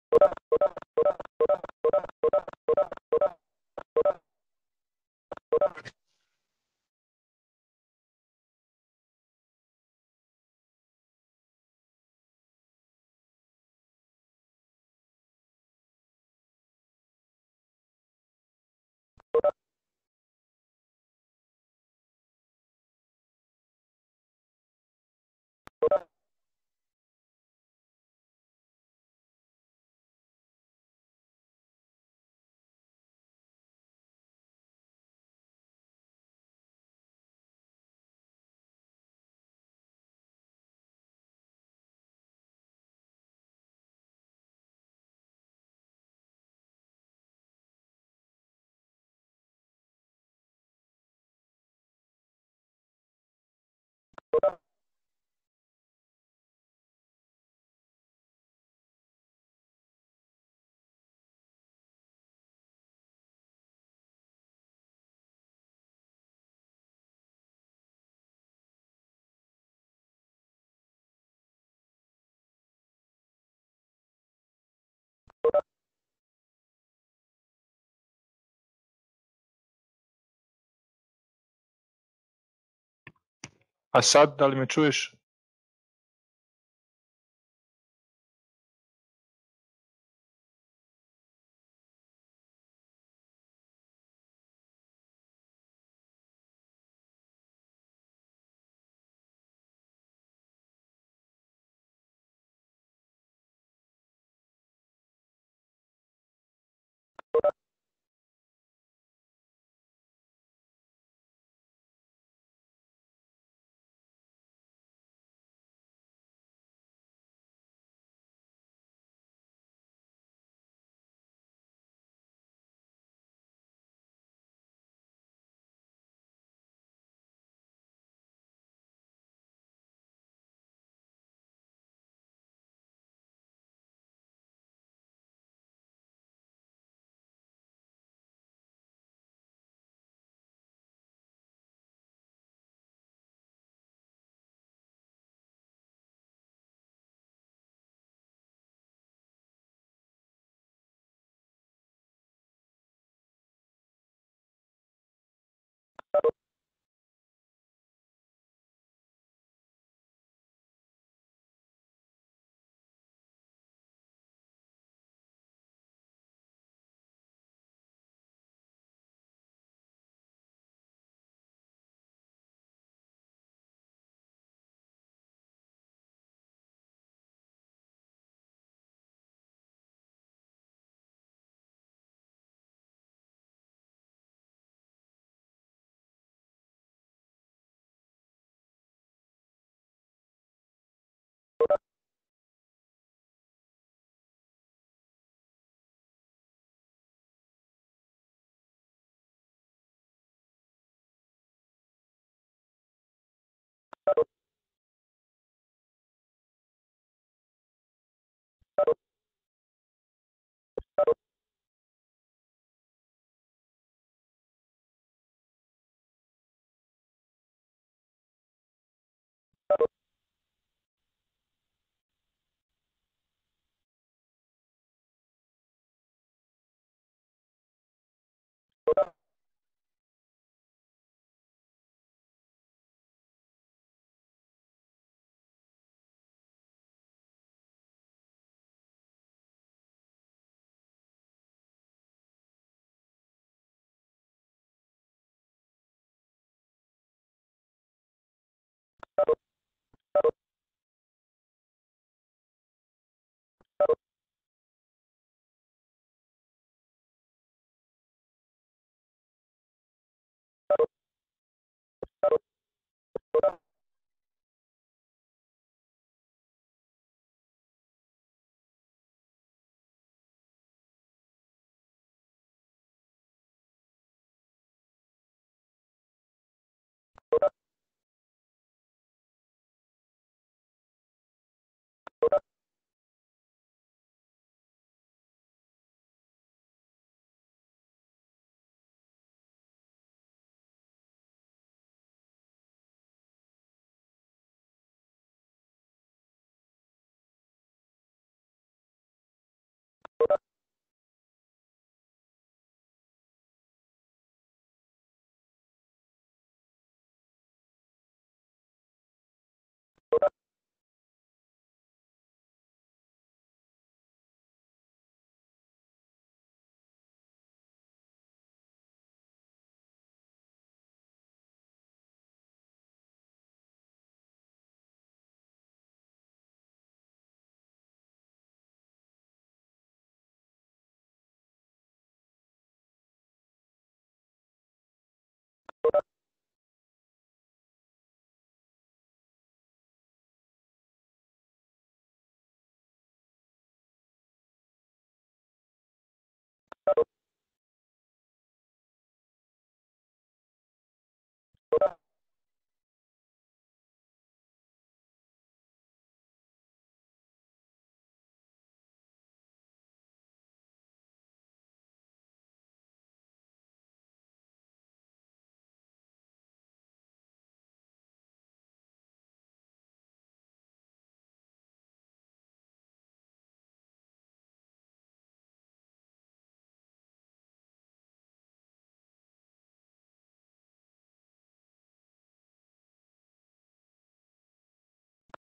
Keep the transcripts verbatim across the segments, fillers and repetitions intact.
A sad, da li me čuješ?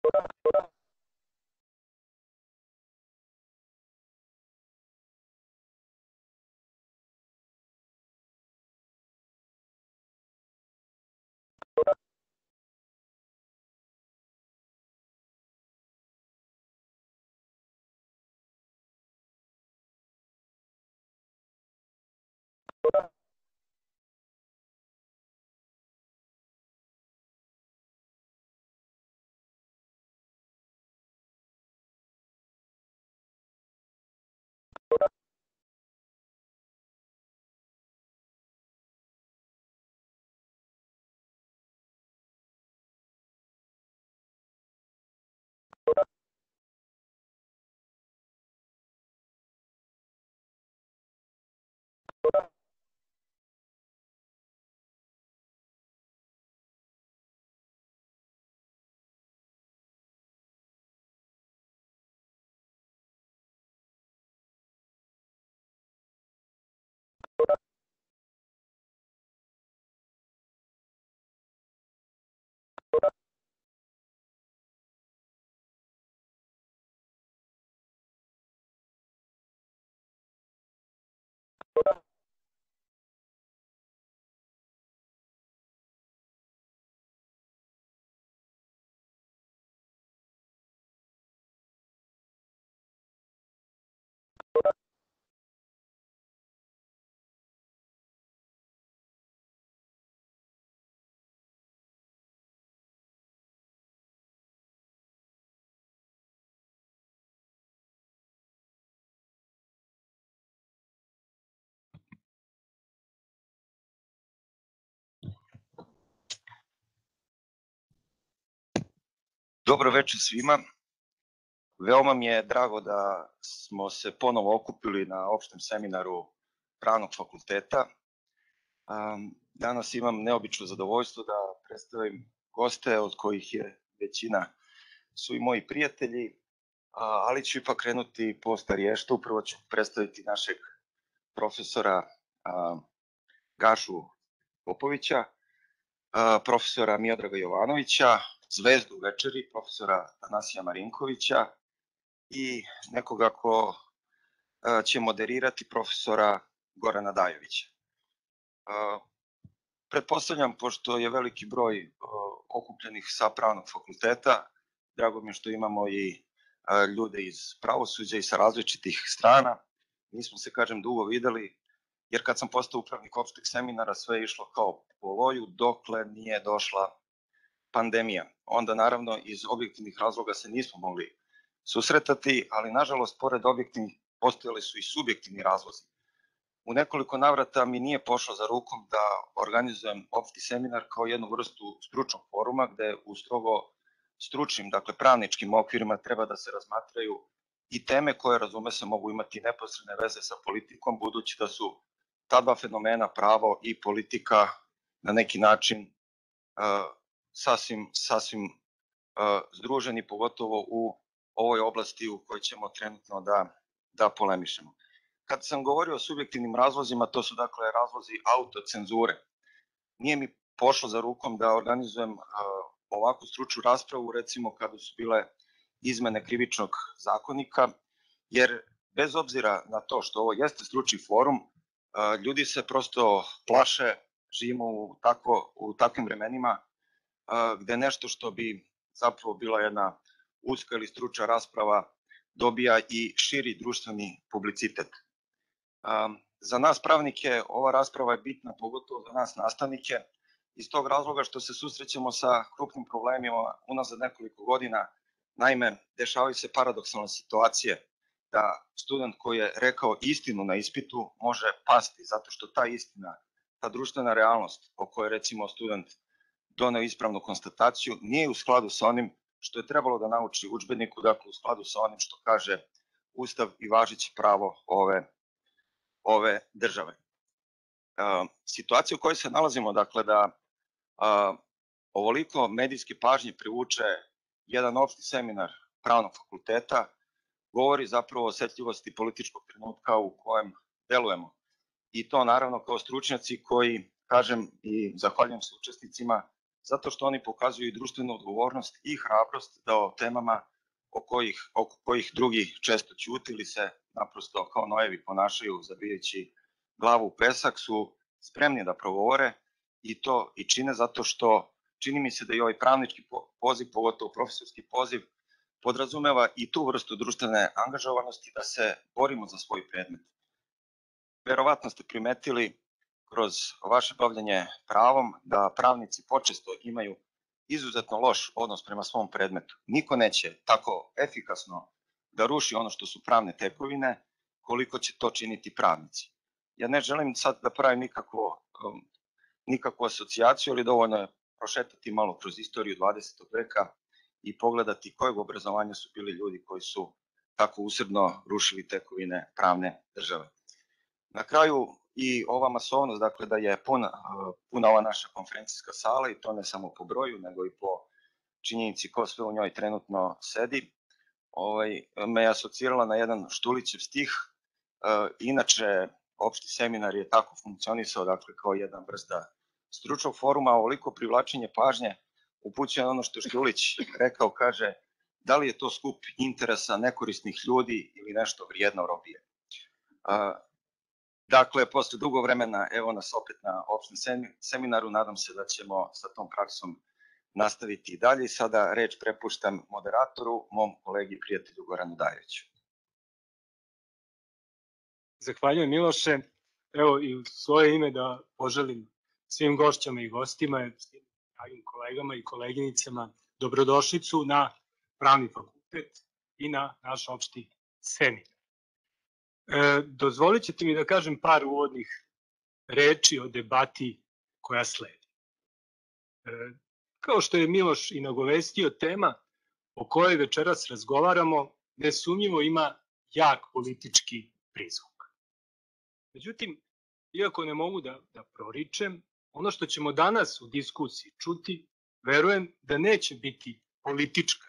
Dobro večer svima. Veoma mi je drago da smo se ponovo okupili na opštem seminaru Pravnog fakulteta. Danas imam neobično zadovoljstvo da predstavim goste, od kojih je većina su i moji prijatelji, ali ću ipak krenuti po stariještvu. Prvo ću predstaviti našeg profesora Gašu Popovića, profesora Miodraga Jovanovića, zvezdu večeri, profesora Tanasija Marinkovića i nekoga ko će moderirati, profesora Gorana Dajovića. Pretpostavljam, pošto je veliki broj okupljenih sa Pravnog fakulteta, drago mi je što imamo i ljude iz pravosuđa i sa različitih strana. Nismo se, kažem, dugo videli, jer kad sam postao upravnik opšteg seminara sve je išlo kao po loju, dokle nije došla pandemija. Onda naravno iz objektivnih razloga se nismo mogli susretati, ali nažalost pored objektivnih postojali su i subjektivni razlozi. U nekoliko navrata mi nije pošlo za rukom da organizujem opšti seminar kao jednu vrstu stručnog foruma gde u strogo stručnim, dakle pravničkim okvirima treba da se razmatraju i teme koje, razume se, mogu imati neposredne veze sa politikom, budući da su ta dva fenomena, pravo i politika, na neki način sasvim, sasvim združeni, pogotovo u ovoj oblasti u kojoj ćemo trenutno da, da polemišemo. Kad sam govorio o subjektivnim razlozima, to su dakle razlozi autocenzure. Nije mi pošlo za rukom da organizujem ovakvu stručnu raspravu, recimo kada su bile izmene krivičnog zakonika, jer bez obzira na to što ovo jeste stručni forum, ljudi se prosto plaše, živimo u, tako, u takvim vremenima gde nešto što bi zapravo bila jedna uska ili stručna rasprava dobija i širi društveni publicitet. Za nas pravnike ova rasprava je bitna, pogotovo za nas nastavnike, iz tog razloga što se susrećemo sa krupnim problemima unazad nekoliko godina. Naime, dešavaju se paradoksalne situacije da student koji je rekao istinu na ispitu može pasti zato što ta istina, ta društvena realnost o kojoj recimo student doneo ispravnu konstataciju nije u skladu sa onim što je trebalo da nauči u udžbeniku, dakle u skladu sa onim što kaže Ustav i važeće pravo ove, ove države. Uh, situacija u kojoj se nalazimo, dakle da uh, ovoliko medijske pažnje privuče jedan opšti seminar Pravnog fakulteta, govori zapravo o osetljivosti političkog trenutka u kojem delujemo. I to naravno kao stručnjaci koji, kažem i zahvaljujem se učesnicima, zato što oni pokazuju i društvenu odgovornost i hrabrost da o temama o kojih, oko kojih drugi često ćute ili se naprosto kao nojevi ponašaju zabijajući glavu u pesak, su spremni da progovore i to i čine zato što čini mi se da i ovaj pravnički poziv, pogotovo profesorski poziv, podrazumeva i tu vrstu društvene angažovanosti da se borimo za svoj predmet. Verovatno ste primetili kroz vaše bavljanje pravom da pravnici počesto imaju izuzetno loš odnos prema svom predmetu. Niko neće tako efikasno da ruši ono što su pravne tekovine, koliko će to činiti pravnici. Ja ne želim sad da pravim nikakvo, um, nikakvu asocijaciju, ali dovoljno je prošetati malo kroz istoriju dvadesetog veka i pogledati kojeg obrazovanja su bili ljudi koji su tako usrdno rušili tekovine pravne države. Na kraju i ova masovnost, dakle da je puna, puna ova naša konferencijska sala i to ne samo po broju, nego i po činjenici ko sve u njoj trenutno sedi, ovaj, me je asocirala na jedan Štulićev stih. E, inače, opšti seminar je tako funkcionisao, dakle kao jedan vrsta stručnog foruma, ovoliko privlačenje pažnje upućuje na ono što Štulić rekao, kaže, da li je to skup interesa nekorisnih ljudi ili nešto vrijedno robije. E, Dakle, posle dugo vremena, evo nas opet na opštem seminaru, nadam se da ćemo sa tom praksom nastaviti i dalje. Sada reč prepuštam moderatoru, mom kolegi i prijatelju Goranu Dajeviću. Zahvaljujem, Miloše. Evo i u svoje ime da poželim svim gošćama i gostima, svim dragim kolegama i koleginicama dobrodošlicu na Pravni fakultet i na naš opšti seminar. E, dozvolit ćete mi da kažem par uvodnih reči o debati koja sledi. E, kao što je Miloš i nagovestio, tema o kojoj večeras razgovaramo nesumnjivo ima jak politički prizvuk. Međutim, iako ne mogu da, da proričem, ono što ćemo danas u diskusiji čuti, verujem da neće biti politička.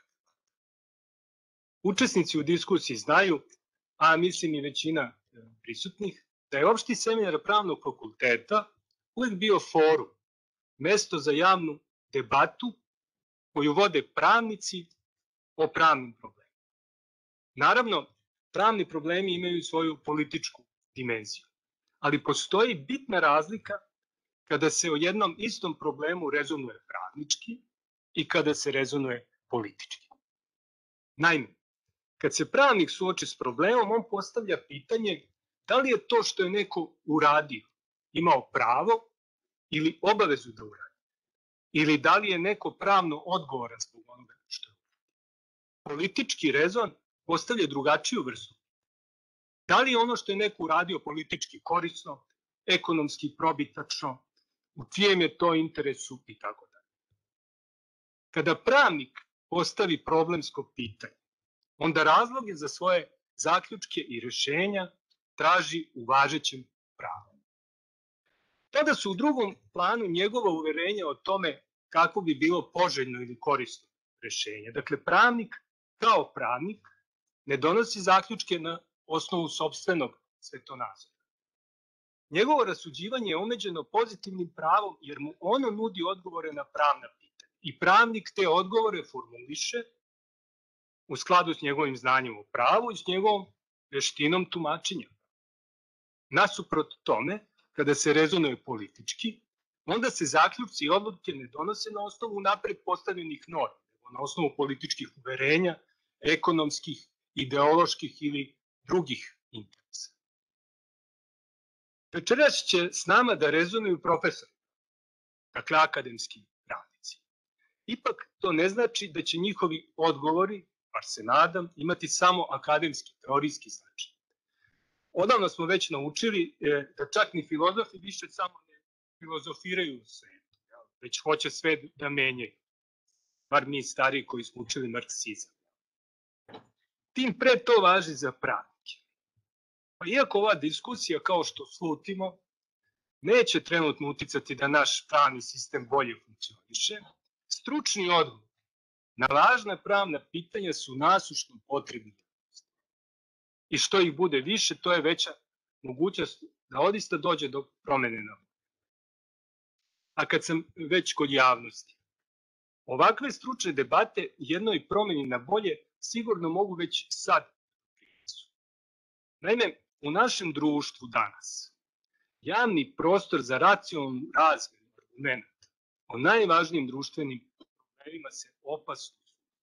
Učesnici u diskusiji znaju, a mislim i većina prisutnih, da je opšti seminar Pravnog fakulteta uvek bio forum, mesto za javnu debatu koju vode pravnici o pravnim problemima. Naravno, pravni problemi imaju svoju političku dimenziju, ali postoji bitna razlika kada se o jednom istom problemu rezonuje pravnički i kada se rezonuje politički. Naime, kad se pravnik suoči s problemom, on postavlja pitanje da li je to što je neko uradio imao pravo ili obavezu da uradi, ili da li je neko pravno odgovoran zbog onoga što je uradio. Politički rezon postavlja drugačiju vrstu. Da li je ono što je neko uradio politički korisno, ekonomski probitačno, u čijem je to interesu i tako dalje. Kada pravnik postavi problemsko pitanje, onda razloge za svoje zaključke i rešenja traži u važećem pravu. Tada su u drugom planu njegova uverenja o tome kako bi bilo poželjno ili korisno rešenje. Dakle, pravnik kao pravnik ne donosi zaključke na osnovu sopstvenog svetonazora. Njegovo rasuđivanje je omeđeno pozitivnim pravom jer mu ono nudi odgovore na pravna pitanja. I pravnik te odgovore formuliše u skladu s njegovim znanjem o pravu i s njegovom veštinom tumačenja. Nasuprot tome, kada se rezonuje politički, onda se zaključci i odluke ne donose na osnovu napred postavljenih normi, nego na osnovu političkih uverenja, ekonomskih, ideoloških ili drugih interesa. Večeras će s nama da rezonuju profesori, dakle akademski pravnici. Ipak to ne znači da će njihovi odgovori, bar se nadam, imati samo akademski, teorijski značaj. Odavno smo već naučili da čak ni filozofi više samo ne filozofiraju u svetu, već hoće sve da menjaju. Bar mi stariji koji smo učili marksizam. Tim pre to važi za pravnike. Pa iako ova diskusija, kao što slutimo, neće trenutno uticati da naš pravni sistem bolje funkcioniše, stručni odgovor na važna pravna pitanja su nasušno potrebni. I što ih bude više, to je veća mogućnost da odista dođe do promene na. A kad sam već kod javnosti, Ovakve stručne debate jednoj promeni na bolje sigurno mogu već sad. Naime, u našem društvu danas javni prostor za racionalnu razmenu argumenta o najvažnijim društvenim problemima se opasno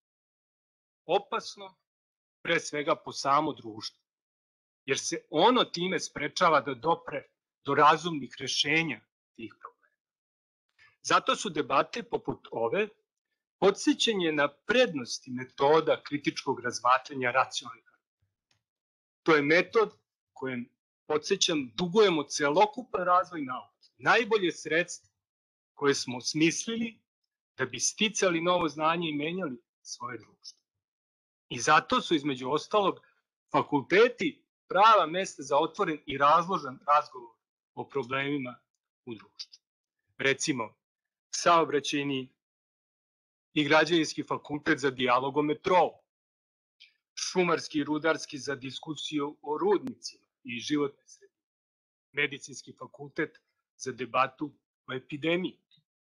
opasno pre svega po samo društvo, jer se ono time sprečava da dopre do razumnih rešenja tih problema. Zato su debate poput ove podsjećanje na prednosti metoda kritičkog razmatranja racionalnih argumenata. To je metod kojem, podsjećam, dugujemo celokupan razvoj nauke, najbolje sredstvo koje smo smislili da bi sticali novo znanje i menjali svoje društvo. I zato su, između ostalog, fakulteti prava mesta za otvoren i razložan razgovor o problemima u društvu. Recimo, saobraćajni i građevinski fakultet za dijalog o metrou, šumarski i rudarski za diskusiju o rudnicima i životnoj sredini, medicinski fakultet za debatu o epidemiji.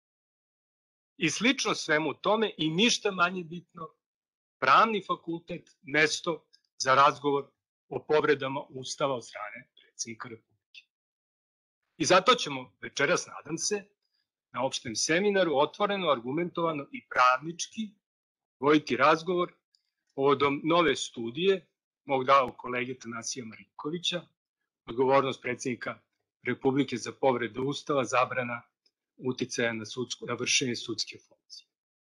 I slično svemu tome i ništa manje bitno, pravni fakultet, mesto za razgovor o povredama Ustava od strane predsjednika Republike. I zato ćemo večeras, nadam se, na opštem seminaru otvoreno, argumentovano i pravnički voditi razgovor povodom nove studije mog dao kolege Tanasija Marinkovića, odgovornost predsjednika Republike za povrede Ustava, zabrana uticaja na, sudsku, na vršenje sudske funkcije.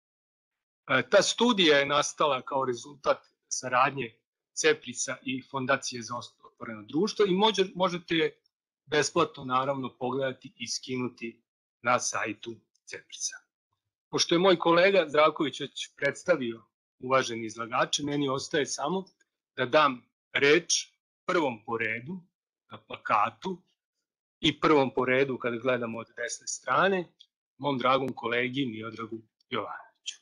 Ta studija je nastala kao rezultat saradnje CEPRIS-a i Fondacije za otvoreno društvo i možete je besplatno naravno pogledati i skinuti na sajtu CEPRIS-a. Pošto je moj kolega Zdravković već predstavio uvaženi izlagače, meni ostaje samo da dam reč prvom po redu na plakatu i prvom po redu kada gledamo od desne strane, mom dragom kolegi Miodragu Jovanoviću.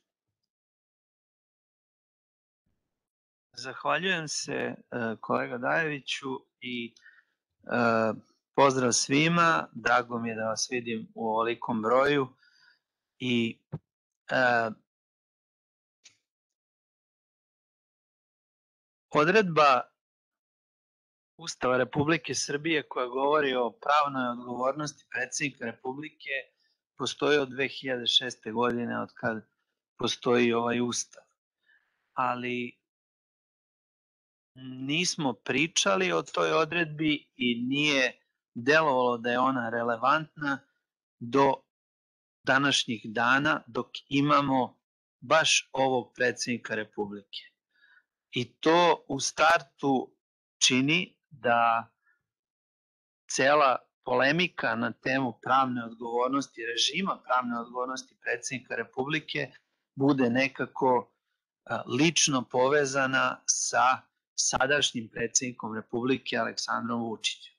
Zahvaljujem se kolega Dajeviću i pozdrav svima, drago mi je da vas vidim u ovolikom broju i odredba Ustava Republike Srbije koja govori o pravnoj odgovornosti predsjednika Republike postoji od dve hiljade šeste. godine od kad postoji ovaj Ustav. Ali nismo pričali o toj odredbi i nije delovalo da je ona relevantna do današnjih dana dok imamo baš ovog predsjednika Republike. I to u startu čini da cela polemika na temu pravne odgovornosti, režima pravne odgovornosti predsjednika Republike bude nekako lično povezana sa sadašnjim predsjednikom Republike Aleksandrom Vučićem.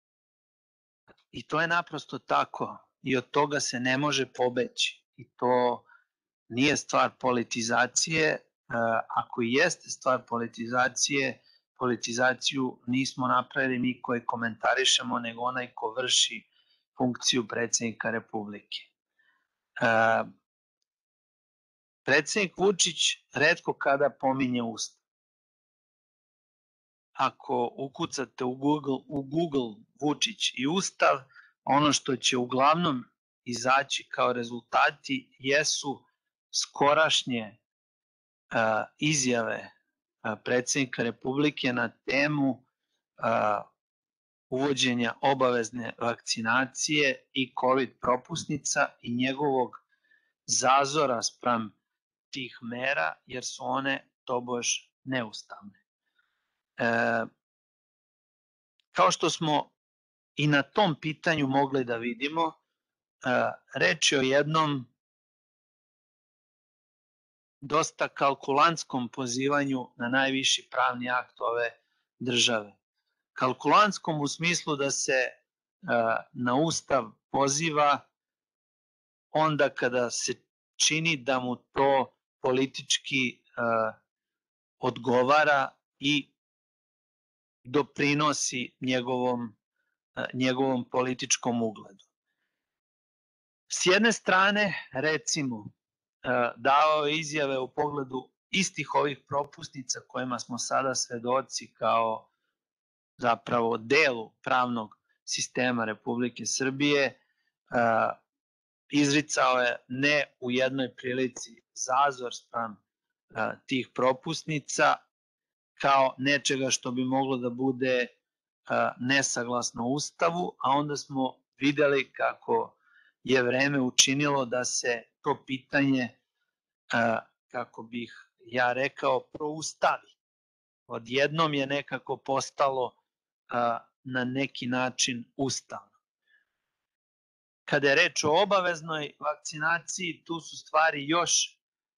I to je naprosto tako i od toga se ne može pobeći. I to nije stvar politizacije. Ako i jeste stvar politizacije, politizaciju nismo napravili mi koji komentarišemo, nego onaj ko vrši funkciju predsjednika Republike. Predsjednik Vučić retko kada pominje Ustav. Ako ukucate u Google, u Google Vučić i Ustav, ono što će uglavnom izaći kao rezultati jesu skorašnje uh, izjave uh, predsjednika Republike na temu uh, uvođenja obavezne vakcinacije i COVID propusnica i njegovog zazora spram tih mera, jer su one tobož neustavne. E, kao što smo i na tom pitanju mogli da vidimo, e, reč je o jednom dosta kalkulantskom pozivanju na najviši pravni akt ove države. Kalkulantskom u smislu da se e, na Ustav poziva onda kada se čini da mu to politički e, odgovara i doprinosi njegovom, njegovom političkom ugledu. S jedne strane, recimo, davao izjave u pogledu istih ovih propusnica kojima smo sada svedoci kao zapravo delu pravnog sistema Republike Srbije, izricao je ne u jednoj prilici zazor spram tih propusnica kao nečega što bi moglo da bude nesaglasno Ustavu, a onda smo videli kako je vreme učinilo da se to pitanje, kako bih ja rekao, proustavi. Odjednom je nekako postalo na neki način ustavno. Kada je reč o obaveznoj vakcinaciji, tu su stvari još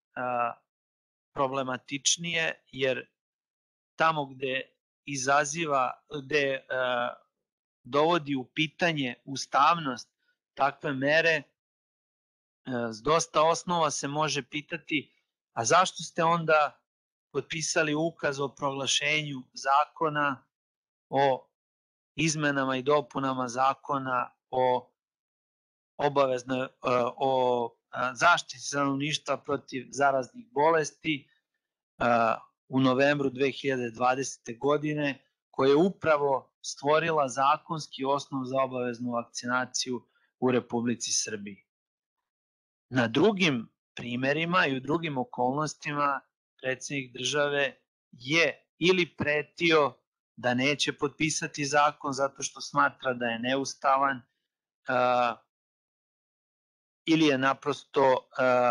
problematičnije, jer tamo gde izaziva, gde dovodi u pitanje ustavnost takve mere, s dosta osnova se može pitati, a zašto ste onda potpisali ukaz o proglašenju zakona o izmenama i dopunama zakona o obaveznoj, o zaštiti stanovništva protiv zaraznih bolesti u novembru dve hiljade dvadesete. godine, koja je upravo stvorila zakonski osnov za obaveznu vakcinaciju u Republici Srbiji. Na drugim primerima i u drugim okolnostima predsednik države je ili pretio da neće potpisati zakon zato što smatra da je neustavan, ili je naprosto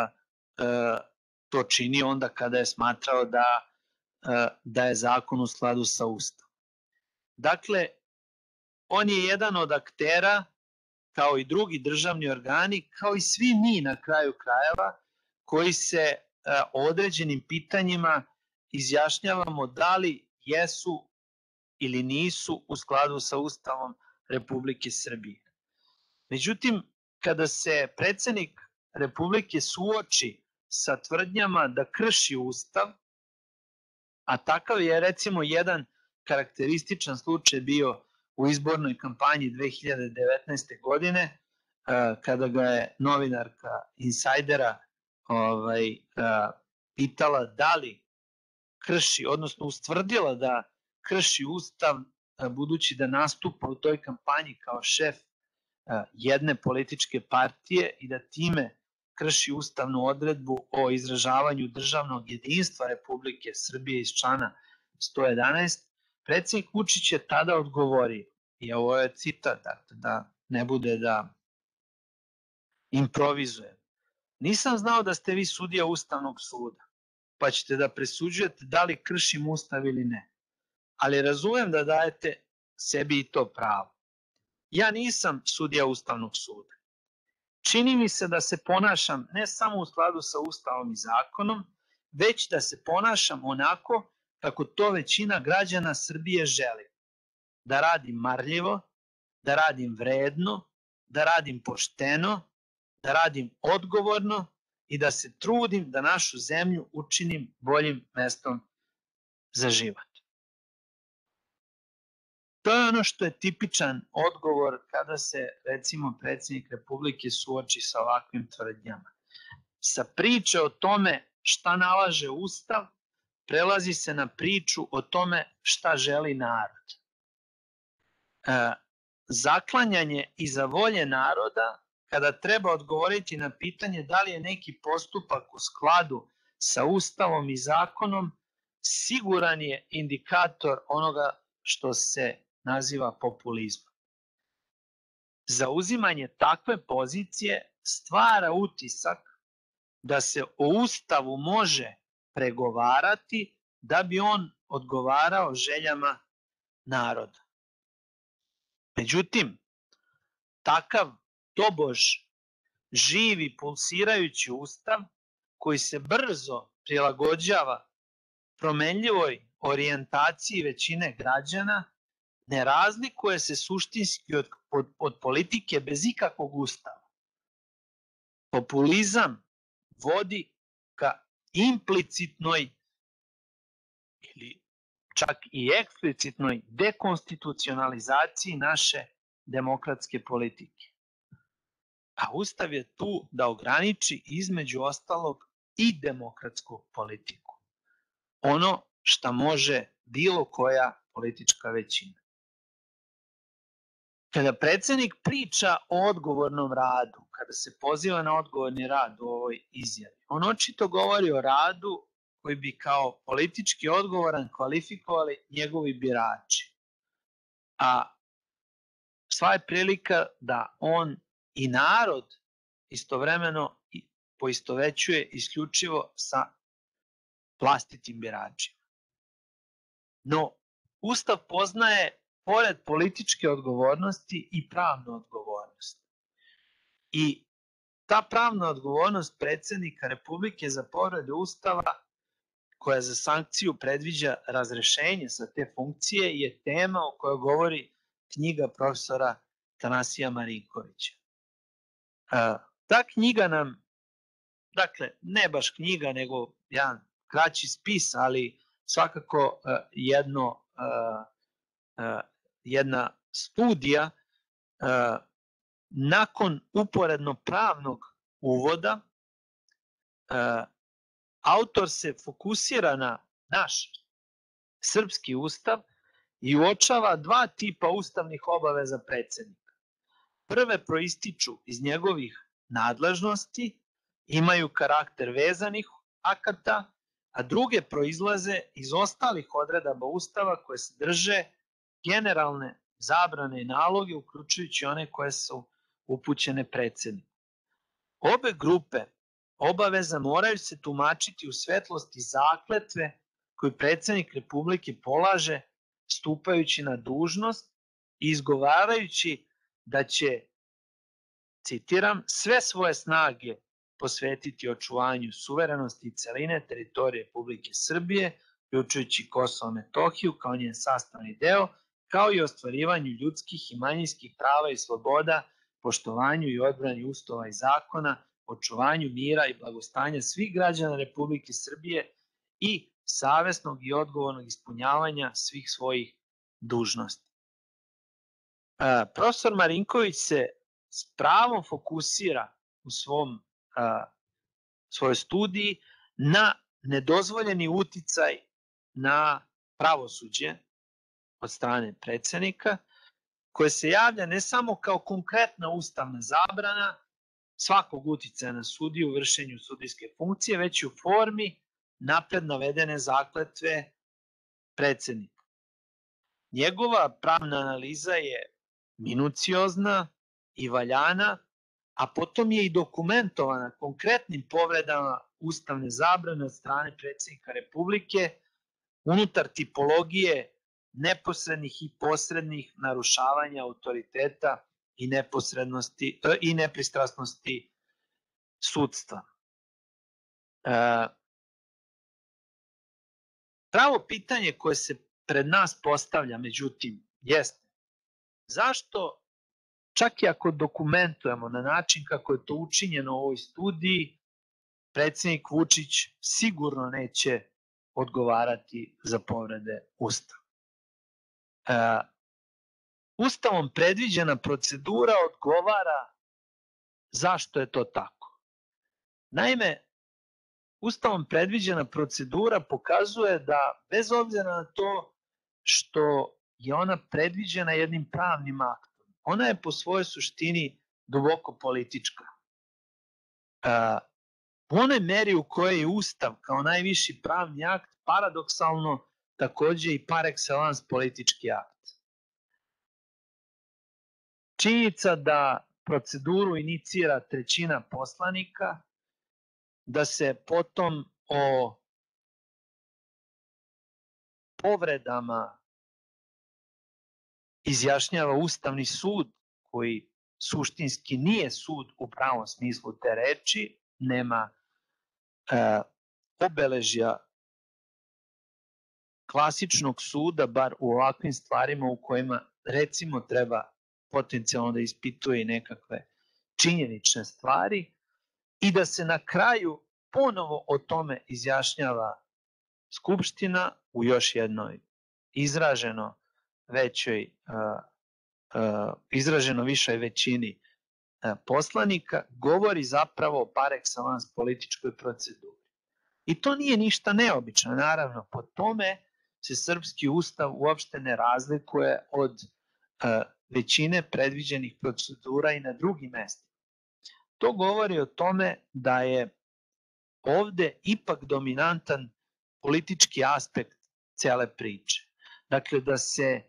to činio onda kada je smatrao da, da je zakon u skladu sa Ustavom. Dakle, on je jedan od aktera, kao i drugi državni organi, kao i svi mi na kraju krajeva, koji se o određenim pitanjima izjašnjavamo da li jesu ili nisu u skladu sa Ustavom Republike Srbije. Međutim, kada se predsednik Republike suoči sa tvrdnjama da krši Ustav, a takav je recimo jedan karakterističan slučaj bio u izbornoj kampanji dve hiljade devetnaeste. godine, kada ga je novinarka Insajdera ovaj, pitala da li krši, odnosno ustvrdila da krši Ustav, budući da nastupa u toj kampanji kao šef jedne političke partije i da time krši ustavnu odredbu o izražavanju državnog jedinstva Republike Srbije iz člana sto jedanaest, predsednik Vučić je tada odgovorio, i ovo je citat, da ne bude da improvizujem: nisam znao da ste vi sudija Ustavnog suda, pa ćete da presuđujete da li kršim Ustav ili ne, ali razumem da dajete sebi i to pravo. Ja nisam sudija Ustavnog suda. Čini mi se da se ponašam ne samo u skladu sa Ustavom i zakonom, već da se ponašam onako kako to većina građana Srbije želi. Da radim marljivo, da radim vredno, da radim pošteno, da radim odgovorno i da se trudim da našu zemlju učinim boljim mestom za život. To je ono što je tipičan odgovor kada se, recimo, predsednik Republike suoči sa ovakvim tvrdnjama. Sa priče o tome šta nalaže Ustav, prelazi se na priču o tome šta želi narod. E, zaklanjanje iza volje naroda, kada treba odgovoriti na pitanje da li je neki postupak u skladu sa Ustavom i zakonom, siguran je indikator onoga što se naziva populizmom. Zauzimanje takve pozicije stvara utisak da se o Ustavu može pregovarati da bi on odgovarao željama naroda. Međutim, takav tobož živi, pulsirajući Ustav, koji se brzo prilagođava promenljivoj orijentaciji većine građana, ne razlikuje se suštinski od, od, od politike bez ikakvog Ustava. Populizam vodi ka implicitnoj ili čak i eksplicitnoj dekonstitucionalizaciji naše demokratske politike. A Ustav je tu da ograniči između ostalog i demokratsku politiku. Ono šta može bilo koja politička većina. Kada predsednik priča o odgovornom radu, kada se poziva na odgovorni rad u ovoj izjavi, on očito govori o radu koji bi kao politički odgovoran kvalifikovali njegovi birači. A sva je prilika da on i narod istovremeno poistovećuje isključivo sa vlastitim biračima. No, Ustav poznaje pored političke odgovornosti i pravnu odgovornost. I ta pravna odgovornost predsednika Republike za povredu Ustava, koja za sankciju predviđa razrešenje sa te funkcije, je tema o kojoj govori knjiga profesora Tanasija Marinkovića. Ta knjiga nam, dakle, ne baš knjiga, nego jedan kraći spis, ali svakako jedno, jedna studija nakon uporedno pravnog uvoda, autor se fokusira na naš srpski ustav i uočava dva tipa ustavnih obaveza predsednika. Prve proističu iz njegovih nadležnosti, imaju karakter vezanih akata, a druge proizlaze iz ostalih odredaba Ustava koje se drže generalne zabrane i naloge, uključujući one koje su upućene predsedniku. Obe grupe obaveza moraju se tumačiti u svetlosti zakletve koju predsednik Republike polaže stupajući na dužnost i izgovarajući da će, citiram, sve svoje snage posvetiti očuvanju suverenosti i celine teritorije Republike Srbije, uključujući Kosovo i Metohiju kao njen sastavni deo, kao i ostvarivanju ljudskih i manjinskih prava i sloboda, poštovanju i odbrani Ustava i zakona, očuvanju mira i blagostanja svih građana Republike Srbije i savesnog i odgovornog ispunjavanja svih svojih dužnosti. Profesor Marinković se s pravom fokusira u svom, svojoj studiji na nedozvoljeni uticaj na pravosuđe od strane predsednika, koje se javlja ne samo kao konkretna ustavna zabrana svakog uticaja na sudiju u vršenju sudijske funkcije, već i u formi napred navedene zakletve predsednika. Njegova pravna analiza je minuciozna i valjana, a potom je i dokumentovana konkretnim povredama ustavne zabrane od strane predsednika Republike unutar tipologije neposrednih i posrednih narušavanja autoriteta i neposrednosti i nepristrasnosti sudstva. E, pravo pitanje koje se pred nas postavlja, međutim, jeste zašto, čak i ako dokumentujemo na način kako je to učinjeno u ovoj studiji, predsednik Vučić sigurno neće odgovarati za povrede Ustava. E, Ustavom predviđena procedura odgovara zašto je to tako. Naime, Ustavom predviđena procedura pokazuje da, bez obzira na to što je ona predviđena jednim pravnim aktom, ona je po svojoj suštini duboko politička. E, u onoj meri u kojoj je Ustav kao najviši pravni akt paradoksalno takođe i par excellence politički akt. Činjenica da proceduru inicira trećina poslanika, da se potom o povredama izjašnjava Ustavni sud, koji suštinski nije sud u pravom smislu te reči, nema e, obeležja klasičnog suda, bar u ovakvim stvarima u kojima recimo treba potencijalno da ispituje nekakve činjenične stvari i da se na kraju ponovo o tome izjašnjava Skupština u još jednoj izraženo većoj, uh, uh, izraženo višoj većini poslanika govori zapravo o par excellence političkoj proceduri. I to nije ništa neobično, naravno, po tome se srpski ustav uopšte ne razlikuje od uh, većine predviđenih procedura i na drugim mestima. To govori o tome da je ovde ipak dominantan politički aspekt cele priče. Dakle, da se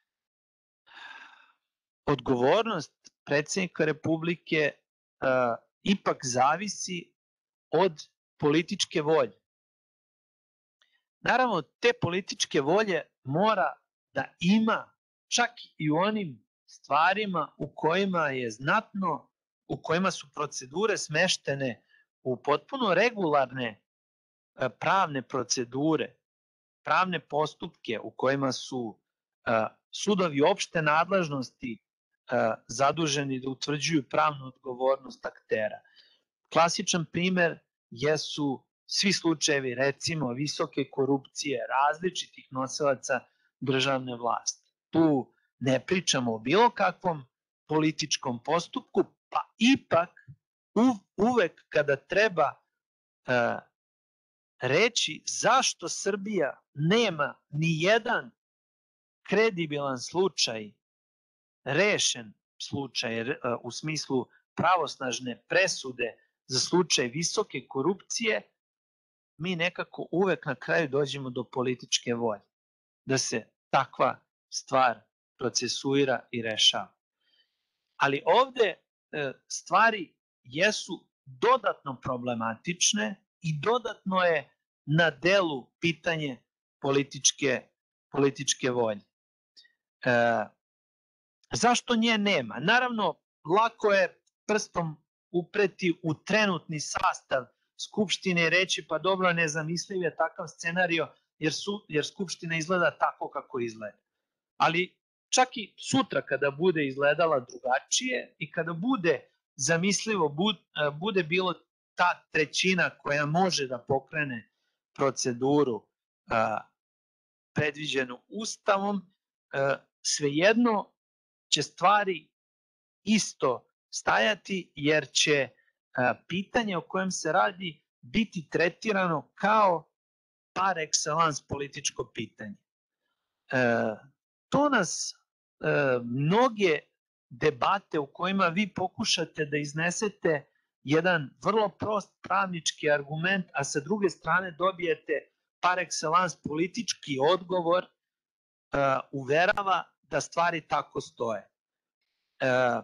odgovornost predsjednika Republike uh, ipak zavisi od političke volje. Naravno, te političke volje mora da ima čak i u onim stvarima u kojima je znatno, u kojima su procedure smeštene u potpuno regularne pravne procedure, pravne postupke u kojima su sudovi opšte nadležnosti zaduženi da utvrđuju pravnu odgovornost aktera. Klasičan primer jesu svi slučajevi, recimo, visoke korupcije različitih nosilaca državne vlasti. Tu ne pričamo o bilo kakvom političkom postupku, pa ipak uvek kada treba uh, reći zašto Srbija nema ni jedan kredibilan slučaj, rešen slučaj uh, u smislu pravosnažne presude za slučaj visoke korupcije, mi nekako uvek na kraju dođemo do političke volje, da se takva stvar procesuira i rešava. Ali ovde e, stvari jesu dodatno problematične i dodatno je na delu pitanje političke, političke volje. E, zašto nje nema? Naravno, lako je prstom upreti u trenutni sastav Skupštine i reći pa dobro, nezamisliv je takav scenario jer, su, jer Skupština izgleda tako kako izgleda. Ali čak i sutra kada bude izgledala drugačije i kada bude zamislivo, bude bilo ta trećina koja može da pokrene proceduru a, predviđenu Ustavom, a, svejedno će stvari isto stajati jer će a, pitanje o kojem se radi biti tretirano kao par excellence političko pitanje. E, to nas e, mnoge debate u kojima vi pokušate da iznesete jedan vrlo prost pravnički argument, a sa druge strane dobijete par excellence politički odgovor, e, uverava da stvari tako stoje. E,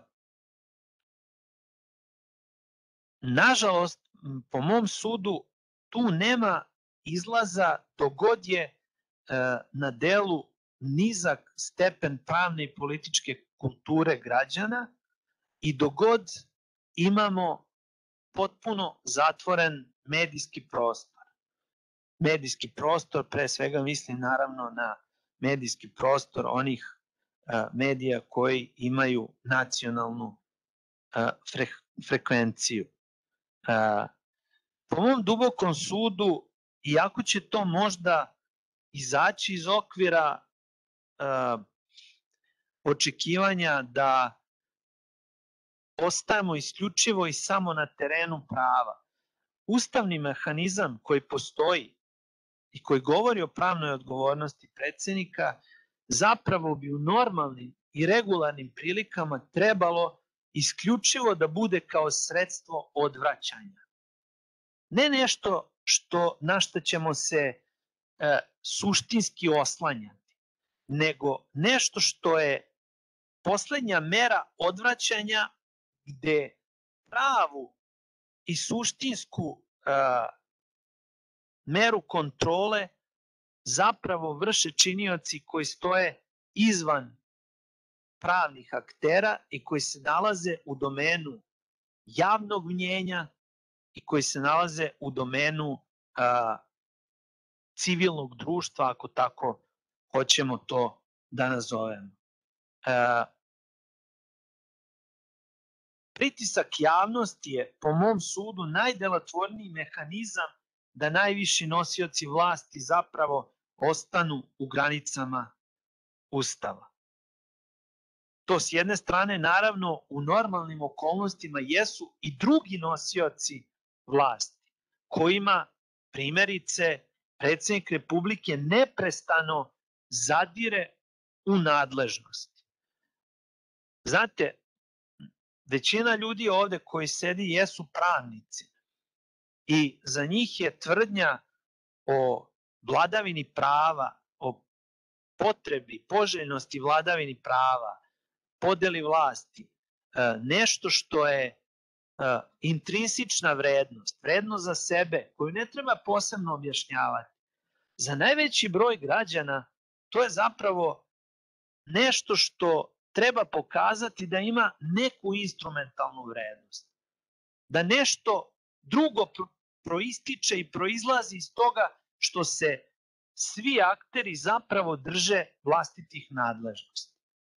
nažalost, po mom sudu, tu nema izlaza dok god je e, na delu nizak stepen pravne i političke kulture građana i dok god imamo potpuno zatvoren medijski prostor. Medijski prostor, pre svega mislim naravno na medijski prostor onih uh, medija koji imaju nacionalnu uh, fre, frekvenciju. Uh, po mom dubokom sudu, iako će to možda izaći iz okvira Uh, očekivanja da ostajemo isključivo i samo na terenu prava. Ustavni mehanizam koji postoji i koji govori o pravnoj odgovornosti predsjednika zapravo bi u normalnim i regularnim prilikama trebalo isključivo da bude kao sredstvo odvraćanja. Ne nešto što, na što ćemo se uh, suštinski oslanjati, nego nešto što je poslednja mera odvraćanja gde pravu i suštinsku uh, meru kontrole zapravo vrše činioci koji stoje izvan pravnih aktera i koji se nalaze u domenu javnog mnjenja i koji se nalaze u domenu uh, civilnog društva, ako tako hoćemo to da nazovemo. E, pritisak javnosti je, po mom sudu, najdelotvorniji mehanizam da najviši nosioci vlasti zapravo ostanu u granicama Ustava. to s jedne strane naravno u normalnim okolnostima jesu i drugi nosioci vlasti, kojima primjerice predsjednik Republike neprestano zadire u nadležnosti. Znate, većina ljudi ovde koji sedi jesu pravnici i za njih je tvrdnja o vladavini prava, o potrebi, poželjnosti vladavini prava, podeli vlasti, nešto što je intrinsična vrednost, vrednost za sebe, koju ne treba posebno objašnjavati. Za najveći broj građana to je zapravo nešto što treba pokazati da ima neku instrumentalnu vrednost. Da nešto drugo proističe i proizlazi iz toga što se svi akteri zapravo drže vlastitih nadležnosti.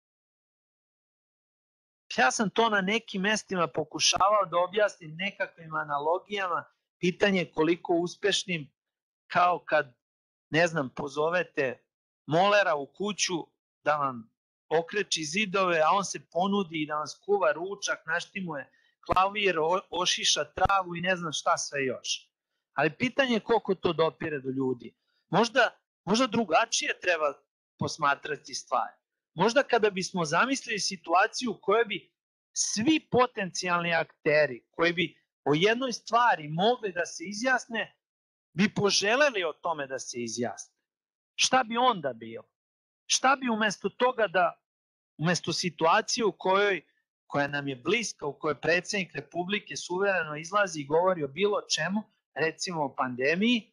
Ja sam to na nekim mestima pokušavao da objasnim nekakvim analogijama, pitanje koliko uspešnim, kao kad, ne znam, pozovete molera u kuću da vam okreči zidove, a on se ponudi da vam skuva ručak, naštimuje klavir, ošiša travu i ne znam šta sve još. Ali pitanje je koliko to dopire do ljudi. Možda, možda drugačije treba posmatrati stvari. Možda kada bismo zamislili situaciju u kojoj bi svi potencijalni akteri koji bi o jednoj stvari mogli da se izjasne, bi poželeli o tome da se izjasne. Šta bi onda bilo? Šta bi umesto toga da, umesto situacije u kojoj, koja nam je bliska, u kojoj predsjednik Republike suvereno izlazi i govori o bilo čemu, recimo o pandemiji,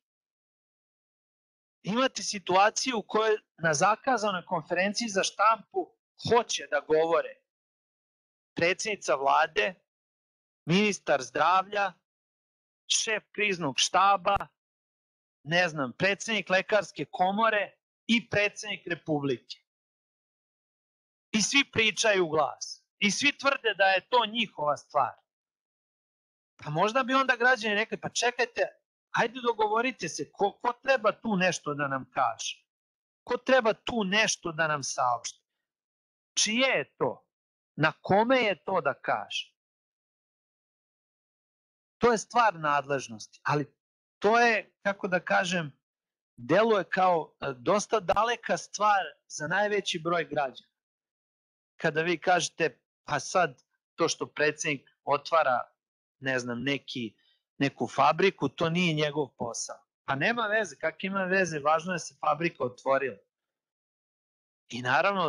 imate situaciju u kojoj na zakazanoj konferenciji za štampu hoće da govore predsjednica vlade, ministar zdravlja, šef kriznog štaba, ne znam, predsjednik lekarske komore i predsjednik Republike. I svi pričaju u glas. I svi tvrde da je to njihova stvar. Pa možda bi onda građani rekli, pa čekajte, ajde dogovorite se, ko, ko treba tu nešto da nam kaže? Ko treba tu nešto da nam saopšti? Čije je to? Na kome je to da kaže? To je stvar nadležnosti, ali to je, kako da kažem, deluje kao dosta daleka stvar za najveći broj građana. Kada vi kažete, pa sad to što predsjednik otvara, ne znam, neki, neku fabriku, to nije njegov posao. Pa nema veze, kak ima veze, važno je da se fabrika otvorila. I naravno,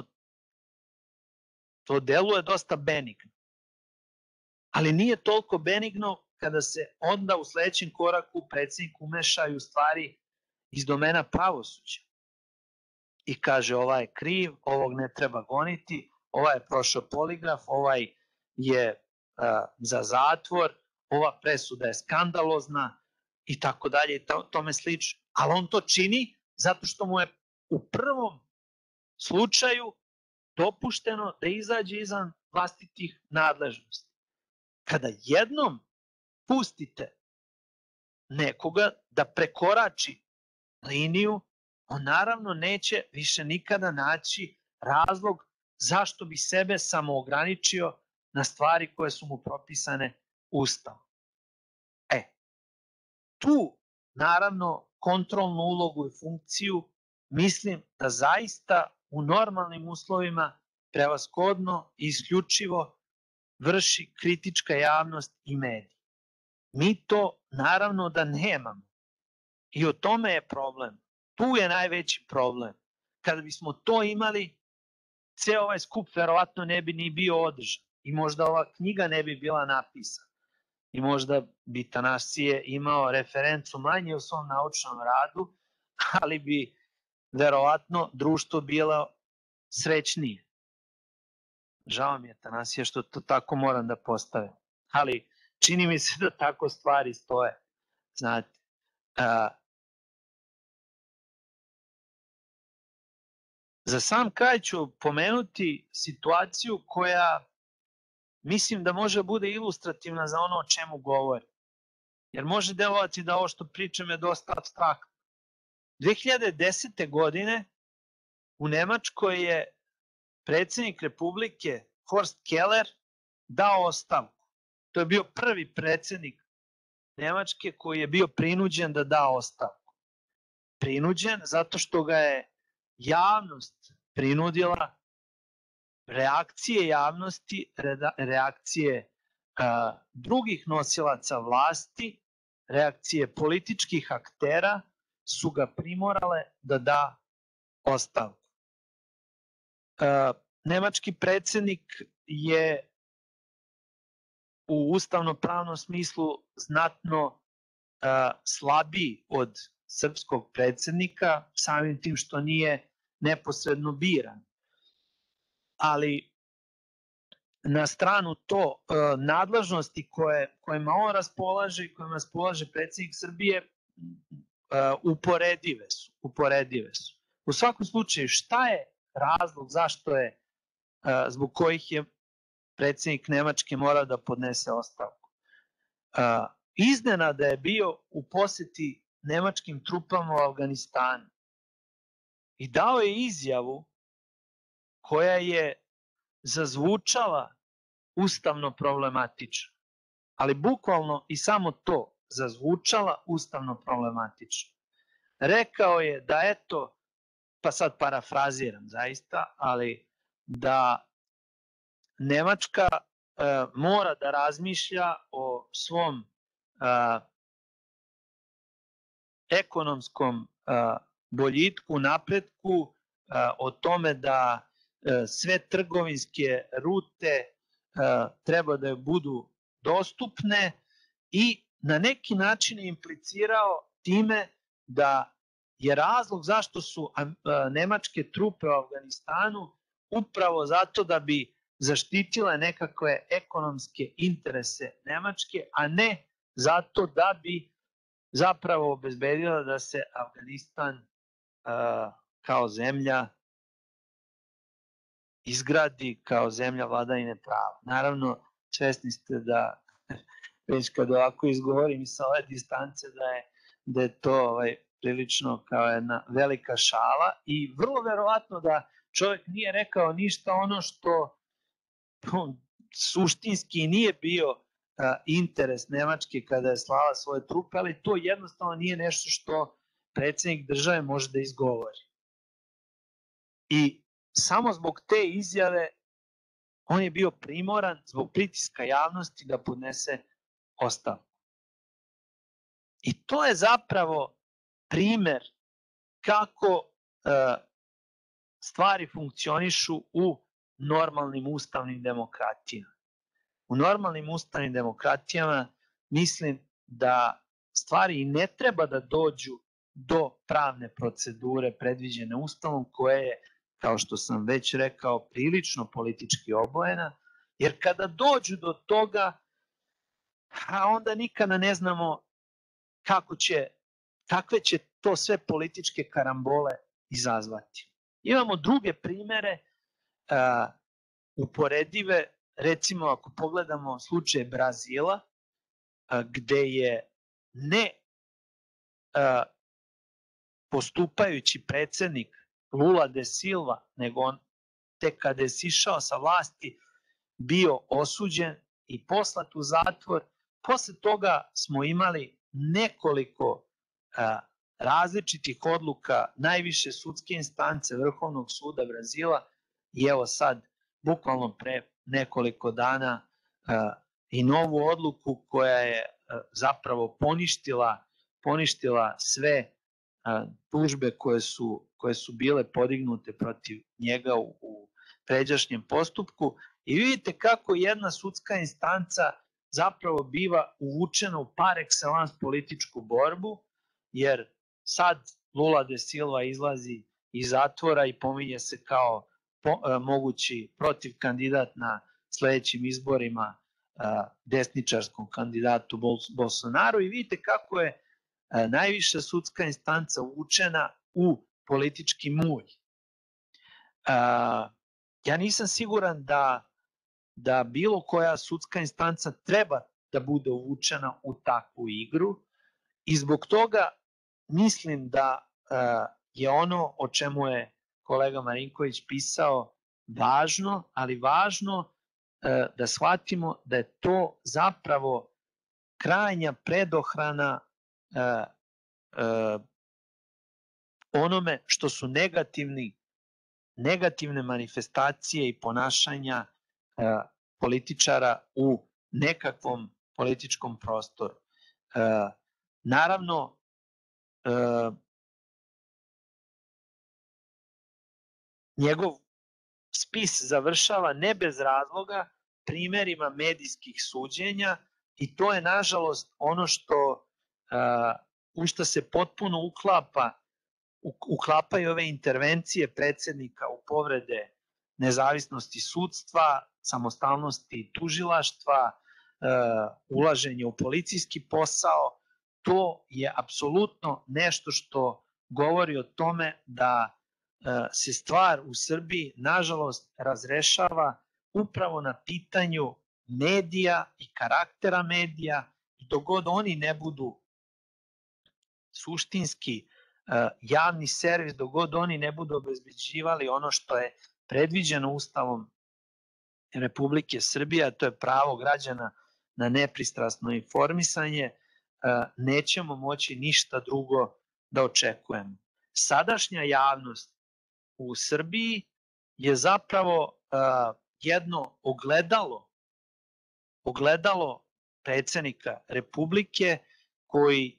to deluje dosta benigno. Ali nije toliko benigno kada se onda u sledećem koraku predsjednik umeša i u stvari iz domena pravosuđa. I kaže, ovaj je kriv, ovog ne treba goniti, ovaj je prošao poligraf, ovaj je a, za zatvor, ova presuda je skandalozna i tako dalje i tome slično. Ali on to čini zato što mu je u prvom slučaju dopušteno da izađe izvan vlastitih nadležnosti. Kada jednom pustite nekoga da prekorači liniju, on naravno neće više nikada naći razlog zašto bi sebe samo ograničio na stvari koje su mu propisane Ustavom. E, tu naravno kontrolnu ulogu i funkciju mislim da zaista u normalnim uslovima prevashodno i isključivo vrši kritička javnost i mediji. Mi to naravno da nemamo. I o tome je problem. Tu je najveći problem. Kada bismo to imali, ceo ovaj skup verovatno ne bi ni bio održan. I možda ova knjiga ne bi bila napisana. I možda bi Tanasije imao referencu manje u svom naučnom radu, ali bi verovatno društvo bilo srećnije. Žao mi je, Tanasije, što to tako moram da postavim. Ali čini mi se da tako stvari stoje. Znate, a, za sam kraj ću pomenuti situaciju koja mislim da može bude ilustrativna za ono o čemu govorim. Jer može delovati da ovo što pričam je dosta abstraktno. dve hiljade desete. godine u Nemačkoj je predsjednik Republike Horst Keller dao ostavku. To je bio prvi predsjednik Nemačke koji je bio prinuđen da da ostavku. Prinuđen zato što ga je javnost prinudila, reakcije javnosti, reakcije a, drugih nosilaca vlasti, reakcije političkih aktera su ga primorale da da ostavku. A, nemački predsjednik je u ustavno-pravnom smislu znatno a, slabiji od srpskog predsjednika, samim tim što nije neposredno biran. Ali na stranu to, a, nadležnosti koje, kojima on raspolaže i kojima raspolaže predsjednik Srbije a, uporedive su, uporedive su. U svakom slučaju, šta je razlog zašto je, a, zbog kojih je predsjednik Nemačke mora da podnese ostavku? Uh, iznenada je bio u poseti nemačkim trupama u Afganistanu i dao je izjavu koja je zazvučala ustavno problematično, ali bukvalno i samo to, zazvučala ustavno problematično. Rekao je da eto, pa sad parafraziram zaista, ali da Nemačka uh, mora da razmišlja o svom uh, ekonomskom uh, boljitku, napretku, uh, o tome da uh, sve trgovinske rute uh, treba da budu dostupne i na neki način je implicirao time da je razlog zašto su uh, nemačke trupe u Afganistanu upravo zato da bi zaštitile nekakve ekonomske interese Nemačke, a ne zato da bi zapravo obezbedila da se Afganistan uh, kao zemlja izgradi kao zemlja vladavine prava. Naravno, svesni ste da već kad ovako izgovorim i sa ove distance da je, da je to ovaj, prilično kao jedna velika šala i vrlo verovatno da čovjek nije rekao ništa ono što suštinski nije bio a, interes Nemačke kada je slala svoje trupe, ali to jednostavno nije nešto što predsjednik države može da izgovori. I samo zbog te izjave on je bio primoran zbog pritiska javnosti da podnese ostavku. I to je zapravo primer kako a, stvari funkcionišu u normalnim ustavnim demokratijama. U normalnim ustavnim demokratijama mislim da stvari i ne treba da dođu do pravne procedure predviđene ustavom koja je, kao što sam već rekao, prilično politički obojena, jer kada dođu do toga, a onda nikada ne znamo kako će, kakve će to sve političke karambole izazvati. Imamo druge primere Uh, uporedive, recimo ako pogledamo slučaj Brazila, uh, gde je ne uh, postupajući predsjednik Lula de Silva, nego on tek kada je sišao sa vlasti bio osuđen i poslat u zatvor. Posle toga smo imali nekoliko uh, različitih odluka najviše sudske instance Vrhovnog suda Brazila. I evo sad, bukvalno pre nekoliko dana uh, i novu odluku koja je uh, zapravo poništila, poništila sve uh, tužbe koje su, koje su bile podignute protiv njega u, u pređašnjem postupku. I vidite kako jedna sudska instanca zapravo biva uvučena u par excellence političku borbu, jer sad Lula de Silva izlazi iz zatvora i pominje se kao Po, mogući protiv kandidat na sledećim izborima a, desničarskom kandidatu Bol, Bolsonaru i vidite kako je a, najviša sudska instanca uvučena u politički mulj. A, ja nisam siguran da, da bilo koja sudska instanca treba da bude uvučena u takvu igru i zbog toga mislim da a, je ono o čemu je kolega Marinković pisao važno, ali važno da shvatimo da je to zapravo krajnja predohrana onome što su negativni, negativne manifestacije i ponašanja političara u nekakvom političkom prostoru. Naravno, njegov spis završava ne bez razloga primerima medijskih suđenja i to je nažalost ono što u što se potpuno uklapa uklapaju ove intervencije predsjednika u povrede nezavisnosti sudstva, samostalnosti tužilaštva, ulaženje u policijski posao. To je apsolutno nešto što govori o tome da se stvar u Srbiji nažalost razrešava upravo na pitanju medija i karaktera medija, dok god oni ne budu suštinski javni servis, dok god oni ne budu obezbeđivali ono što je predviđeno Ustavom Republike Srbije, a to je pravo građana na nepristrasno informisanje, nećemo moći ništa drugo da očekujemo. Sadašnja javnost u Srbiji je zapravo jedno ogledalo, ogledalo predsjednika Republike koji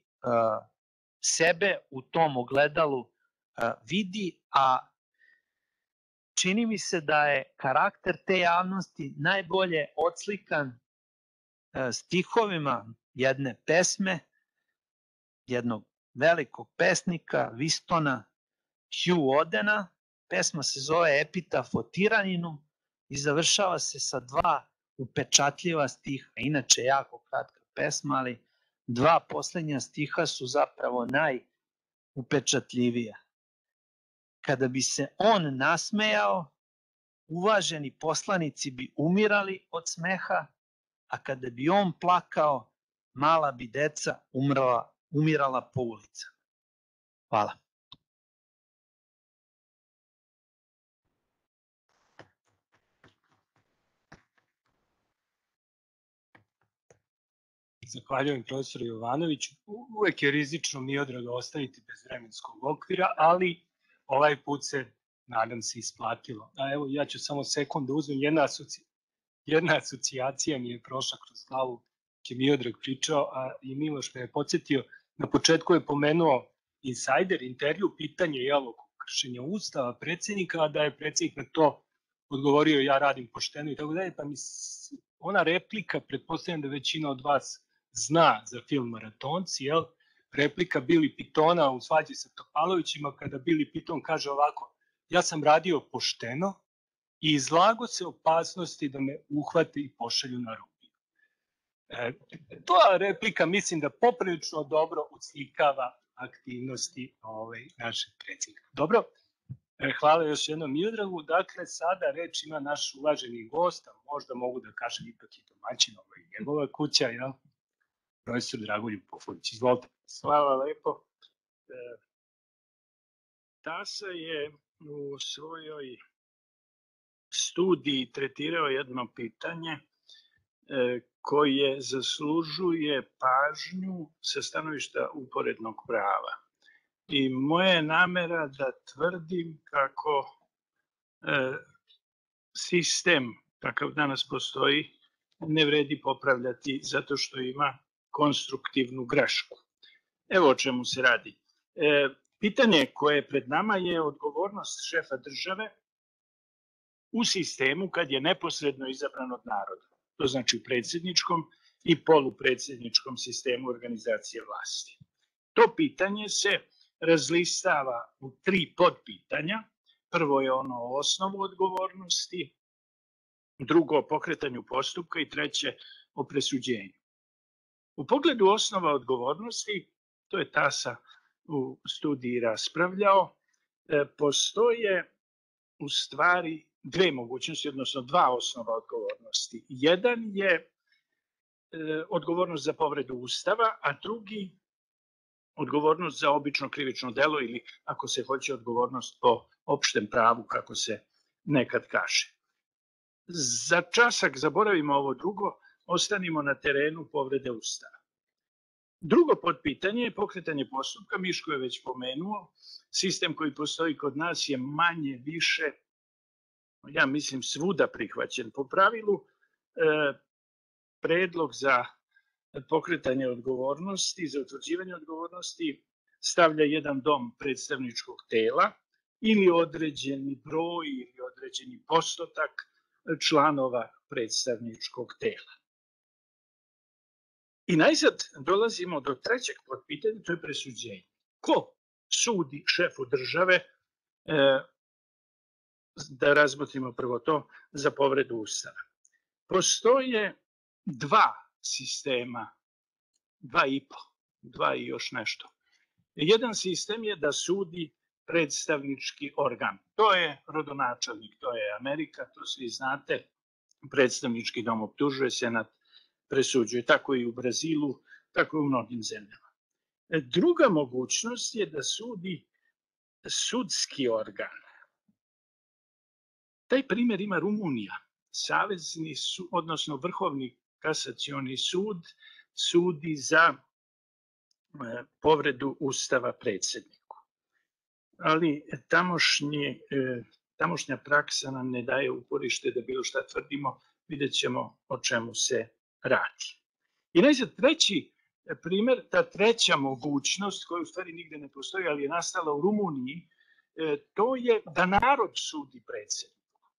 sebe u tom ogledalu vidi, a čini mi se da je karakter te javnosti najbolje odslikan stihovima jedne pesme, jednog velikog pesnika, Wistona Hugh Odena. Pesma se zove Epitaf o tiraninu i završava se sa dva upečatljiva stiha. Inače, jako kratka pesma, ali dva poslednja stiha su zapravo najupečatljivija. Kada bi se on nasmejao, uvaženi poslanici bi umirali od smeha, a kada bi on plakao, mala bi deca umrala, umirala po ulicama. Hvala. Zahvaljujem profesoru Jovanoviću. Uvek je rizično Miodraga ostaviti bez vremenskog okvira, ali ovaj put se, nadam se, isplatilo. A evo, ja ću samo sekund da uzmem. Jedna, asoci... Jedna asocijacija mi je prošla kroz glavu, je Miodrag pričao, a i Miloš me je podsjetio. Na početku je pomenuo Insider intervju, pitanje je oko kršenja Ustava predsjednika, a da je predsjednik na to odgovorio ja radim pošteno i tako dalje, pa mi ona replika, pretpostavljam da većina od vas zna za film Maratonci, jel? Replika Bili Pitona u Svađi sa Topalovićima, kada Bili Piton kaže ovako: ja sam radio pošteno i izlago se opasnosti da me uhvate i pošalju na robiju. E, to replika mislim da poprilično dobro odslikava aktivnosti ovaj, našeg predsjednika. Dobro, e, hvala još jednom Miodragu. Dakle, sada reč ima naš uvaženi gost, možda mogu da kažem ipak i domaćin, ovo je njegova kuća, jel? Profesor Dragoljub Popović, izvolite. Hvala lepo. E, Tasa je u svojoj studiji tretirao jedno pitanje e, koje zaslužuje pažnju sa stanovišta uporednog prava. I moja je namera da tvrdim kako e, sistem kakav danas postoji ne vredi popravljati zato što ima konstruktivnu grešku. Evo o čemu se radi. E, pitanje koje je pred nama je odgovornost šefa države u sistemu kad je neposredno izabran od naroda. To znači u predsjedničkom i polupredsjedničkom sistemu organizacije vlasti. To pitanje se razlistava u tri podpitanja. Prvo je ono o osnovu odgovornosti, drugo o pokretanju postupka i treće o presuđenju. U pogledu osnova odgovornosti, to je Tasa u studiji raspravljao, postoje u stvari dve mogućnosti, odnosno dva osnova odgovornosti. Jedan je odgovornost za povredu Ustava, a drugi odgovornost za obično krivično delo ili, ako se hoće, odgovornost po opštem pravu, kako se nekad kaže. Za časak zaboravimo ovo drugo, ostanimo na terenu povrede Ustava. Drugo podpitanje je pokretanje postupka, Miško je već pomenuo, sistem koji postoji kod nas je manje više, ja mislim, svuda prihvaćen. Po pravilu, predlog za pokretanje odgovornosti, za utvrđivanje odgovornosti stavlja jedan dom predstavničkog tela ili određeni broj ili određeni postotak članova predstavničkog tela. I najzad dolazimo do trećeg podpitanja, to je presuđenje. Ko sudi šefu države, da razmotrimo prvo to, za povredu Ustava? Postoje dva sistema, dva i po, dva i još nešto. Jedan sistem je da sudi predstavnički organ. To je rodonačelnik, to je Amerika, to svi znate. Predstavnički dom optužuje, senat presuđuje. Tako i u Brazilu, tako i u mnogim zemljama. Druga mogućnost je da sudi sudski organ. Taj primjer ima Rumunija. Savezni sud, odnosno Vrhovni kasacioni sud, sudi za povredu Ustava predsjedniku. Ali tamošnji, tamošnja praksa nam ne daje uporište da bilo šta tvrdimo, vidjet ćemo o čemu se radi. I najzad treći primjer, ta treća mogućnost, koja u stvari nigde ne postoji, ali je nastala u Rumuniji, to je da narod sudi predsjedniku.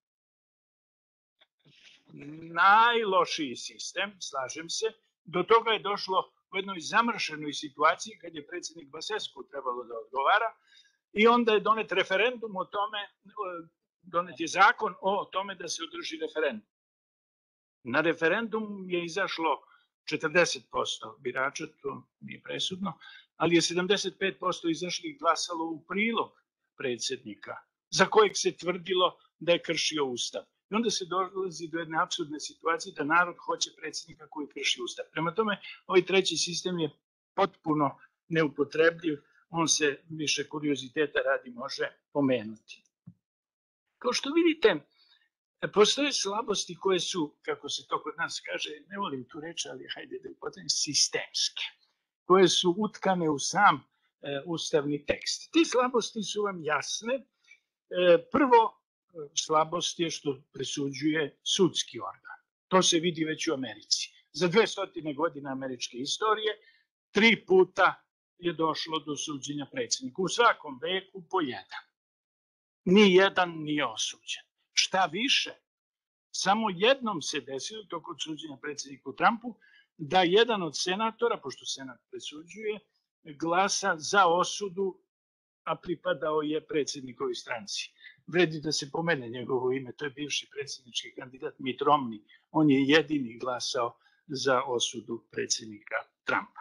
Najlošiji sistem, slažem se, do toga je došlo u jednoj zamršenoj situaciji kad je predsjednik Basescu trebalo da odgovara i onda je donet referendum o tome, donet je zakon o tome da se održi referendum. Na referendum je izašlo četrdeset posto birača, to nije presudno, ali je sedamdeset pet posto izašlih glasalo u prilog predsjednika, za kojeg se tvrdilo da je kršio Ustav. I onda se dolazi do jedne apsurdne situacije da narod hoće predsjednika koji krši Ustav. Prema tome, ovaj treći sistem je potpuno neupotrebljiv, on se više kurioziteta radi može pomenuti. Kao što vidite, postoje slabosti koje su, kako se to kod nas kaže, ne volim tu reći, ali hajde da upotrebim, sistemske, koje su utkane u sam e, ustavni tekst. Ti slabosti su vam jasne. E, prvo, slabost je što presuđuje sudski organ. To se vidi već u Americi. Za dvestotine godina američke istorije tri puta je došlo do suđenja predsjednika. U svakom veku po jedan. Ni jedan nije osuđen. Šta više, samo jednom se desilo, to kod suđenja predsjedniku Trumpu, da jedan od senatora, pošto senat presuđuje, glasa za osudu, a pripadao je predsjednikovoj stranci. Vredi da se pomene njegovo ime, to je bivši predsjednički kandidat Mitt Romney. On je jedini glasao za osudu predsjednika Trumpa.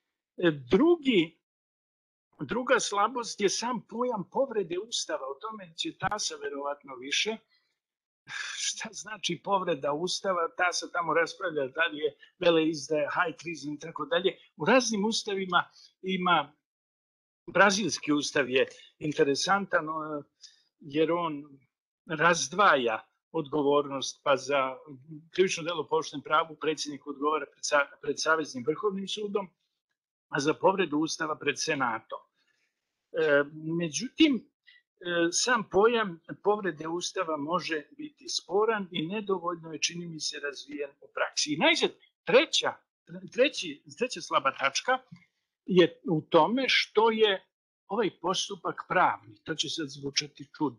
Drugi, druga slabost je sam pojam povrede Ustava, o tome će Tasa verovatno više. Šta znači povreda Ustava? Tasa tamo raspravlja da li je veleizdaja, high treason i tako dalje. U raznim ustavima ima, brazilski ustav je interesantan, jer on razdvaja odgovornost, pa za krivično delo po opštem pravu predsjednik odgovara pred, sa, pred Saveznim vrhovnim sudom, a za povredu Ustava pred Senatom. E, međutim, e, sam pojam povrede Ustava može biti sporan i nedovoljno je, čini mi se, razvijen u praksi. I najzad, treća, treći, treća slaba tačka je u tome što je ovaj postupak pravni. To će sad zvučati čudno.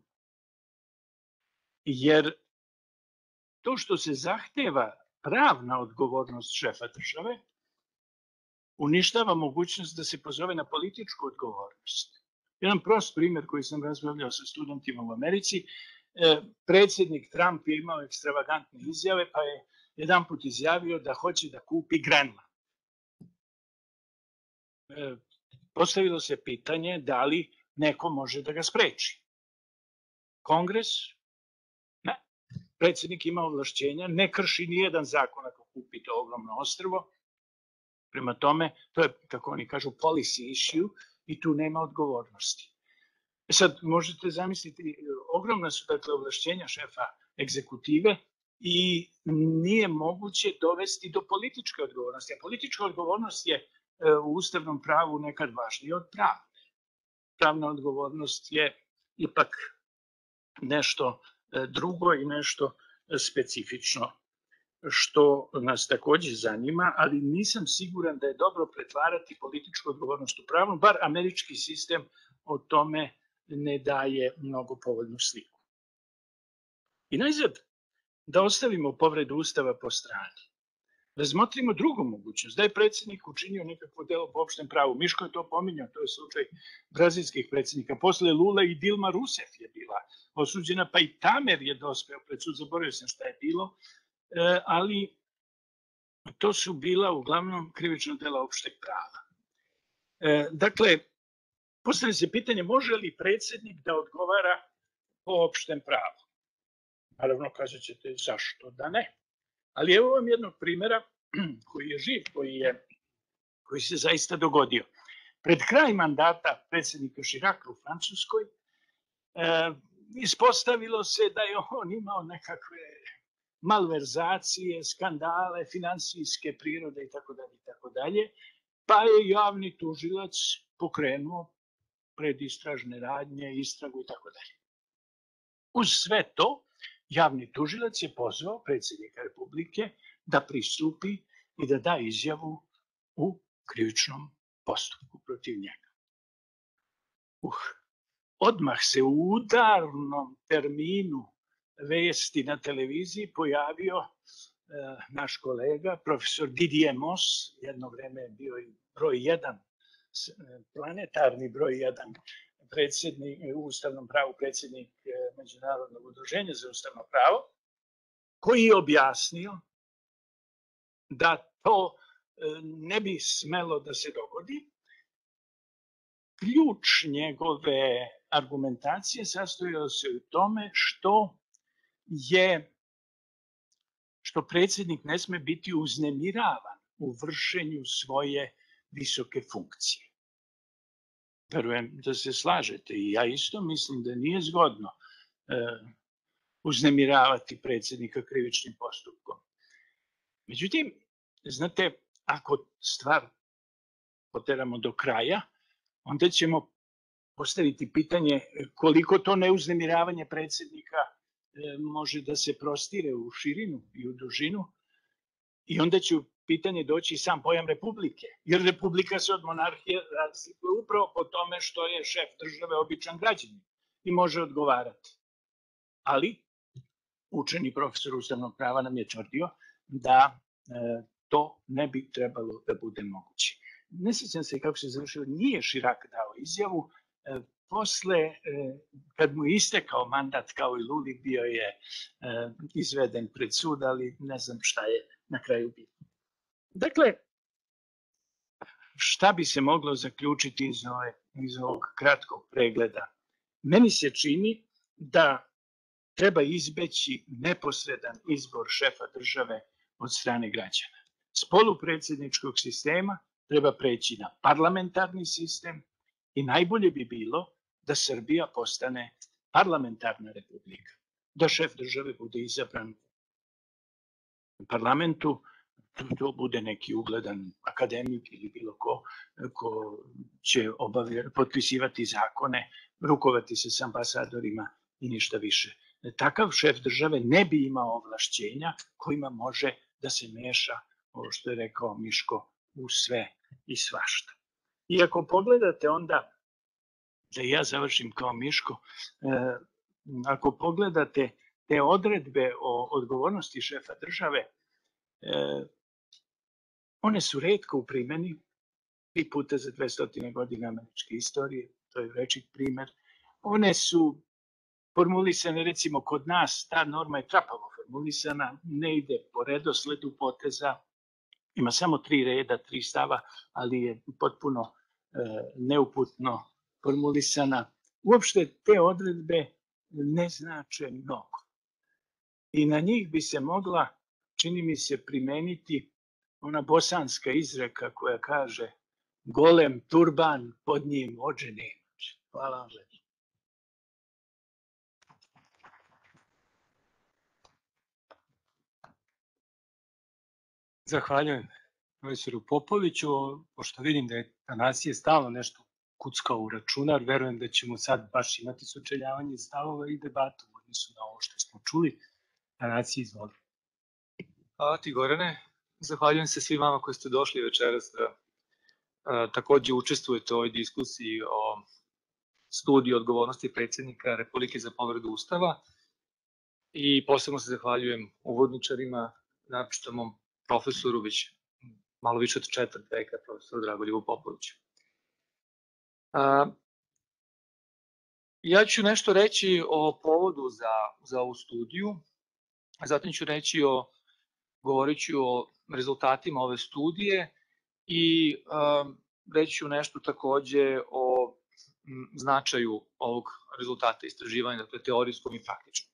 Jer to što se zahteva pravna odgovornost šefa države uništava mogućnost da se pozove na političku odgovornost. Jedan prost primjer koji sam razpravljao sa studentima u Americi, predsjednik Trump je imao ekstravagantne izjave, pa je jedan put izjavio da hoće da kupi Grenland. Postavilo se pitanje da li neko može da ga spreči. Kongres? Ne. Predsjednik ima ovlašćenja, ne krši ni jedan zakon ako kupi to ogromno ostrvo. Prema tome, to je, kako oni kažu, policy issue i tu nema odgovornosti. Sad možete zamisliti, ogromna su dakle ovlašćenja šefa egzekutive i nije moguće dovesti do političke odgovornosti. A politička odgovornost je u ustavnom pravu nekad važnija od pravne. Pravna odgovornost je ipak nešto drugo i nešto specifično, što nas takođe zanima, ali nisam siguran da je dobro pretvarati političku odgovornost u pravnu, bar američki sistem o tome ne daje mnogo povoljnu sliku. I najzad, da ostavimo povredu Ustava po strani. Razmotrimo drugu mogućnost, da je predsjednik učinio nekakvo delo po opštem pravu. Miško je to pominjao, to je slučaj brazilskih predsjednika. Posle Lula i Dilma Rousseff je bila osuđena, pa i Tamer je dospeo pred sud, zaboravio sam šta je bilo, ali to su bila uglavnom krivična dela opšteg prava. Dakle, postavlja se pitanje može li predsjednik da odgovara po opštem pravu? Naravno, kažet ćete zašto da ne. Ali evo vam jednog primjera koji je živ, koji, je, koji se zaista dogodio. Pred kraj mandata predsjednika Chiraca u Francuskoj eh, ispostavilo se da je on imao nekakve malverzacije, skandale, finansijske prirode itd. itd. Pa je javni tužilac pokrenuo predistražne radnje, istragu itd. Uz sve to, javni tužilac je pozvao predsjednika Republike da pristupi i da da izjavu u krivičnom postupku protiv njega. Uh, odmah se u udarnom terminu vesti na televiziji pojavio eh, naš kolega, profesor Didier Moss, jedno vreme je bio i broj jedan, planetarni broj jedan predsjednik, u ustavnom pravu predsjednik Međunarodnog udruženja za ustavno pravo, koji je objasnio da to ne bi smelo da se dogodi. Ključ njegove argumentacije sastojao se u tome što je što predsjednik ne sme biti uznemiravan u vršenju svoje visoke funkcije. Verujem da se slažete i ja isto mislim da nije zgodno uh, uznemiravati predsjednika krivičnim postupkom. Međutim, znate, ako stvar poteramo do kraja, onda ćemo postaviti pitanje koliko to neuznemiravanje predsjednika uh, može da se prostire u širinu i u dužinu i onda će pitanje doći i sam pojam republike, jer republika se od monarhije razlikuje upravo po tome što je šef države običan građanin i može odgovarati. Ali učeni profesor ustavnog prava nam je tvrdio da e, to ne bi trebalo da bude moguće. Ne sjećam se kako se završilo, nije Chirac dao izjavu, e, posle, e, kad mu je istekao mandat kao i Luli, bio je e, izveden pred sud, ali ne znam šta je na kraju bilo. Dakle, šta bi se moglo zaključiti iz, ove, iz ovog kratkog pregleda? Meni se čini da treba izbeći neposredan izbor šefa države od strane građana. S polupredsjedničkog sistema treba preći na parlamentarni sistem i najbolje bi bilo da Srbija postane parlamentarna republika, da šef države bude izabran u parlamentu, to bude neki ugledan akademik ili bilo ko, ko će obavljati, potpisivati zakone, rukovati se s ambasadorima i ništa više. Takav šef države ne bi imao ovlašćenja kojima može da se meša, ovo što je rekao Miško, u sve i svašta. I ako pogledate onda, da ja završim kao Miško, eh, ako pogledate te odredbe o odgovornosti šefa države, eh, one su retko u primjeni, tri puta za dvesta godina američke istorije, to je rečit primer. One su formulisane, recimo kod nas, ta norma je trapavo formulisana, ne ide po redosledu poteza, ima samo tri reda, tri stava, ali je potpuno e, neuputno formulisana. Uopšte te odredbe ne znače mnogo. I na njih bi se mogla, čini mi se, primeniti ona bosanska izreka koja kaže golem turban, pod njim ođeni. Hvala vam. Zahvaljujem profesoru Popoviću, pošto vidim da je Tanasije stalno nešto kuckao u računar, verujem da ćemo sad baš imati sučeljavanje stavova i debatu u odnosu na ovo što smo čuli. Tanasije, izvoli. Hvala ti, Gorane. Zahvaljujem se svim vama koji ste došli večeras da a, takođe učestvujete u ovoj diskusiji o studiji odgovornosti predsjednika Republike za povredu Ustava i posebno se zahvaljujem uvodničarima, naročito mom profesoru, već malo više od četvrt veka, profesoru Dragoljubu Popoviću. A, ja ću nešto reći o povodu za, za ovu studiju, a zatim ću reći o, govorit ću o rezultatima ove studije i a, reći ću nešto takođe o m, značaju ovog rezultata istraživanja, dakle teorijskom i praktičnom.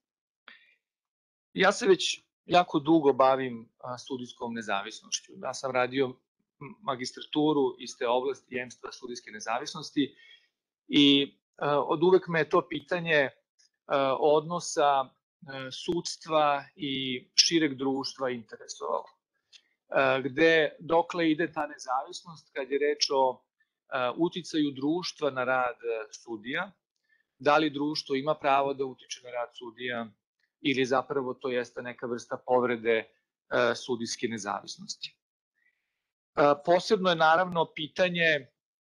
Ja se već jako dugo bavim a, studijskom nezavisnošću. Ja sam radio magistraturu iz te oblasti jemstva studijske nezavisnosti i a, od uvek me je to pitanje a, odnosa a, sudstva i šireg društva interesovalo. A, gde dokle ide ta nezavisnost kad je reč o a, uticaju društva na rad sudija, da li društvo ima pravo da utiče na rad sudija ili zapravo to jeste neka vrsta povrede e, sudijske nezavisnosti. E, posebno je naravno pitanje e,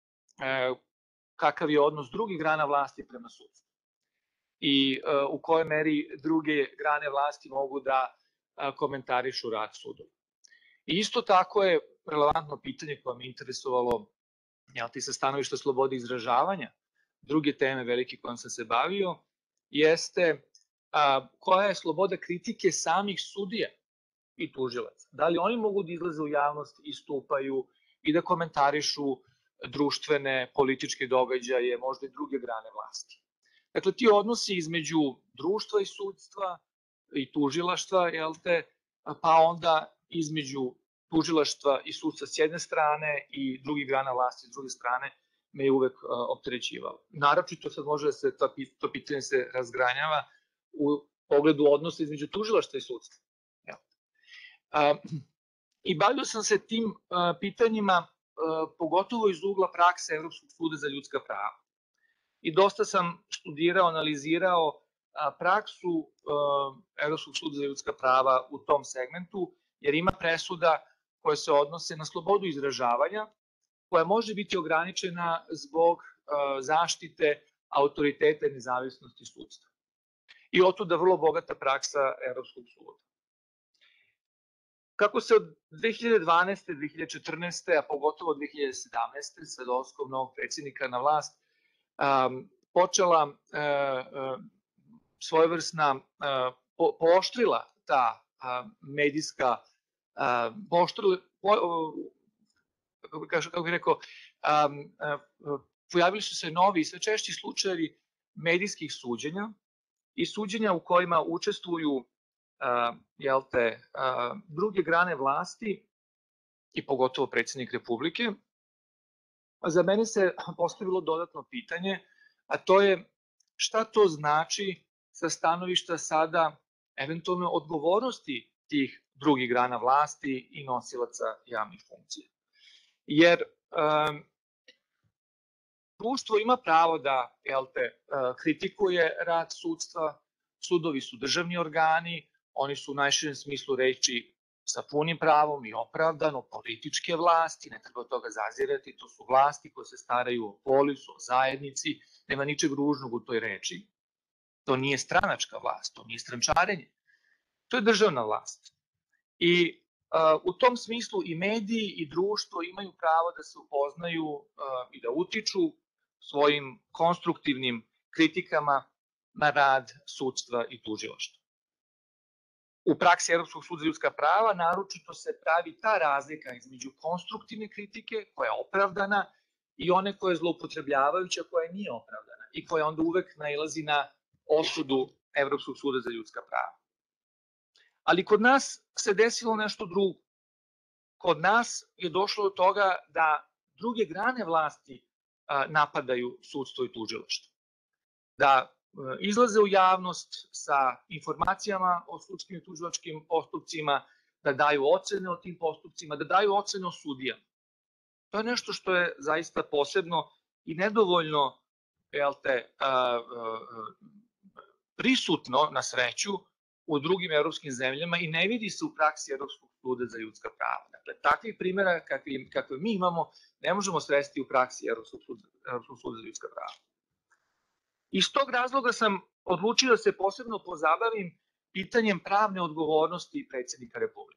kakav je odnos drugih grana vlasti prema sudstvu i e, u kojoj meri druge grane vlasti mogu da e, komentarišu rad sudova. I isto tako je relevantno pitanje koje me interesovalo, jel ti, sa stanovišta slobode izražavanja, druge teme velike kojom sam se bavio, jeste a, koja je sloboda kritike samih sudija i tužilaca. Da li oni mogu da izlaze u javnost, istupaju i da komentarišu društvene, političke događaje, možda i druge grane vlasti. Dakle, ti odnosi između društva i sudstva i tužilaštva, jel te, pa onda između tužilaštva i sudstva s jedne strane i drugih grana vlasti s druge strane, me je uvek uh, opterećivalo. Naročito sad može da se to, to pitanje se razgranjava u pogledu odnosa između tužilaštva i sudstva. Ja. Uh, I bavio sam se tim uh, pitanjima uh, pogotovo iz ugla prakse Evropskog suda za ljudska prava. I dosta sam studirao, analizirao uh, praksu uh, Evropskog suda za ljudska prava u tom segmentu, jer ima presuda koje se odnose na slobodu izražavanja, koja može biti ograničena zbog uh, zaštite autoriteta i nezavisnosti sudstva. I otuda vrlo bogata praksa Evropskog suda. Kako se od dve hiljade dvanaeste. dve hiljade četrnaeste. a pogotovo dve hiljade sedamnaeste. sa dolaskom novog predsjednika na vlast, um, počela uh, uh, svojevrsna, uh, po, pooštrila ta uh, medijska, uh, pooštrila, po, uh, kako bih rekao, um, uh, pojavili su se novi i sve češći slučajevi medijskih suđenja i suđenja u kojima učestvuju uh, jel te, uh, druge grane vlasti i pogotovo predsjednik Republike. Za mene se postavilo dodatno pitanje, a to je šta to znači sa stanovišta sada eventualno odgovornosti tih drugih grana vlasti i nosilaca javnih funkcija. Jer um, društvo ima pravo da jel te, uh, kritikuje rad sudstva, sudovi su državni organi, oni su u najširem smislu reči sa punim pravom i opravdano političke vlasti, ne treba od toga zazirati, to su vlasti koje se staraju o polisu, o zajednici, nema ničeg ružnog u toj reči. To nije stranačka vlast, to nije strančarenje, to je državna vlast. I Uh, u tom smislu i mediji i društvo imaju pravo da se upoznaju uh, i da utiču svojim konstruktivnim kritikama na rad sudstva i tužilaštva. U praksi Evropskog suda za ljudska prava naročito se pravi ta razlika između konstruktivne kritike, koja je opravdana, i one koja je zloupotrebljavajuća, koja nije opravdana i koja onda uvek nailazi na osudu Evropskog suda za ljudska prava. Ali kod nas se desilo nešto drugo. Kod nas je došlo do toga da druge grane vlasti napadaju sudstvo i tužilaštvo. Da izlaze u javnost sa informacijama o sudskim i tužilačkim postupcima, da daju ocene o tim postupcima, da daju ocene o sudijama. To je nešto što je zaista posebno i nedovoljno jel te, a, a, prisutno na sreću u drugim evropskim zemljama i ne vidi se u praksi Evropskog suda za ljudska prava. Dakle, takvih primjera kakve, kakve mi imamo ne možemo sresti u praksi Evropskog suda, Evropskog suda za ljudska prava. Iz tog razloga sam odlučio da se posebno pozabavim pitanjem pravne odgovornosti predsjednika Republike.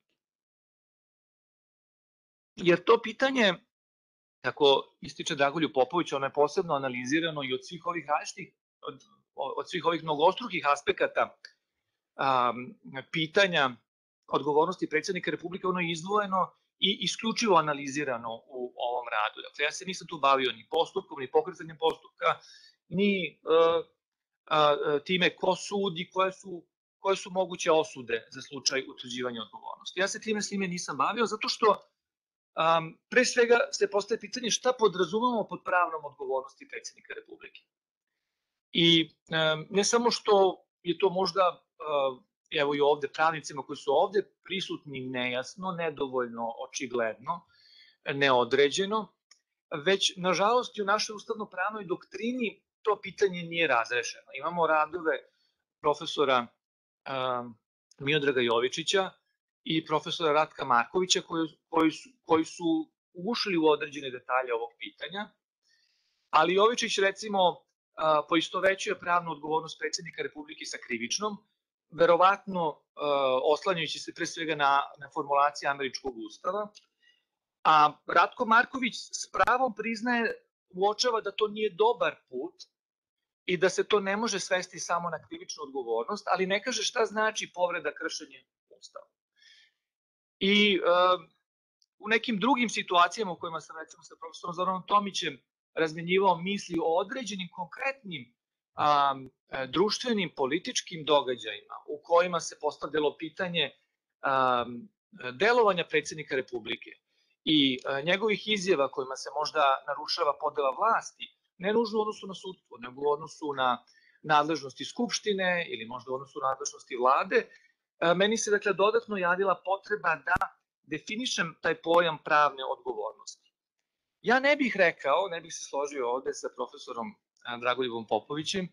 Jer to pitanje, kako ističe Dragoljub Popović, ono je posebno analizirano i od svih ovih različitih, od, od svih ovih mnogostrukih aspekata um, pitanja odgovornosti predsjednika Republike, ono je izdvojeno i isključivo analizirano u ovom radu. Dakle, ja se nisam tu bavio ni postupkom, ni pokretanjem postupka, ni uh, uh, time ko sudi, koje su, koje su moguće osude za slučaj utvrđivanja odgovornosti. Ja se time s njime nisam bavio zato što Um, pre svega se postaje pitanje šta podrazumemo pod pravnom odgovornosti predsjednika Republike. I um, ne samo što je to možda, uh, evo i ovde, pravnicima koji su ovde prisutni nejasno, nedovoljno očigledno, neodređeno, već nažalost i u našoj ustavno-pravnoj doktrini to pitanje nije razrešeno. Imamo radove profesora um, Miodraga Jovičića i profesora Ratka Markovića koji, koji, su, koji su ušli u određene detalje ovog pitanja, ali Jovičić recimo poistovećuje pravnu odgovornost predsjednika Republike sa krivičnom, verovatno oslanjajući se pre svega na, na formulacije američkog ustava, a Ratko Marković s pravom priznaje, uočava da to nije dobar put i da se to ne može svesti samo na krivičnu odgovornost, ali ne kaže šta znači povreda kršenja ustava. I uh, u nekim drugim situacijama u kojima sam recimo sa profesorom Zoranom Tomićem razmenjivao misli o određenim konkretnim um, društvenim, političkim događajima u kojima se postavljalo pitanje um, delovanja predsjednika Republike i uh, njegovih izjava kojima se možda narušava podela vlasti, ne nužno u odnosu na sudstvo, nego u odnosu na nadležnosti Skupštine ili možda u odnosu na nadležnosti vlade, meni se dakle dodatno javila potreba da definišem taj pojam pravne odgovornosti. Ja ne bih rekao, ne bih se složio ovde sa profesorom Dragoljubom Popovićem,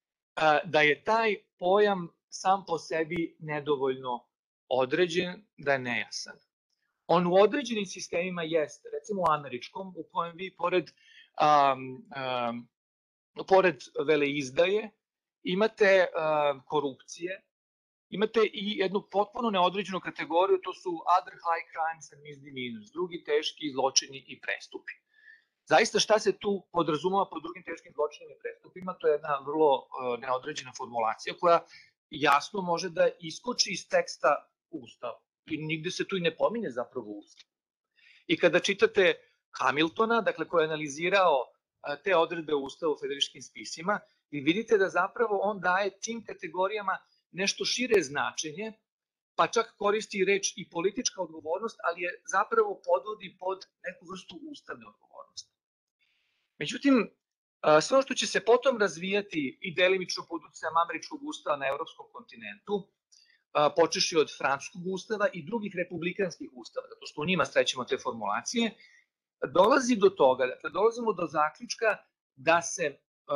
da je taj pojam sam po sebi nedovoljno određen, da je nejasan. On u određenim sistemima jeste, recimo u američkom, u kojem vi pored, um, um, pored veleizdaje imate um, korupcije, imate i jednu potpuno neodređenu kategoriju, to su other high crimes and misdemeanors, drugi teški zločini i prestupi. Zaista šta se tu podrazumeva pod drugim teškim zločinima i prestupima, to je jedna vrlo uh, neodređena formulacija koja jasno može da iskoči iz teksta Ustava. I nigde se tu i ne pominje zapravo Ustav. I kada čitate Hamiltona, dakle koji je analizirao uh, te odredbe Ustava u federičkim spisima, vi vidite da zapravo on daje tim kategorijama nešto šire značenje, pa čak koristi reč i politička odgovornost, ali je zapravo podvodi pod neku vrstu ustavne odgovornosti. Međutim, sve ono što će se potom razvijati i delimično pod uticajem američkog ustava na evropskom kontinentu, počeši od francuskog ustava i drugih republikanskih ustava, zato što u njima srećemo te formulacije, dolazi do toga, dakle, dolazimo do zaključka da se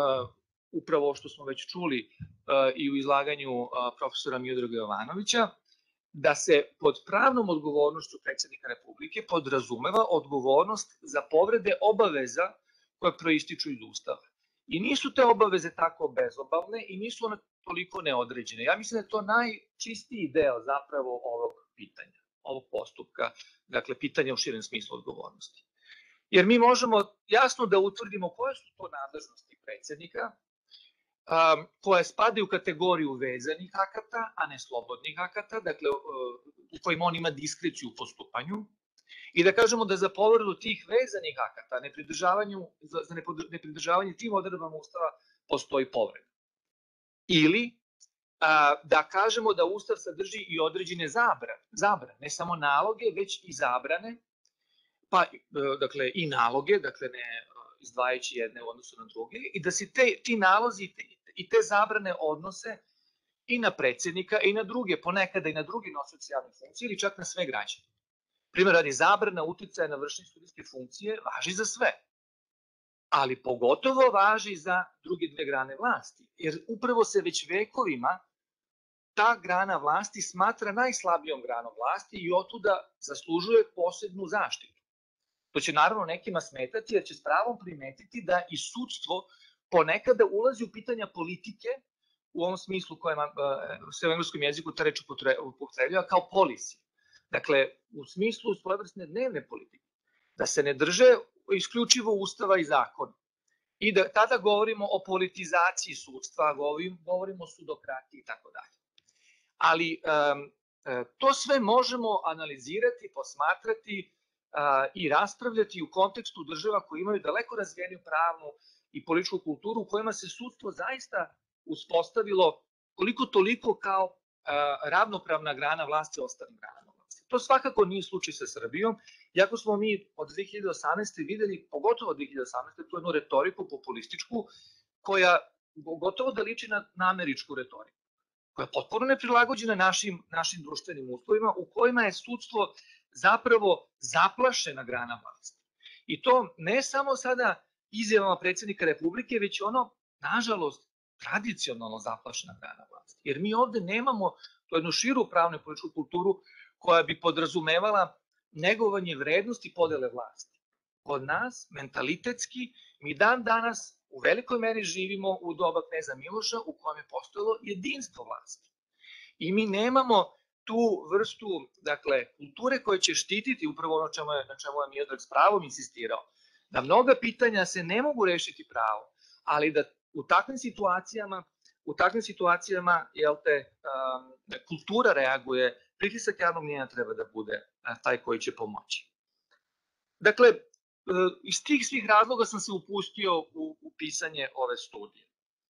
upravo što smo već čuli uh, i u izlaganju uh, profesora Miodraga Jovanovića, da se pod pravnom odgovornošću predsjednika Republike podrazumeva odgovornost za povrede obaveza koje proističu iz Ustava. I nisu te obaveze tako bezobalne i nisu one toliko neodređene. Ja mislim da je to najčistiji deo zapravo ovog pitanja, ovog postupka, dakle pitanja u širem smislu odgovornosti. Jer mi možemo jasno da utvrdimo koje su to nadležnosti predsjednika, Um, koje spadaju u kategoriju vezanih akata, a ne slobodnih akata, dakle u kojima on ima diskreciju u postupanju, i da kažemo da za povredu tih vezanih akata, nepridržavanju, za nepridržavanje tim odredbama Ustava postoji povreda. Ili a, da kažemo da Ustav sadrži i određene zabrane, zabrane, ne samo naloge, već i zabrane, pa dakle i naloge, dakle ne izdvajajući jedne u odnosu na druge, i da se te, ti nalozi i te, i te zabrane odnose i na predsjednika i na druge, ponekada i na druge nosioce javne funkcije ili čak na sve građane. Primjer radi, zabrana uticaja na vršenje sudijske funkcije važi za sve, ali pogotovo važi za druge dve grane vlasti, jer upravo se već vekovima ta grana vlasti smatra najslabijom granom vlasti i otuda zaslužuje posebnu zaštitu. To će naravno nekima smetati, jer će s pravom primetiti da i sudstvo ponekada ulazi u pitanja politike, u ovom smislu kojima se u engleskom jeziku ta reč upotrebljava kao policy. Dakle, u smislu svojevrsne dnevne politike. Da se ne drže isključivo ustava i zakona. I da tada govorimo o politizaciji sudstva, govorimo, govorimo o sudokratiji i tako dalje. Ali um, to sve možemo analizirati, posmatrati uh, i raspravljati u kontekstu država koji imaju daleko razvijeniju pravnu i političku kulturu u kojima se sudstvo zaista uspostavilo koliko toliko kao uh, ravnopravna grana vlasti ostalim granama vlasti. To svakako nije slučaj sa Srbijom, iako smo mi od dve hiljade osamnaeste. videli, pogotovo od dve hiljade osamnaeste. tu jednu retoriku populističku koja gotovo da liči na, na američku retoriku, koja je potpuno neprilagođena našim, našim društvenim uslovima u kojima je sudstvo zapravo zaplašena grana vlasti. I to ne samo sada izjavama predsjednika Republike, već ono, nažalost, tradicionalno zaplašena grana vlasti. Jer mi ovde nemamo to jednu širu pravnu i političku kulturu koja bi podrazumevala negovanje vrednosti podele vlasti. Kod nas, mentalitetski, mi dan danas u velikoj meri živimo u doba kneza Miloša u kojem je postojalo jedinstvo vlasti. I mi nemamo tu vrstu, dakle, kulture koja će štititi upravo ono čemu je, na čemu je Miodrag s pravom insistirao, da mnoga pitanja se ne mogu rešiti pravo, ali da u takvim situacijama, u takvim situacijama, jel te, um, kultura reaguje, pritisak javnog mnijenja treba da bude taj koji će pomoći. Dakle, iz tih svih razloga sam se upustio u, u pisanje ove studije.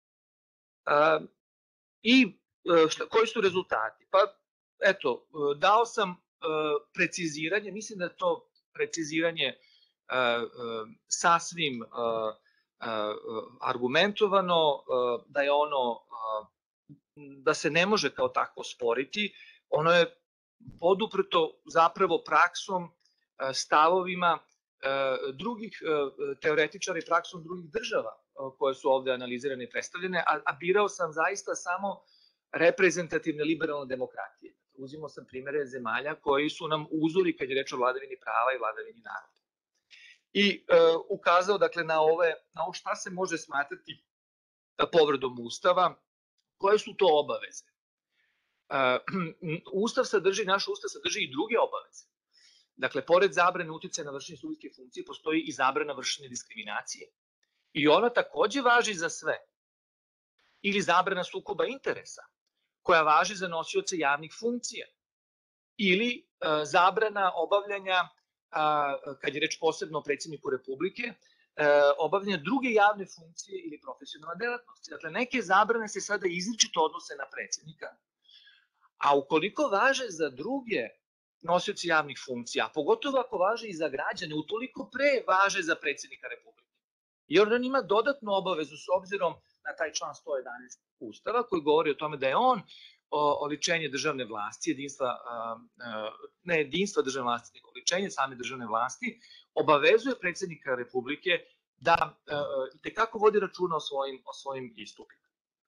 Uh, I uh, šta, koji su rezultati? Pa, eto, dao sam uh, preciziranje, mislim da je to preciziranje uh, uh, sasvim uh, uh, argumentovano, uh, da je ono, uh, da se ne može kao tako sporiti, ono je poduprto zapravo praksom, uh, stavovima drugih teoretičara i praksom drugih država koje su ovde analizirane i predstavljene, a, a birao sam zaista samo reprezentativne liberalne demokratije. Uzimao sam primere zemalja koji su nam uzori kad je reč o vladavini prava i vladavini naroda. I e, ukazao dakle na ove, na ovo šta se može smatrati povredom Ustava, koje su to obaveze. E, Ustav sadrži, naš Ustav sadrži i druge obaveze. Dakle, pored zabrane uticaja na vršenje sudijske funkcije, postoji i zabrana vršenja diskriminacije. I ona takođe važi za sve. Ili zabrana sukoba interesa, koja važi za nosioce javnih funkcija. Ili e, zabrana obavljanja, a, kad je reč posebno o predsjedniku Republike, e, obavljanja druge javne funkcije ili profesionalne delatnosti. Dakle, neke zabrane se sada izričito odnose na predsjednika, a ukoliko važe za druge nosioci javnih funkcija, a pogotovo ako važe i za građane, utoliko pre važe za predsjednika Republike. Jer on ima dodatnu obavezu s obzirom na taj član sto jedanaest Ustava koji govori o tome da je on oličenje državne vlasti, jedinstva, ne jedinstva državne vlasti, nego oličenje same državne vlasti, obavezuje predsjednika Republike da itekako vodi računa o svojim, o svojim istupima.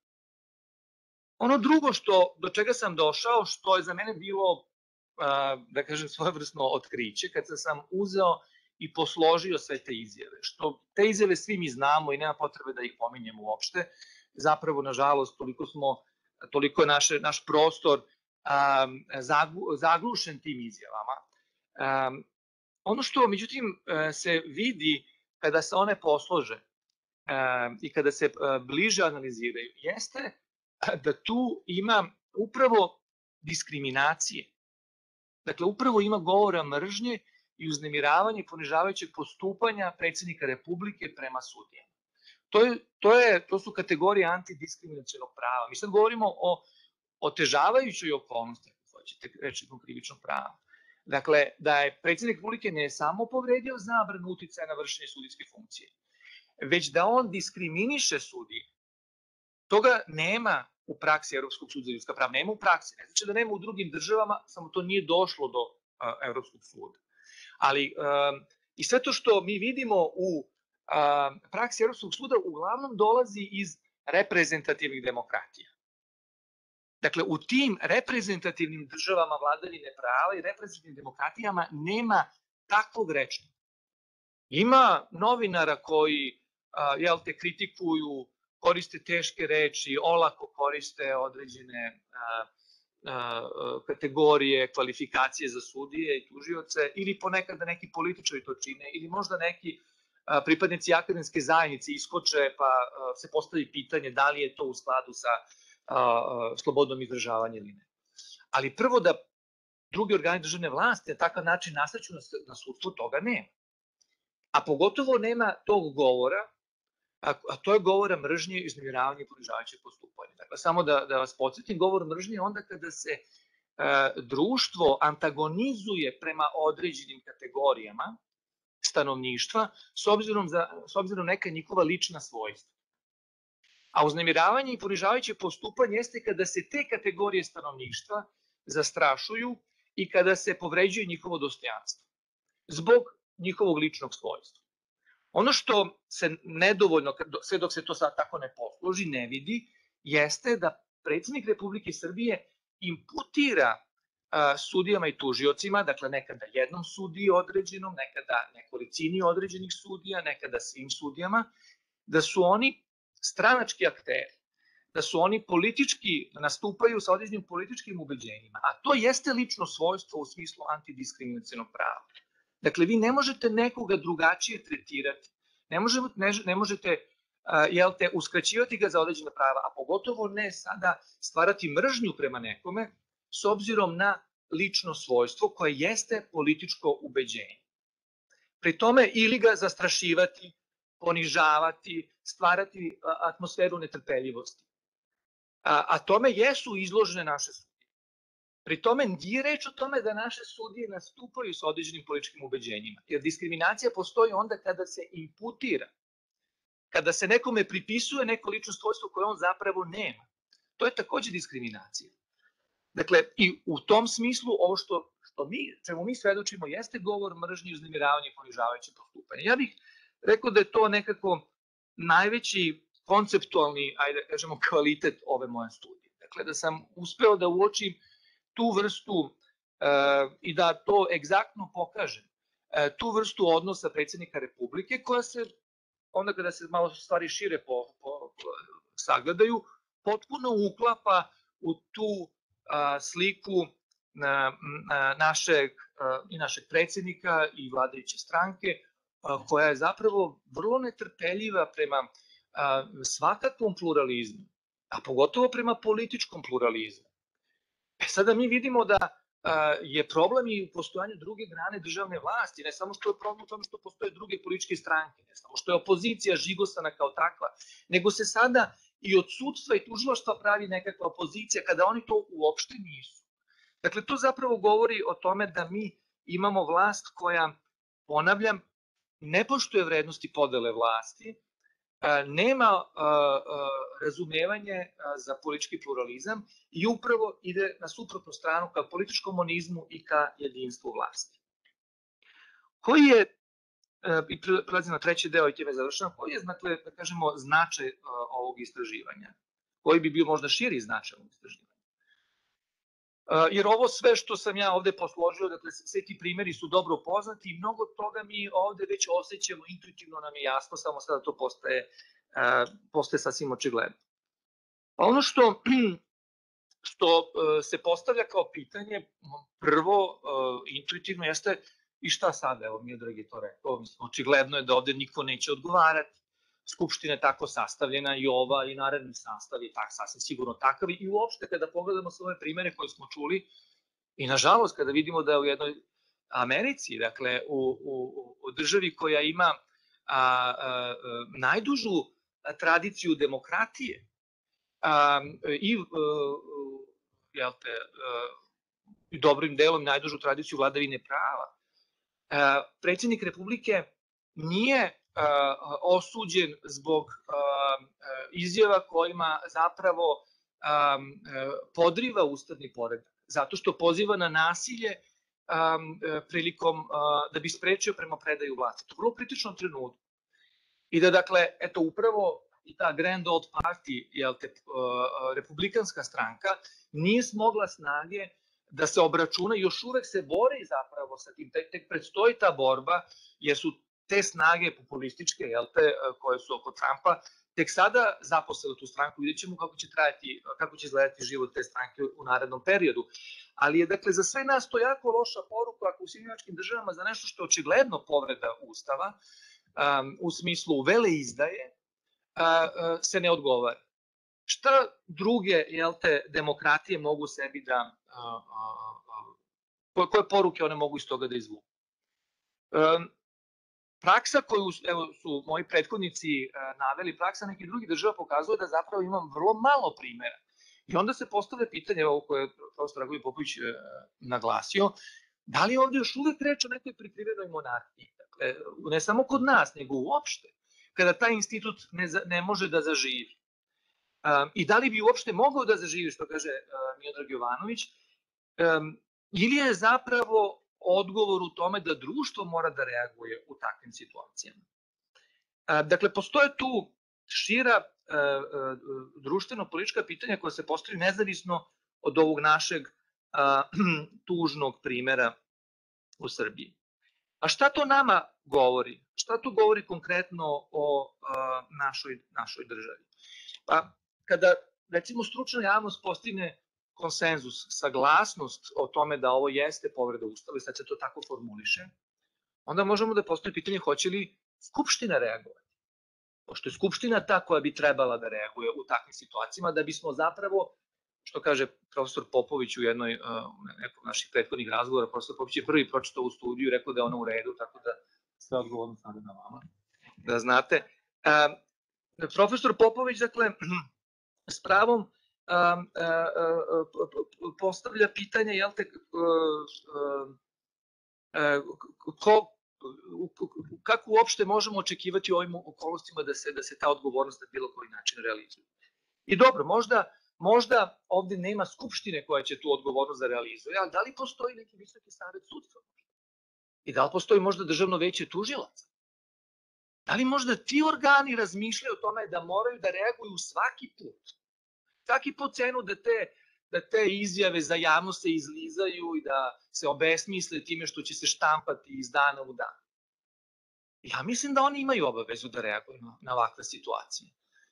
Ono drugo što, do čega sam došao, što je za mene bilo, da kažem, svojevrsno otkriće, kad sam uzeo i posložio sve te izjave, što te izjave svi mi znamo i nema potrebe da ih pominjemo uopšte, zapravo, nažalost, toliko smo, toliko je naše, naš prostor um, zaglušen tim izjavama. Um, ono što, međutim, se vidi kada se one poslože um, i kada se uh, bliže analiziraju, jeste da tu ima upravo diskriminacije. Dakle, upravo ima govora mržnje i uznemiravanje i ponižavajućeg postupanja predsjednika Republike prema sudijama. To, je, to, je, to su kategorije antidiskriminacionog prava. Mi sad govorimo o otežavajućoj okolnosti, ako hoćete reći krivičnog prava. Dakle, da je predsjednik Republike ne samo povredio zabranu uticaja na vršenje sudijske funkcije, već da on diskriminiše sudije Toga nema u praksi Evropskog suda za ljudska prava, nema u praksi. Ne znači da nema u drugim državama, samo to nije došlo do uh, Evropskog suda. Ali um, i sve to što mi vidimo u uh, praksi Evropskog suda uglavnom dolazi iz reprezentativnih demokratija. Dakle, u tim reprezentativnim državama vladavine prava i reprezentativnim demokratijama nema takvog rečnika. Ima novinara koji uh, jel te, kritikuju, koriste teške reči, olako koriste određene uh, uh, kategorije, kvalifikacije za sudije i tužioce, ili ponekad da neki političari to čine, ili možda neki uh, pripadnici akademske zajednice iskoče pa uh, se postavi pitanje da li je to u skladu sa uh, uh, slobodnom izražavanja ili ne. Ali prvo da drugi organi državne vlasti na takav način nasreću na, na sudstvo, toga nema. A pogotovo nema tog govora, a, a to je govora mržnje, iznemiravanja i ponižavajućeg postupanja. Dakle, samo da, da vas podsjetim, govor mržnje je onda kada se e, društvo antagonizuje prema određenim kategorijama stanovništva s obzirom, za, s obzirom neka njihova lična svojstva. A uznemiravanje i ponižavajuće postupanje jeste kada se te kategorije stanovništva zastrašuju i kada se povređuje njihovo dostojanstvo zbog njihovog ličnog svojstva. Ono što se nedovoljno, sve dok se to sad tako ne posloži, ne vidi, jeste da predsjednik Republike Srbije imputira a, sudijama i tužiocima, dakle nekada jednom sudiji određenom, nekada nekolicini određenih sudija, nekada svim sudijama, da su oni stranački akteri, da su oni politički, da nastupaju sa određenim političkim ubeđenjima, a to jeste lično svojstvo u smislu antidiskriminacionog prava. Dakle, vi ne možete nekoga drugačije tretirati, ne, možete, ne, ne možete uh, jel te, uskraćivati ga za određena prava, a pogotovo ne sada stvarati mržnju prema nekome s obzirom na lično svojstvo koje jeste političko ubeđenje. Pri tome ili ga zastrašivati, ponižavati, stvarati uh, atmosferu netrpeljivosti. A, a tome jesu izložene naše sudije. Pri tome nije reč o tome da naše sudije nastupaju sa određenim političkim ubeđenjima, jer diskriminacija postoji onda kada se imputira, kada se nekome pripisuje neko lično svojstvo koje on zapravo nema. To je takođe diskriminacija. Dakle, i u tom smislu ovo što, što mi, čemu mi svedočimo jeste govor mržnje, uznemiravanje i ponižavajuće postupanje. Ja bih rekao da je to nekako najveći konceptualni, ajde da kažemo, kvalitet ove moje studije. Dakle, da sam uspeo da uočim tu vrstu uh, i da to egzaktno pokažem, uh, tu vrstu odnosa predsjednika Republike koja se, onda kada se malo stvari šire po, po, po, sagledaju, potpuno uklapa u tu uh, sliku uh, našeg, uh, i našeg predsjednika i vladajuće stranke, uh, koja je zapravo vrlo netrpeljiva prema uh, svakakvom pluralizmu, a pogotovo prema političkom pluralizmu. E sada mi vidimo da a, je problem i u postojanju druge grane državne vlasti, ne samo što je problem u tome što postoje druge političke stranke, ne samo što je opozicija žigosana kao takva, nego se sada i od sudstva i tužilaštva pravi nekakva opozicija kada oni to uopšte nisu. Dakle, to zapravo govori o tome da mi imamo vlast koja, ponavljam, ne poštuje vrednosti podele vlasti, nema razumevanje za politički pluralizam i upravo ide na suprotnu stranu ka političkom monizmu i ka jedinstvu vlasti. Koji je, i prelazim na treći deo i time završavam, koji je, dakle, da kažemo, značaj ovog istraživanja? Koji bi bio možda širi značaj ovog istraživanja? Jer ovo sve što sam ja ovde posložio, dakle, sve ti primjeri su dobro poznati i mnogo toga mi ovde već osjećamo, intuitivno nam je jasno, samo sada to postaje, postaje sasvim očigledno. Ono što, što se postavlja kao pitanje, prvo, intuitivno jeste i šta sada, evo mi je dragi to rekao, očigledno je da ovde niko neće odgovarati. Skupština je tako sastavljena i ova i naredni sastav je tak, sasvim sigurno takav i uopšte kada pogledamo sve ove primere koje smo čuli i nažalost kada vidimo da u jednoj Americi, dakle u, u, u državi koja ima a, a, a, najdužu tradiciju demokratije a, i jel te, a, dobrim delom najdužu tradiciju vladavine prava, a, predsjednik Republike nije osuđen zbog izjava kojima zapravo podriva ustavni poredak, zato što poziva na nasilje prilikom da bi sprečio prema predaju vlasti. To je vrlo kritično trenutku. I da, dakle, eto, upravo i ta Grand Old Party, jel te, republikanska stranka, nije smogla snage da se obračuna, još uvek se bori zapravo sa tim, tek predstoji ta borba, jer su te snage populističke, jel te, koje su oko Trumpa, tek sada zaposlili tu stranku, vidjet ćemo kako će trajati, kako će izgledati život te stranke u narednom periodu. Ali je, dakle, za sve nas to jako loša poruka ako u Sjedinjenim Državama za nešto što je očigledno povreda Ustava, um, u smislu veleizdaje, uh, se ne odgovara. Šta druge, jel te, demokratije mogu sebi da, uh, uh, uh, koje poruke one mogu iz toga da izvuku? Um, Praksa koju evo, su moji prethodnici uh, naveli, praksa nekih drugih država pokazuje da zapravo imam vrlo malo primjera. I onda se postavlja pitanje, ovo koje je profesor Dragoljub Popović uh, naglasio, da li je ovdje još uvek reč o nekoj prikrivenoj monarhiji? Dakle, ne samo kod nas, nego uopšte, kada taj institut ne, za, ne može da zaživi. Um, I da li bi uopšte mogao da zaživi, što kaže uh, Miodrag Jovanović, um, ili je zapravo odgovor u tome da društvo mora da reaguje u takvim situacijama. Dakle, postoje tu šira društveno-politička pitanja koja se postavljaju nezavisno od ovog našeg tužnog primera u Srbiji. A šta to nama govori? Šta to govori konkretno o našoj, našoj državi? Pa, kada, recimo, stručna javnost postigne konsenzus, saglasnost o tome da ovo jeste povreda Ustava i sad se to tako formuliše, onda možemo da postoji pitanje hoće li Skupština reagovati. Pošto je Skupština ta koja bi trebala da reaguje u takvim situacijama, da bismo zapravo, što kaže profesor Popović u jednoj uh, nekom naših prethodnih razgovora, profesor Popović je prvi pročitao u studiju i rekao da je ona u redu, tako da sve odgovorno sada na vama, da znate. Uh, profesor Popović, dakle, s pravom Um, uh, uh, postavlja pitanje, jel te, uh, uh, ko, kako uopšte možemo očekivati u ovim okolnostima da se, da se ta odgovornost na bilo koji način realizuje. I dobro, možda, možda ovde nema Skupštine koja će tu odgovornost da realizuje, ali da li postoji neki visoki savet sudstva? I da li postoji možda državno veće tužilaca? Da li možda ti organi razmišljaju o tome da moraju da reaguju svaki put? Čak i po cenu da te, da te izjave za javnost se izlizaju i da se obesmisle time što će se štampati iz dana u dan. Ja mislim da oni imaju obavezu da reaguju na, na ovakve situacije.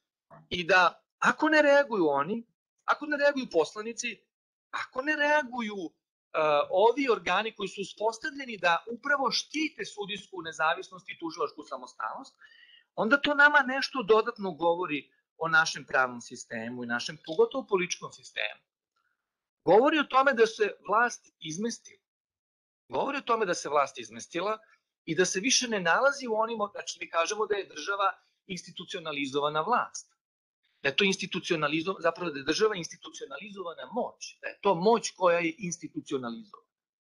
I da ako ne reaguju oni, ako ne reaguju poslanici, ako ne reaguju uh, ovi organi koji su uspostavljeni da upravo štite sudijsku nezavisnost i tužilačku samostalnost, onda to nama nešto dodatno govori o našem pravnom sistemu i našem, pogotovo političkom sistemu. Govori o tome da se vlast izmestila. Govori o tome da se vlast izmestila i da se više ne nalazi u onim, znači mi kažemo da je država institucionalizovana vlast. Da je to institucionalizovana, zapravo da je država institucionalizovana moć. Da je to moć koja je institucionalizovana.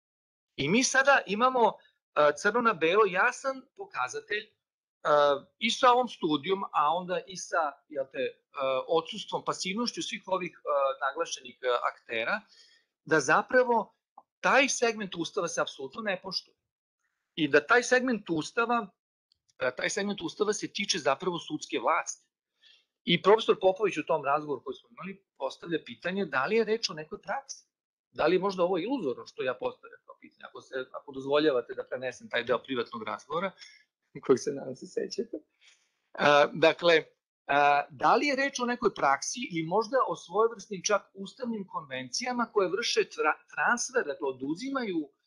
I mi sada imamo crno na belo jasan pokazatelj Uh, i sa ovom studijom, a onda i sa, jel te, uh, odsustvom, pasivnošću svih ovih uh, naglašenih uh, aktera, da zapravo taj segment Ustava se apsolutno ne poštuje. I da taj segment Ustava, uh, taj segment Ustava se tiče zapravo sudske vlasti. I profesor Popović u tom razgovoru koji smo imali postavlja pitanje da li je reč o nekoj praksi. Da li je možda ovo iluzorno što ja postavljam kao pitanje, ako, se, ako dozvoljavate da prenesem taj deo privatnog razgovora, kojeg se nadam se sećate. Uh, dakle, uh, da li je reč o nekoj praksi ili možda o svojevrsnim čak ustavnim konvencijama koje vrše tra transfer, dakle oduzimaju uh,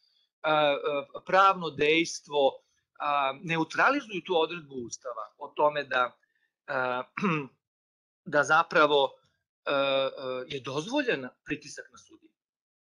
uh, pravno dejstvo, uh, neutralizuju tu odredbu Ustava o tome da, uh, da zapravo uh, uh, je dozvoljen pritisak na sudije.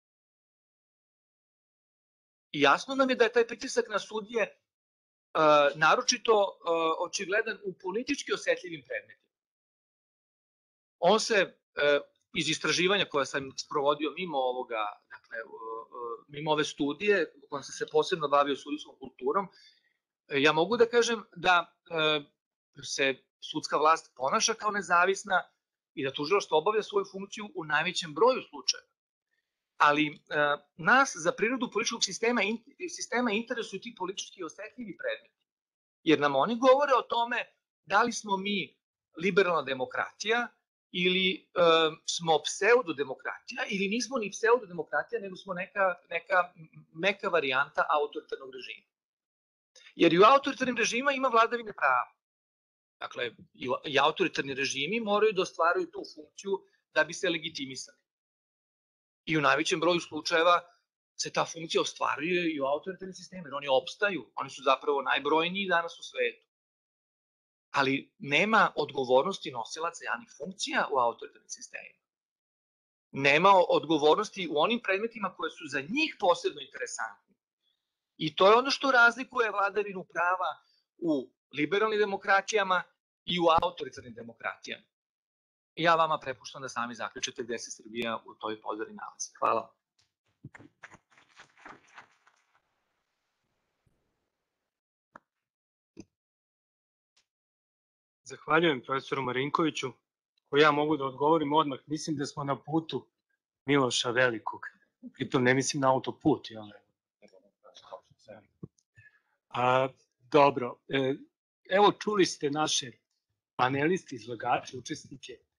I jasno nam je da je taj pritisak na sudije Uh, naročito uh, očigledan u politički osetljivim predmetima. On se uh, iz istraživanja koja sam sprovodio mimo ovoga, dakle, uh, uh, mimo ove studije, u kojom sam se posebno bavio sudijskom kulturom, uh, ja mogu da kažem da se sudska vlast ponaša kao nezavisna i da tužilaštvo obavlja svoju funkciju u najvećem broju slučajeva. Ali nas za prirodu političkog sistema, sistema interesuju ti politički osetljivi predmeti. Jer nam oni govore o tome da li smo mi liberalna demokratija ili smo pseudodemokratija ili nismo ni pseudodemokratija, nego smo neka, neka meka varijanta autoritarnog režima. Jer i u autoritarnim režima ima vladavine prava. Dakle, i autoritarni režimi moraju da ostvaruju tu funkciju da bi se legitimisali. I u najvećem broju slučajeva se ta funkcija ostvaruje i u autoritarnim sistemima, jer oni opstaju, oni su zapravo najbrojniji danas u svetu. Ali nema odgovornosti nosilaca javnih funkcija u autoritarnim sistemima. Nema odgovornosti u onim predmetima koje su za njih posebno interesantni. I to je ono što razlikuje vladavinu prava u liberalnim demokratijama i u autoritarnim demokratijama. I ja vama prepuštam da sami zaključite gde se Srbija u toj podeli nalazi. Hvala. Zahvaljujem profesoru Marinkoviću, koji ja mogu da odgovorim odmah. Mislim da smo na putu Miloša Velikog. Pritom ne mislim na autoput. Jel? A, dobro. E, evo čuli ste naše panelisti, izlagače, učesnike e,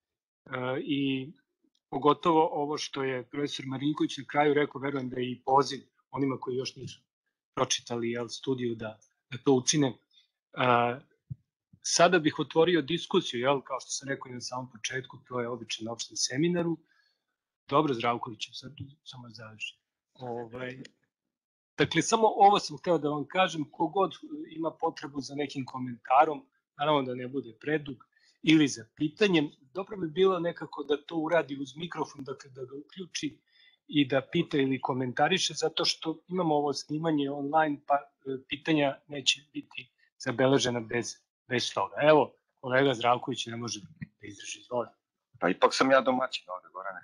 i pogotovo ovo što je profesor Marinković na kraju rekao, verujem da je i poziv onima koji još nisu pročitali jel, studiju da, da to učine. A, Sada bih otvorio diskusiju, jel, kao što sam rekao na samom početku, to je običan opšten seminaru. Dobro, Zdravkoviću, sad samo završi. Ovaj, dakle, samo ovo sam hteo da vam kažem, kogod ima potrebu za nekim komentarom, naravno da ne bude predug, ili za pitanjem, dobro bi bilo nekako da to uradi uz mikrofon, dakle da ga uključi i da pita ili komentariše, zato što imamo ovo snimanje online, pa pitanja neće biti zabeležena bez bez toga. Evo, kolega Zdravković ne može da izdrži. Izvolite. Pa ipak sam ja domaćin ovde, Gorane.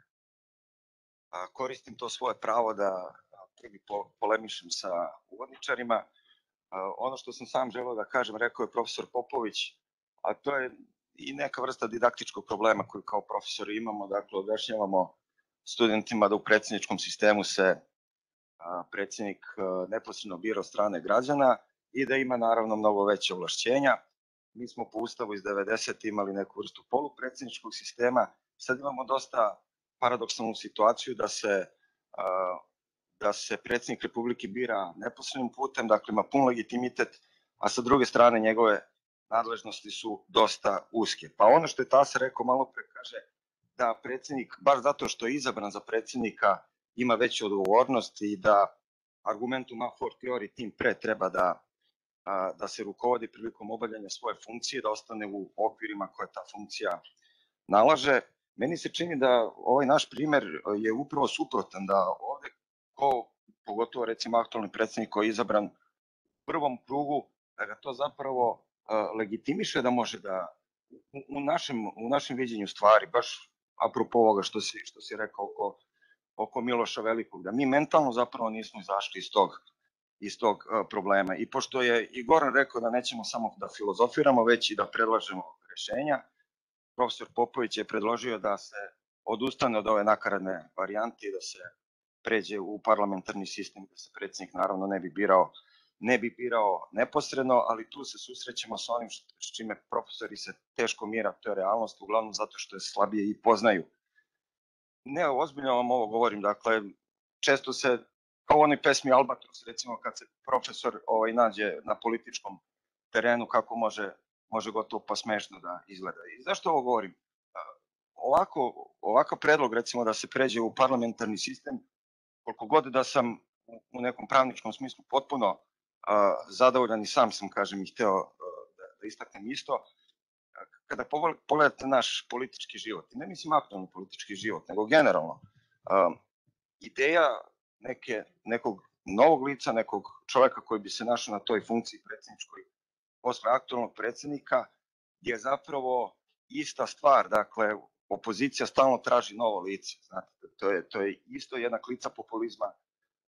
Koristim to svoje pravo da prvi polemišem sa uvodničarima. Ono što sam sam želeo da kažem, rekao je profesor Popović, a to je i neka vrsta didaktičkog problema koju kao profesori imamo, dakle objašnjavamo studentima da u predsjedničkom sistemu se predsjednik neposredno bira od strane građana i da ima naravno mnogo veće ovlašćenja. Mi smo po ustavu iz devedesetih imali neku vrstu polupredsjedničkog sistema, sad imamo dosta paradoksalnu situaciju da se, da se predsjednik Republike bira neposrednim putem, dakle ima pun legitimitet, a sa druge strane njegove nadležnosti su dosta uske. Pa ono što je Tasa rekao malo pre, kaže da predsjednik, baš zato što je izabran za predsjednika, ima veću odgovornost i da argumentum a fortiori tim pre treba da da se rukovodi prilikom obavljanja svoje funkcije, da ostane u okvirima koje ta funkcija nalaže. Meni se čini da ovaj naš primer je upravo suprotan, da ovde, ko, pogotovo recimo aktualni predsjednik koji je izabran u prvom krugu, da ga to zapravo legitimiše da može da, u našem, u našem viđenju stvari, baš apropo ovoga što si, što si rekao oko, oko Miloša Velikog, da mi mentalno zapravo nismo izašli iz tog iz tog problema. I pošto je i Goran rekao da nećemo samo da filozofiramo, već i da predlažemo rešenja, profesor Popović je predložio da se odustane od ove nakaradne varijante i da se pređe u parlamentarni sistem, da se predsjednik naravno ne bi birao, ne bi birao neposredno, ali tu se susrećemo sa onim s čime profesori se teško mira, to je realnost, uglavnom zato što je slabije i poznaju. Ne, ozbiljno vam ovo govorim, dakle, često se kao u onoj pesmi Albatros, recimo kad se profesor ovaj, nađe na političkom terenu, kako može, može gotovo pa smešno da izgleda. I zašto ovo govorim? Ovako, ovakav predlog, recimo da se pređe u parlamentarni sistem, koliko god da sam u nekom pravničkom smislu potpuno uh, zadovoljan i sam sam, kažem, i hteo uh, da, da istaknem isto, kada pogledate naš politički život, ne mislim aktualni politički život, nego generalno, uh, ideja neke, nekog novog lica, nekog čoveka koji bi se našao na toj funkciji predsjedničkoj posle aktualnog predsjednika je zapravo ista stvar, dakle opozicija stalno traži novo lice, znate, to je, to je isto jedna klica populizma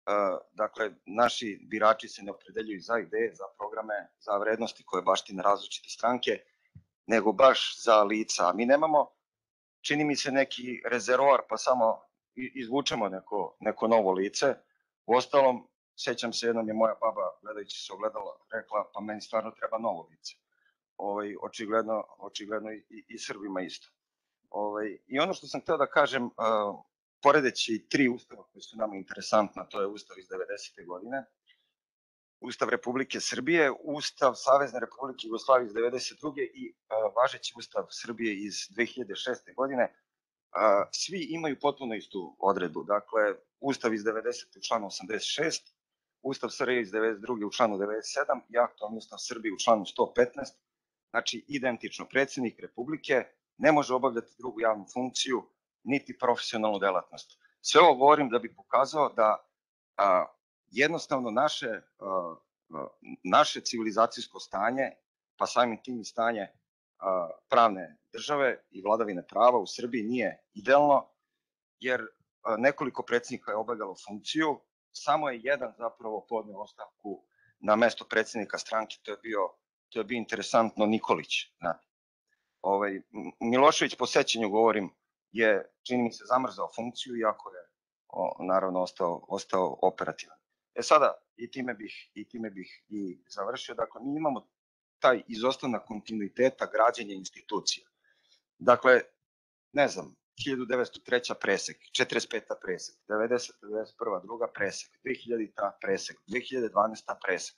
dakle, naši birači se ne opredeljuju za ideje, za programe, za vrednosti koje baštine različite stranke, nego baš za lica. Mi nemamo, čini mi se, neki rezervoar pa samo izvučemo neko, neko novo lice. U ostalom, sećam se, jednom je moja baba, gledajući se ogledala, rekla, pa meni stvarno treba novo lice. Ovaj, očigledno, očigledno i, i Srbima isto. Ovaj, I ono što sam hteo da kažem, uh, poredeći tri ustava koji su nama interesantna, to je Ustav iz devedesete godine, Ustav Republike Srbije, Ustav Savezne Republike Jugoslavije iz devedeset druge i uh, važeći Ustav Srbije iz dve hiljade šeste godine, uh, svi imaju potpuno istu odredbu. Dakle, Ustav iz devedesete u članu osamdeset šest, Ustav S R J iz devedeset druge u članu devedeset sedam i aktualni Ustav Srbije u članu sto petnaest, znači identično, predsjednik Republike ne može obavljati drugu javnu funkciju, niti profesionalnu delatnost. Sve ovo govorim da bih pokazao da a, jednostavno naše, a, a, naše civilizacijsko stanje, pa samim tim i stanje a, pravne države i vladavine prava u Srbiji nije idealno, jer a, nekoliko predsjednika je obavljalo funkciju, samo je jedan zapravo podneo ostavku na mesto predsjednika stranke, to je bio, to je bio interesantno Nikolić. Znate. Ovaj, Milošević, po sećanju govorim, je, čini mi se, zamrzao funkciju, iako je o, naravno ostao, ostao operativan. E sada, i time bih i time bih i završio, dakle, mi imamo taj izostanak kontinuiteta građenja institucija. Dakle, ne znam, hiljadu devetsto treća presek, četrdeset peta presek, devedeseta, devedeset prva druga presek, dve hiljadita presek, dve hiljade dvanaesta presek.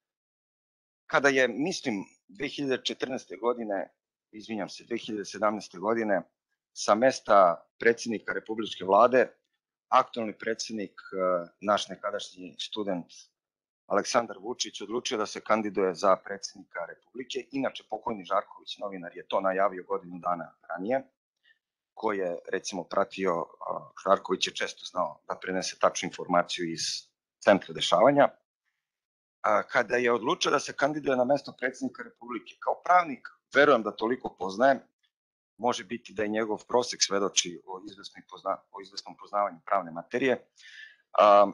Kada je, mislim, dve hiljade četrnaeste godine, izvinjam se, dve hiljade sedamnaeste godine, sa mesta predsjednika Republičke vlade, aktualni predsjednik, naš nekadašnji student Aleksandar Vučić, odlučio da se kandiduje za predsjednika Republike. Inače, pokojni Žarković, novinar, je to najavio godinu dana ranije, koji je, recimo, pratio, Žarković je često znao da prenese tačnu informaciju iz centra dešavanja. Kada je odlučio da se kandiduje na mesto predsjednika Republike, kao pravnik, verujem da toliko poznajem, može biti da i njegov prosek svedoči o, pozna, o izvesnom poznavanju pravne materije, a,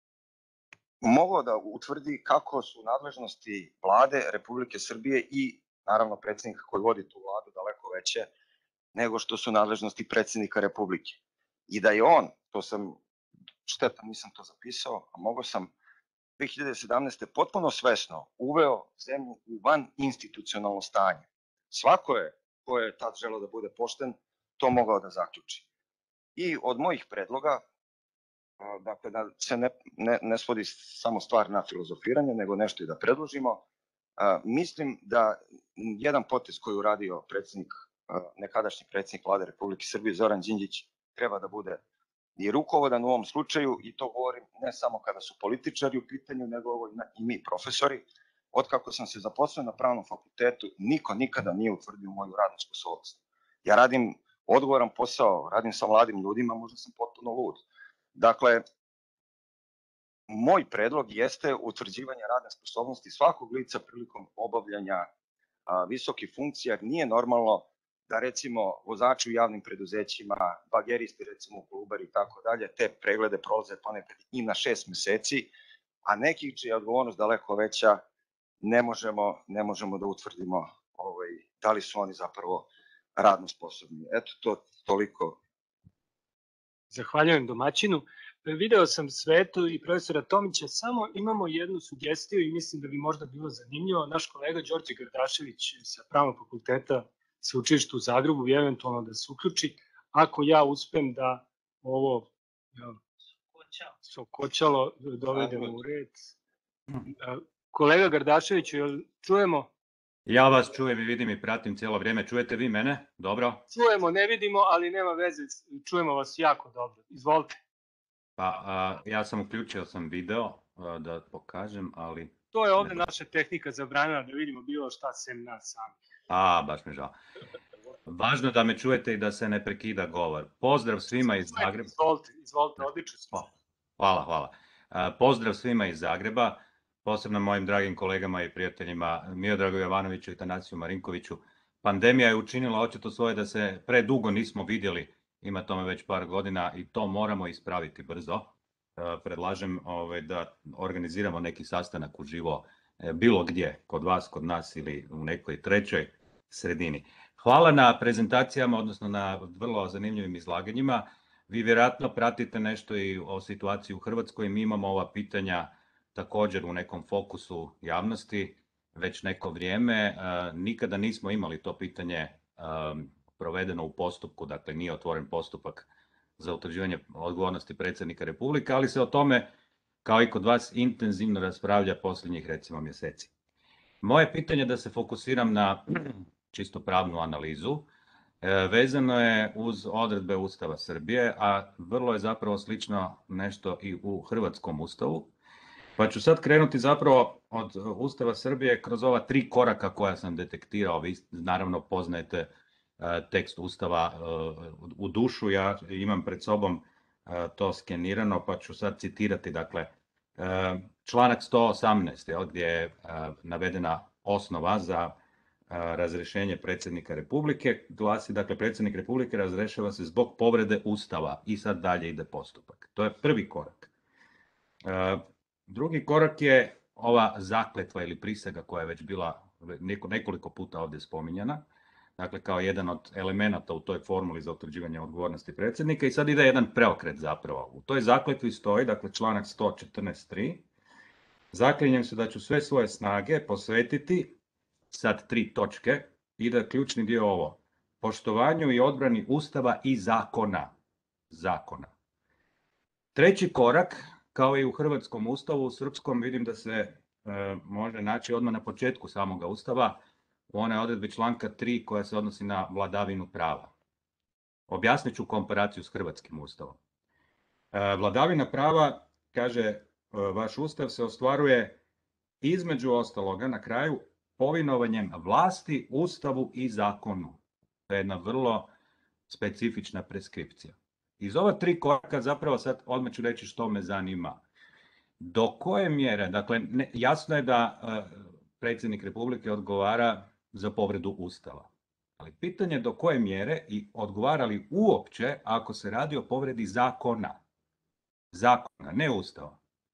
mogao da utvrdi kako su nadležnosti vlade Republike Srbije i naravno predsjednika koji vodi tu vladu daleko veće nego što su nadležnosti predsjednika Republike. I da je on, to sam, šteta nisam to zapisao, a mogao sam, dve hiljade sedamnaeste. potpuno svesno uveo zemlju u van institucionalno stanje. Svako je, ko je tad želeo da bude pošten, to mogao da zaključi. I od mojih predloga, dakle, da se ne, ne, ne svodi samo stvar na filozofiranje, nego nešto i da predložimo, mislim da jedan potez koji je uradio predsjednik, nekadašnji predsjednik vlade Republike Srbije, Zoran Đinđić, treba da bude i rukovodan u ovom slučaju, i to govorim ne samo kada su političari u pitanju, nego ovo i mi profesori. Otkako sam se zaposlio na pravnom fakultetu, niko nikada nije utvrdio moju radnu sposobnost. Ja radim odgovoran posao, radim sa mladim ljudima, možda sam potpuno lud. Dakle, moj predlog jeste utvrđivanje radne sposobnosti svakog lica prilikom obavljanja a, visokih funkcija. Nije normalno da, recimo, vozači u javnim preduzećima, bageristi, recimo u Kolubari i tako dalje, te preglede prolaze ponekad i na šest meseci, a nekih čija je odgovornost daleko veća, ne možemo, ne možemo da utvrdimo ovaj, da li su oni zapravo radno sposobni. Eto, to toliko. Zahvaljujem domaćinu. Video sam Svetu i profesora Tomića, samo imamo jednu sugestiju i mislim da bi možda bilo zanimljivo. Naš kolega Đorđe Gardašević sa Pravnog fakulteta Sveučilišta u Zagrebu bi eventualno da se uključi, ako ja uspem da ovo ja, sokoćalo dovedemo u red. Kolega Gardašević, jel čujemo? Ja vas čujem i vidim i pratim cijelo vrijeme. Čujete vi mene? Dobro? Čujemo, ne vidimo, ali nema veze. Čujemo vas jako dobro. Izvolite. Pa, a, ja sam uključio sam video a, da pokažem, ali... To je ovde naša tehnika zabranila da vidimo bilo šta sem nas sami. A, baš mi žao. Važno da me čujete i da se ne prekida govor. Pozdrav svima iz Zagreba. Izvolite, izvolite, odlično smo. Hvala, hvala. A, pozdrav svima iz Zagreba, posebno mojim dragim kolegama i prijateljima Miodragu Jovanoviću i Tanasiju Marinkoviću. Pandemija je učinila očito svoje da se predugo nismo vidjeli, ima tome već par godina i to moramo ispraviti brzo. predlažem ovaj, da organiziramo neki sastanak uživo bilo gdje, kod vas, kod nas ili u nekoj trećoj sredini. Hvala na prezentacijama, odnosno na vrlo zanimljivim izlaganjima. Vi vjerojatno pratite nešto i o situaciji u Hrvatskoj. Mi imamo ova pitanja također u nekom fokusu javnosti već neko vrijeme. Nikada nismo imali to pitanje provedeno u postupku, dakle nije otvoren postupak za utvrđivanje odgovornosti predsjednika Republike, ali se o tome, kao i kod vas, intenzivno raspravlja posljednjih, recimo, mjeseci. Moje pitanje je da se fokusiram na čisto pravnu analizu. Vezano je uz odredbe Ustava Srbije, a vrlo je zapravo slično nešto i u Hrvatskom ustavu. Pa ću sad krenuti zapravo od Ustava Srbije kroz ova tri koraka koja sam detektirao. Vi naravno poznajete tekst Ustava u dušu, ja imam pred sobom to skenirano, pa ću sad citirati, dakle, članak sto osamnaest, gdje je navedena osnova za razrješenje predsjednika Republike, glasi, dakle, predsjednik Republike razrješava se zbog povrede Ustava i sad dalje ide postupak. To je prvi korak. Drugi korak je ova zakletva ili prisega koja je već bila nekoliko puta ovdje spominjana, dakle kao jedan od elemenata u toj formuli za utvrđivanje odgovornosti predsjednika, i sad ide jedan preokret zapravo. U toj zakletvi stoji, dakle, članak sto četrnaest tri, zaklinjem se da ću sve svoje snage posvetiti, sad tri točke, i da ključni dio ovo, poštovanju i odbrani Ustava i zakona. Zakona. Treći korak, kao i u Hrvatskom ustavu, u srpskom vidim da se e, može naći odmah na početku samoga Ustava, u onoj odredbi članka tri koja se odnosi na vladavinu prava. Objasnit ću komparaciju s Hrvatskim ustavom. E, vladavina prava, kaže e, vaš Ustav, se ostvaruje između ostaloga na kraju povinovanjem vlasti, Ustavu i zakonu. To je jedna vrlo specifična preskripcija. Iz ova tri koraka zapravo sad odmah ću reći što me zanima. Do koje mjere, dakle, ne, jasno je da uh, predsjednik Republike odgovara za povredu Ustava. Ali pitanje je do koje mjere i odgovara li uopće ako se radi o povredi zakona. Zakona, ne Ustava.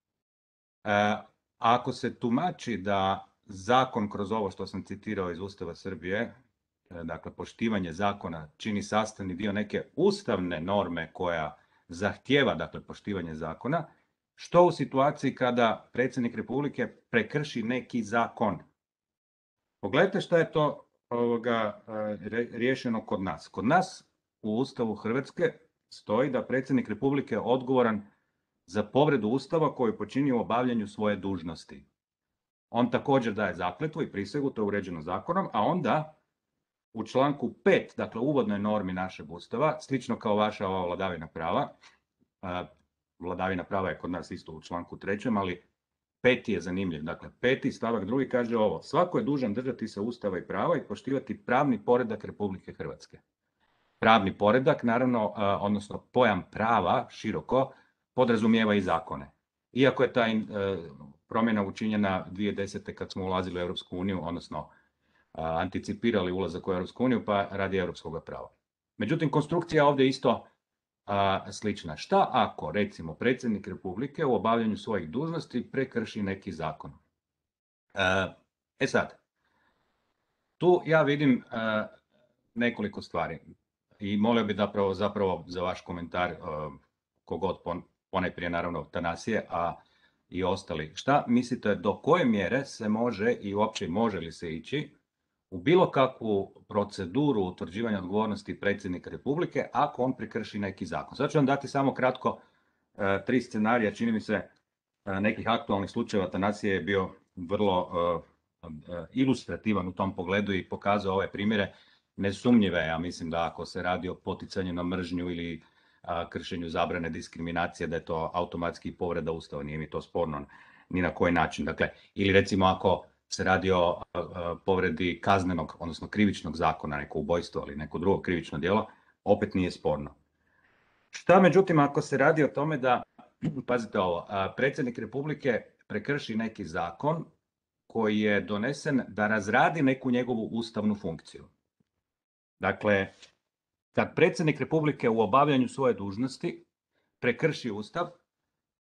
Uh, ako se tumači da zakon kroz ovo što sam citirao iz Ustava Srbije, dakle poštivanje zakona, čini sastavni dio neke ustavne norme koja zahtijeva, dakle, poštivanje zakona, što u situaciji kada predsjednik Republike prekrši neki zakon? Pogledajte šta je to ovoga, riješeno kod nas. Kod nas u Ustavu Hrvatske stoji da predsjednik Republike je odgovoran za povredu Ustava koju počini u obavljanju svoje dužnosti. On također daje zakletvu i prisegu, to je uređeno zakonom, a onda u članku pet, dakle uvodnoj normi našeg Ustava, slično kao vaša ova vladavina prava, vladavina prava je kod nas isto u članku trećem, ali peti je zanimljiv. Dakle, peti stavak drugi kaže ovo: svako je dužan držati se Ustava i prava i poštivati pravni poredak Republike Hrvatske. Pravni poredak, naravno, odnosno pojam prava široko podrazumijeva i zakone. Iako je ta promjena učinjena dvije tisuće desete kad smo ulazili u Europsku uniju, odnosno anticipirali ulazak u Europsku uniju, pa radi europskog prava. Međutim, konstrukcija ovdje isto a, slična. Šta ako, recimo, predsjednik Republike u obavljanju svojih dužnosti prekrši neki zakon? E sad, tu ja vidim a, nekoliko stvari i molio bih zapravo, zapravo za vaš komentar, a, kogod pon, ponajprije naravno Tanasije, a i ostali. Šta mislite do koje mjere se može i uopće može li se ići u bilo kakvu proceduru utvrđivanja odgovornosti predsjednika Republike ako on prekrši neki zakon? Sad ću vam dati samo kratko e, tri scenarija, čini mi se e, nekih aktualnih slučajeva. Tanasije je bio vrlo e, e, ilustrativan u tom pogledu i pokazao ove primjere nesumnjive. Ja mislim da ako se radi o poticanju na mržnju ili a, kršenju zabrane diskriminacije, da je to automatski povreda Ustava, nije mi to sporno ni na koji način. Dakle, ili recimo ako se radi o povredi kaznenog, odnosno krivičnog zakona, neko ubojstvo ili neko drugo krivično djelo, opet nije sporno. Šta međutim ako se radi o tome da, pazite ovo, predsjednik Republike prekrši neki zakon koji je donesen da razradi neku njegovu ustavnu funkciju. Dakle, kad predsjednik Republike u obavljanju svoje dužnosti prekrši Ustav,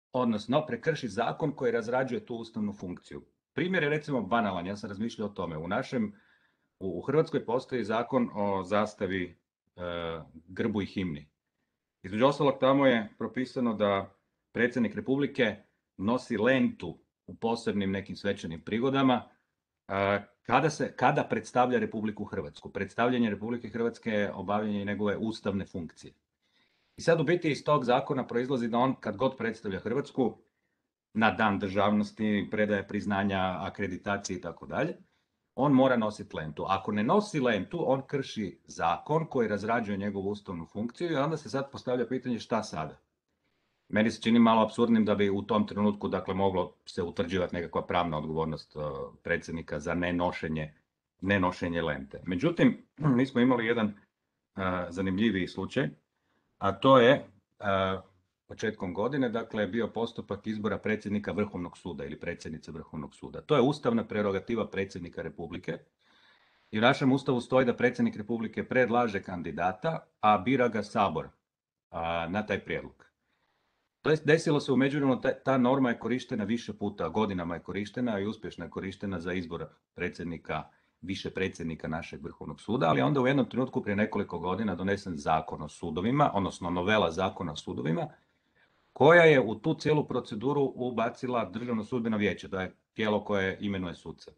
odnosno prekrši zakon koji razrađuje tu ustavnu funkciju. Primjer je recimo banalan, ja sam razmišljao o tome. U našem, u, u Hrvatskoj postoji zakon o zastavi, e, grbu i himni. Između ostalog tamo je propisano da predsjednik Republike nosi lentu u posebnim nekim svečanim prigodama e, kada, se, kada predstavlja Republiku Hrvatsku. Predstavljanje Republike Hrvatske je obavljanje njegove ustavne funkcije. I sad u biti iz tog zakona proizlazi da on kad god predstavlja Hrvatsku na dan državnosti, predaje priznanja, akreditacije i tako dalje, on mora nositi lentu. Ako ne nosi lentu, on krši zakon koji razrađuje njegovu ustavnu funkciju i onda se sad postavlja pitanje šta sada. Meni se čini malo apsurdnim da bi u tom trenutku dakle, moglo se utvrđivati nekakva pravna odgovornost uh, predsjednika za nenošenje, nenošenje lente. Međutim, mi smo imali jedan uh, zanimljiviji slučaj, a to je uh, početkom godine, dakle, bio postupak izbora predsjednika Vrhovnog suda ili predsjednice Vrhovnog suda. To je ustavna prerogativa predsjednika Republike i u našem ustavu stoji da predsjednik Republike predlaže kandidata, a bira ga Sabor a, na taj prijedlog. To je desilo se u međuvremenu, ta, ta norma je korištena više puta, godinama je korištena i uspješno je korištena za izbor predsjednika, više predsjednika našeg Vrhovnog suda, ali onda u jednom trenutku prije nekoliko godina donesen zakon o sudovima, odnosno novela zakona o sudovima, koja je u tu cijelu proceduru ubacila Državno sudbeno vijeće, to je tijelo koje imenuje suce.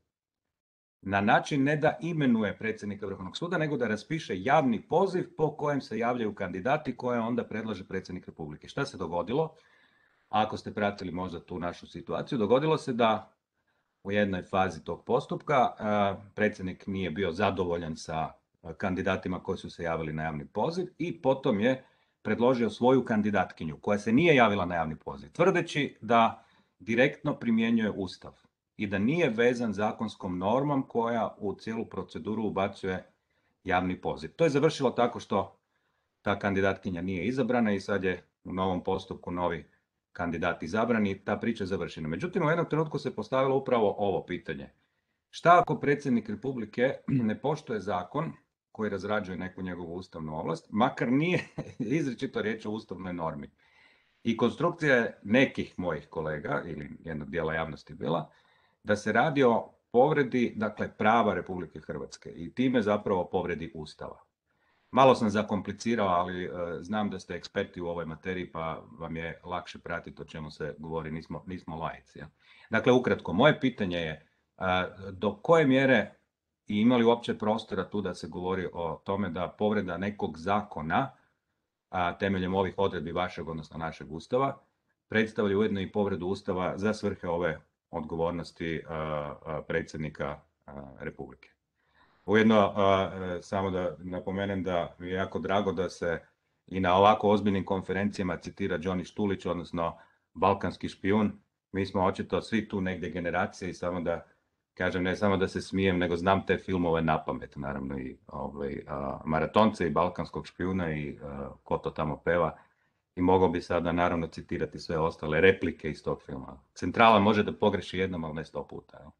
Na način ne da imenuje predsjednika Vrhovnog suda, nego da raspiše javni poziv po kojem se javljaju kandidati koje onda predlaže predsjednik Republike. Šta se dogodilo? Ako ste pratili možda tu našu situaciju, dogodilo se da u jednoj fazi tog postupka predsjednik nije bio zadovoljan sa kandidatima koji su se javili na javni poziv i potom je predložio svoju kandidatkinju koja se nije javila na javni poziv, tvrdeći da direktno primjenjuje Ustav i da nije vezan zakonskom normom koja u cijelu proceduru ubacuje javni poziv. To je završilo tako što ta kandidatkinja nije izabrana i sad je u novom postupku novi kandidat izabran i ta priča je završena. Međutim, u jednom trenutku se postavilo upravo ovo pitanje. Šta ako predsjednik Republike ne poštuje zakon koji razrađuje neku njegovu ustavnu ovlast, makar nije izričito riječ o ustavnoj normi. I konstrukcija je nekih mojih kolega ili jednog dijela javnosti bila da se radi o povredi, dakle, prava Republike Hrvatske i time zapravo povredi Ustava. Malo sam zakomplicirao, ali uh, znam da ste eksperti u ovoj materiji, pa vam je lakše pratiti o čemu se govori, nismo, nismo laici. Ja. Dakle, ukratko, moje pitanje je uh, do koje mjere i imali uopće prostora tu da se govori o tome da povreda nekog zakona, a, temeljem ovih odredbi vašeg, odnosno našeg Ustava, predstavlja ujedno i povredu Ustava za svrhe ove odgovornosti a, a, predsjednika a, Republike. Ujedno, a, a, samo da napomenem da mi je jako drago da se i na ovako ozbiljnim konferencijama citira Đoni Štulić, odnosno balkanski špijun. Mi smo očito svi tu negdje generacije i samo da kažem, ne samo da se smijem, nego znam te filmove na pamet, naravno i ovaj, a, Maratonce i Balkanskog špijuna i a, ko to tamo peva. I mogao bi sada naravno citirati sve ostale replike iz tog filma. Centrala može da pogreši jednom, ali ne sto puta. Evo.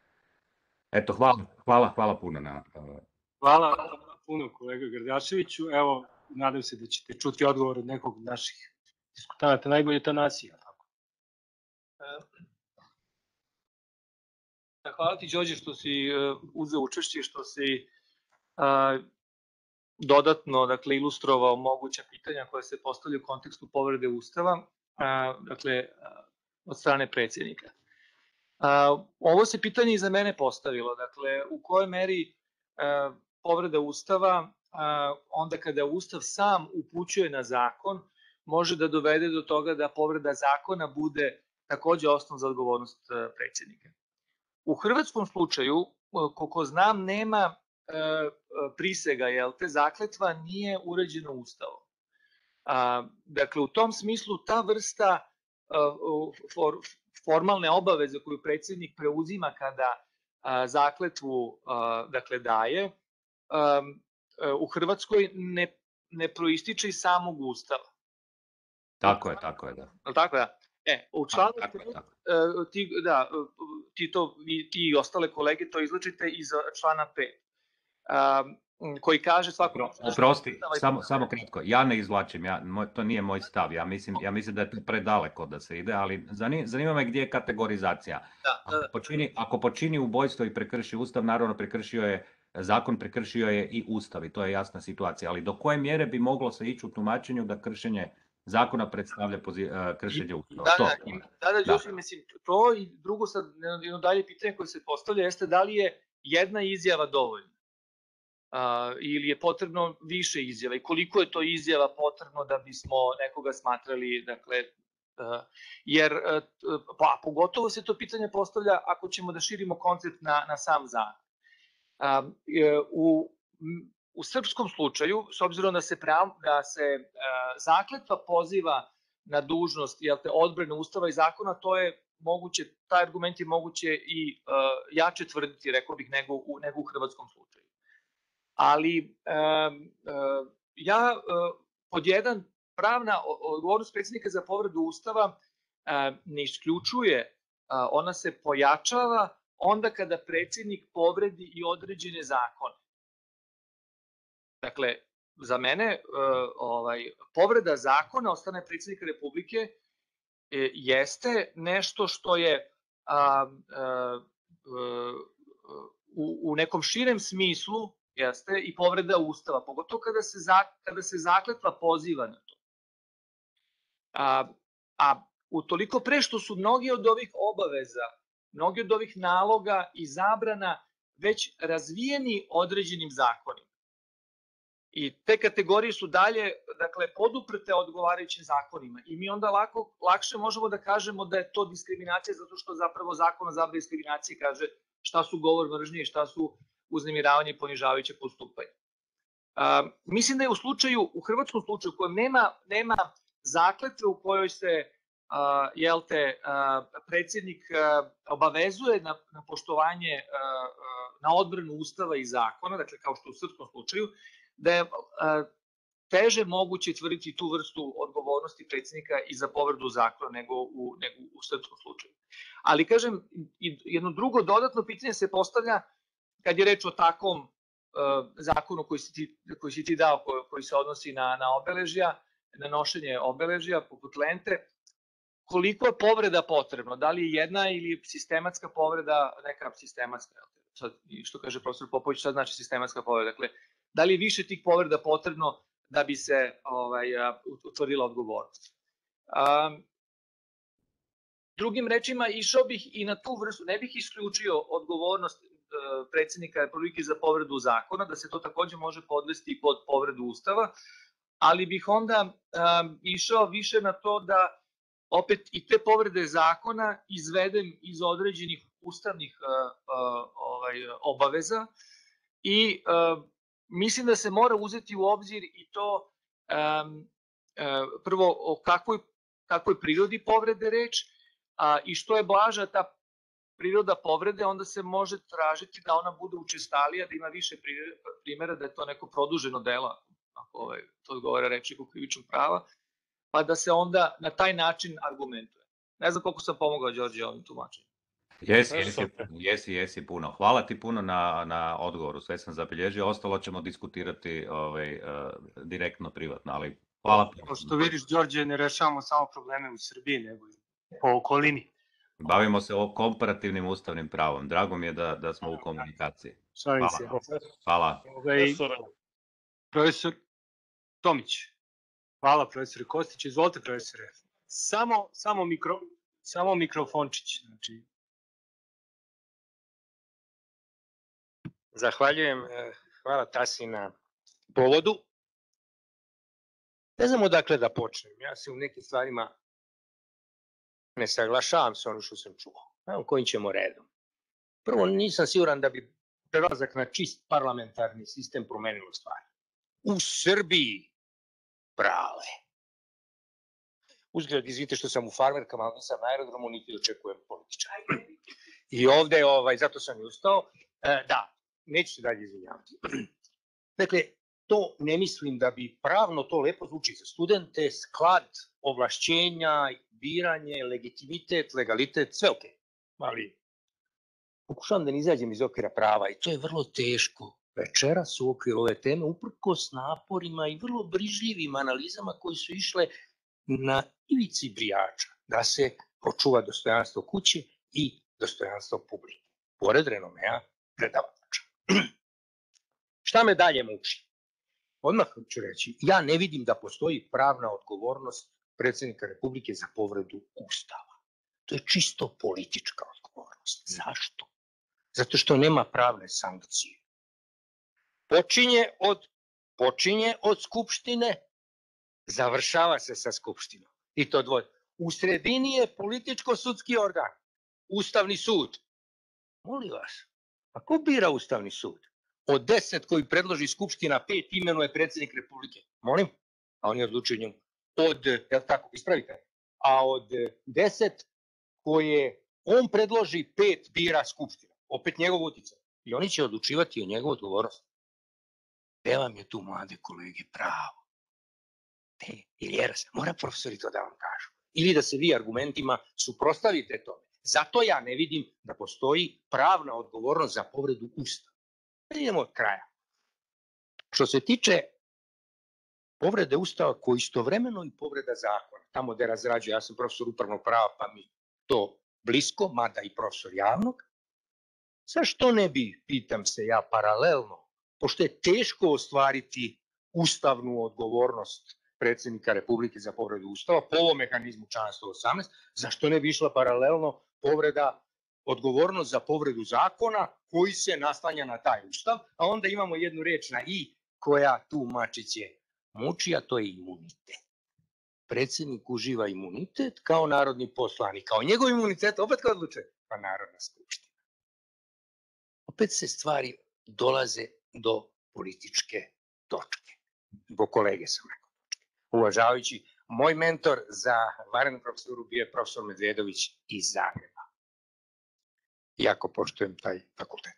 Eto, hvala, hvala, hvala puno na... A... Hvala puno kolega Grdaševiću. Evo, nadam se da ćete čuti odgovor od nekog od naših diskutanata. Najbolje Tanasija. Hvala ti, Đorđe, što si uh, uzeo učešće i što si uh, dodatno, dakle, ilustrovao moguća pitanja koja se postavljaju u kontekstu povrede Ustava, uh, dakle, uh, od strane predsjednika. Uh, ovo se pitanje i za mene postavilo, dakle, u kojoj meri uh, povreda Ustava, uh, onda kada Ustav sam upućuje na zakon, može da dovede do toga da povreda zakona bude takođe osnov za odgovornost uh, predsjednika. U hrvatskom slučaju, koliko znam, nema e, prisega, jel te, zakletva nije uređena Ustavom. A, dakle, u tom smislu ta vrsta a, for, formalne obaveze koju predsjednik preuzima kada a, zakletvu a, dakle, daje, a, a, u Hrvatskoj ne, ne proističe iz samog Ustava. Tako je, tako je, da. Tako je, da. E, u članu tako, tako, tako. ti, da, ti, to, ti i ostale kolege to izlačite iz člana pet. koji kaže svako... Oprosti, samo, samo kratko, ja ne izvlačim, ja, moj, to nije moj stav, ja mislim, ja mislim da je to predaleko da se ide, ali zanima, zanima me gdje je kategorizacija. Da, ako, počini, ako počini ubojstvo i prekrši Ustav, naravno prekršio je zakon, prekršio je i Ustav i to je jasna situacija, ali do koje mjere bi moglo se ići u tumačenju da kršenje zakona predstavlja poziv, uh, kršenje Ustava? Da, to, da, da, da, da. Mislim, to i drugo sad, jedno dalje pitanje koje se postavlja jeste da li je jedna izjava dovoljna. Uh, ili je potrebno više izjava i koliko je to izjava potrebno da bismo nekoga smatrali, dakle, uh, jer uh, pa pogotovo se to pitanje postavlja ako ćemo da širimo koncept na, na sam zakon. Uh, u, u srpskom slučaju, s obzirom da se, prav, da se uh, zakletva poziva na dužnost, jel te, odbrane Ustava i zakona, to je moguće, taj argument je moguće i uh, jače tvrditi, rekao bih, nego u, nego u hrvatskom slučaju. Ali um, uh, ja uh, pod jedan pravna odgovornost predsjednika za povredu Ustava uh, ne isključuje, uh, ona se pojačava onda kada predsjednik povredi i određene zakone. Dakle, za mene uh, ovaj, povreda zakona od strane predsjednika Republike uh, jeste nešto što je uh, uh, uh, u, u nekom širem smislu jeste i povreda Ustava, pogotovo kada se, za, kada se zakletva poziva na to. A, a utoliko pre što su mnogi od ovih obaveza, mnogi od ovih naloga i zabrana već razvijeni određenim zakonima. I te kategorije su dalje, dakle, poduprte odgovarajućim zakonima. I mi onda lako, lakše možemo da kažemo da je to diskriminacija zato što zapravo zakon o zabrani diskriminacije kaže šta su govor mržnje i šta su uznemiravanje i ponižavajuće postupanje. Uh, mislim da je u slučaju, u hrvatskom slučaju, u kojem nema, nema zakletve u kojoj se uh, jel te, uh, predsjednik uh, obavezuje na, na poštovanje, uh, uh, na odbranu Ustava i zakona, dakle kao što u srpskom slučaju, da je uh, teže moguće tvrditi tu vrstu odgovornosti predsjednika i za povredu zakona nego u, nego u srpskom slučaju. Ali kažem, jedno drugo dodatno pitanje se postavlja kad je reč o takvom uh, zakonu koji si ti, koji si ti dao, koji, koji se odnosi na, na obeležja, na nošenje obeležja poput lente, koliko je povreda potrebno? Da li je jedna ili sistematska povreda, neka sistematska, sad, što kaže profesor Popović, šta znači sistematska povreda? Dakle, da li je više tih povreda potrebno da bi se ovaj, utvrdila odgovornost? Um, drugim rečima, išao bih i na tu vrstu, ne bih isključio odgovornost predsjednika Republike za povredu zakona, da se to takođe može podvesti pod povredu Ustava, ali bih onda um, išao više na to da opet i te povrede zakona izvedem iz određenih ustavnih uh, uh, ovaj, obaveza i uh, mislim da se mora uzeti u obzir i to um, uh, prvo o kakvoj, kakvoj prirodi povrede reč a, i što je blaža ta priroda povrede, onda se može tražiti da ona bude učestalija, da ima više primjera da je to neko produženo delo, ako ovaj, to odgovara rečniku krivičnog prava, pa da se onda na taj način argumentuje. Ne znam koliko sam pomogao, Đorđe, ovim tumačenjem. Jesi, jesi, jesi, jesi puno. Hvala ti puno na, na odgovoru, sve sam zabilježio, ostalo ćemo diskutirati ovaj, uh, direktno, privatno, ali hvala. Kao što vidiš, Đorđe, ne rešavamo samo probleme u Srbiji, nego i po okolini. Bavimo se o komparativnim ustavnim pravom. Drago mi je da, da smo u komunikaciji. Šalim se. Hvala. Ovaj, profesor Tomić. Hvala, profesore Kostić. Izvolite, profesore. Samo, samo, mikro, samo mikrofončić. Znači. Zahvaljujem. Hvala Tasi na povodu. Ne znam odakle da počnem. Ja se u nekim stvarima ne saglašavam sa ono što sam čuo. Evo kojim ćemo redom. Prvo, nisam siguran da bi prelazak na čist parlamentarni sistem promenilo stvari. U Srbiji prave. Uzgled, izvite što sam u farmerkama, ali nisam na aerodromu, niti očekujem političara. I ovde, ovaj, zato sam i ustao. E, da, neću se dalje izvinjavati. Dakle, to ne mislim da bi pravno to lepo zvuči za studente, sklad, ovlašćenja, biranje, legitimitet, legalitet, sve ok. Ali pokušavam da ne izađem iz okvira prava i to je vrlo teško večeras u okviru ove teme, uprkos naporima i vrlo brižljivim analizama koji su išle na ivici brijača, da se očuva dostojanstvo kuće i dostojanstvo publike, pored renomea predavača. Šta me dalje muči? Odmah ću reći, ja ne vidim da postoji pravna odgovornost predsjednika Republike za povredu Ustava. To je čisto politička odgovornost. Zašto? Zato što nema pravne sankcije. Počinje od, počinje od Skupštine, završava se sa Skupštinom. I to dvoje. U sredini je političko-sudski organ, Ustavni sud. Molim vas, a ko bira Ustavni sud? Od deset koji predloži Skupština, pet imenuje predsjednik Republike. Molim? A oni odlučuju njemu. Od, jel tako, ispravite? A od deset koje on predloži, pet bira Skupština. Opet njegov uticaj. I oni će odlučivati o njegovu odgovornosti. Gde vam je tu, mlade kolege, pravo? Ne, ili jer se, mora profesori to da vam kažu. Ili da se vi argumentima suprotstavite tome. Zato ja ne vidim da postoji pravna odgovornost za povredu Ustava. Idemo od kraja. Što se tiče povrede Ustava koji istovremeno i povreda zakona, tamo gde razrađuje, ja sam profesor upravnog prava pa mi to blisko, mada i profesor javnog, zašto ne bi, pitam se ja, paralelno, pošto je teško ostvariti ustavnu odgovornost predsjednika Republike za povredu Ustava, po ovom mehanizmu člana sto osamnaest, zašto ne bi išla paralelno povreda odgovornost za povredu zakona koji se naslanja na taj Ustav, a onda imamo jednu reč na i koja tu mačiće muči, a to je imunitet. Predsjednik uživa imunitet kao narodni poslanik, kao njegov imunitet, opet kao odlučuje, pa Narodna skupština. Opet se stvari dolaze do političke točke. Zbog kolege sam rekao točke. Uvažavajući, moj mentor za vanrednu profesoru bio je profesor Medvedović iz Zagreba. Jako poštujem taj fakultet.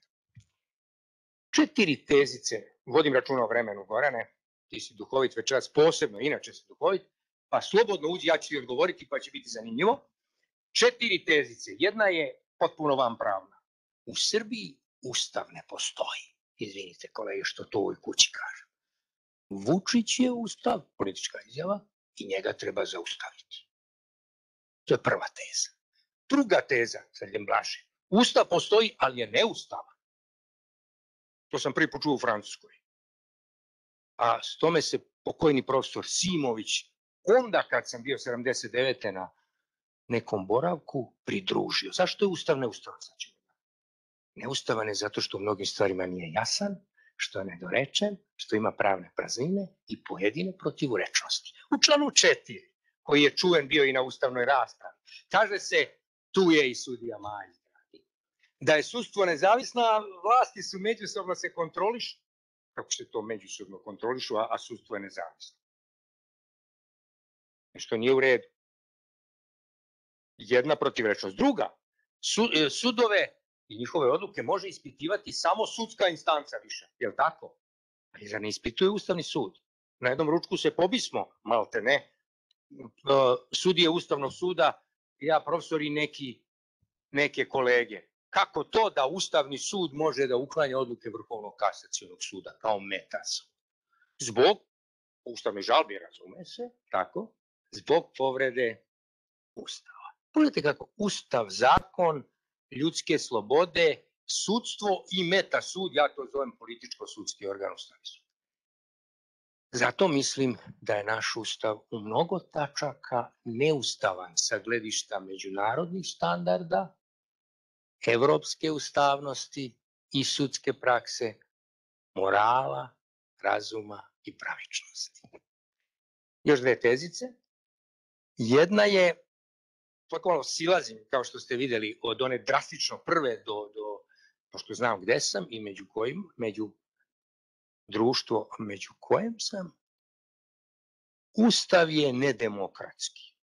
Četiri tezice, vodim računa o vremenu, Gorane, ti si duhovit večeras, posebno, inače si duhovit, pa slobodno uđi, ja ću ti odgovoriti pa će biti zanimljivo. Četiri tezice, jedna je potpuno vanpravna. U Srbiji Ustav ne postoji. Izvinite kolege što to u ovoj kući kažem. Vučić je Ustav, politička izjava, i njega treba zaustaviti. To je prva teza. Druga teza, sad idem blaže. Ustav postoji, ali je neustavan. To sam prvi put čuo u Francuskoj. A s tome se pokojni profesor Simović, onda kad sam bio sedamdeset devete na nekom boravku, pridružio. Zašto je Ustav neustavan? Neustavan je zato što u mnogim stvarima nije jasan, što je nedorečen, što ima pravne praznine i pojedine protivurečnosti. U članu četiri, koji je čuven bio i na ustavnoj raspravi, kaže se, tu je i sudija Majić, da je sudstvo nezavisna, vlasti su međusobno se kontrolišu. Kako se to međusobno kontrolišu, a, a sudstvo je nezavisno? Nešto nije u redu. Jedna protivrečnost. Druga, su, sudove i njihove odluke može ispitivati samo sudska instanca više. Je li tako? Ali da ne ispituje Ustavni sud. Na jednom ručku se pobismo, malte ne, sudije Ustavnog suda, ja profesor i neki, neke kolege. Kako to da Ustavni sud može da uklanja odluke Vrhovnog kasacionog suda kao metasud? Zbog ustavne žalbe, razume se, tako, zbog povrede Ustava. Pogledajte kako Ustav, zakon, ljudske slobode, sudstvo i metasud, ja to zovem političko-sudski organ Ustavni sud. Zato mislim da je naš Ustav u mnogo tačaka neustavan sa gledišta međunarodnih standarda, evropske ustavnosti i sudske prakse, morala, razuma i pravičnosti. Još dve tezice. Jedna je, tako silazim, kao što ste videli, od one drastično prve do, do pošto znam gde sam i među kojim, među društvo među kojem sam, Ustav je nedemokratski.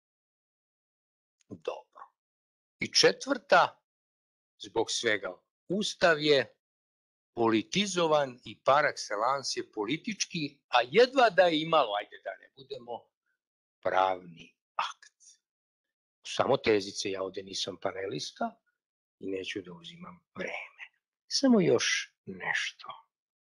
Dobro. I četvrta, zbog svega, Ustav je politizovan i par excellence je politički, a jedva da je imalo, ajde da ne budemo, pravni akt. Samo tezice, ja ovde nisam panelista i neću da uzimam vreme. Samo još nešto.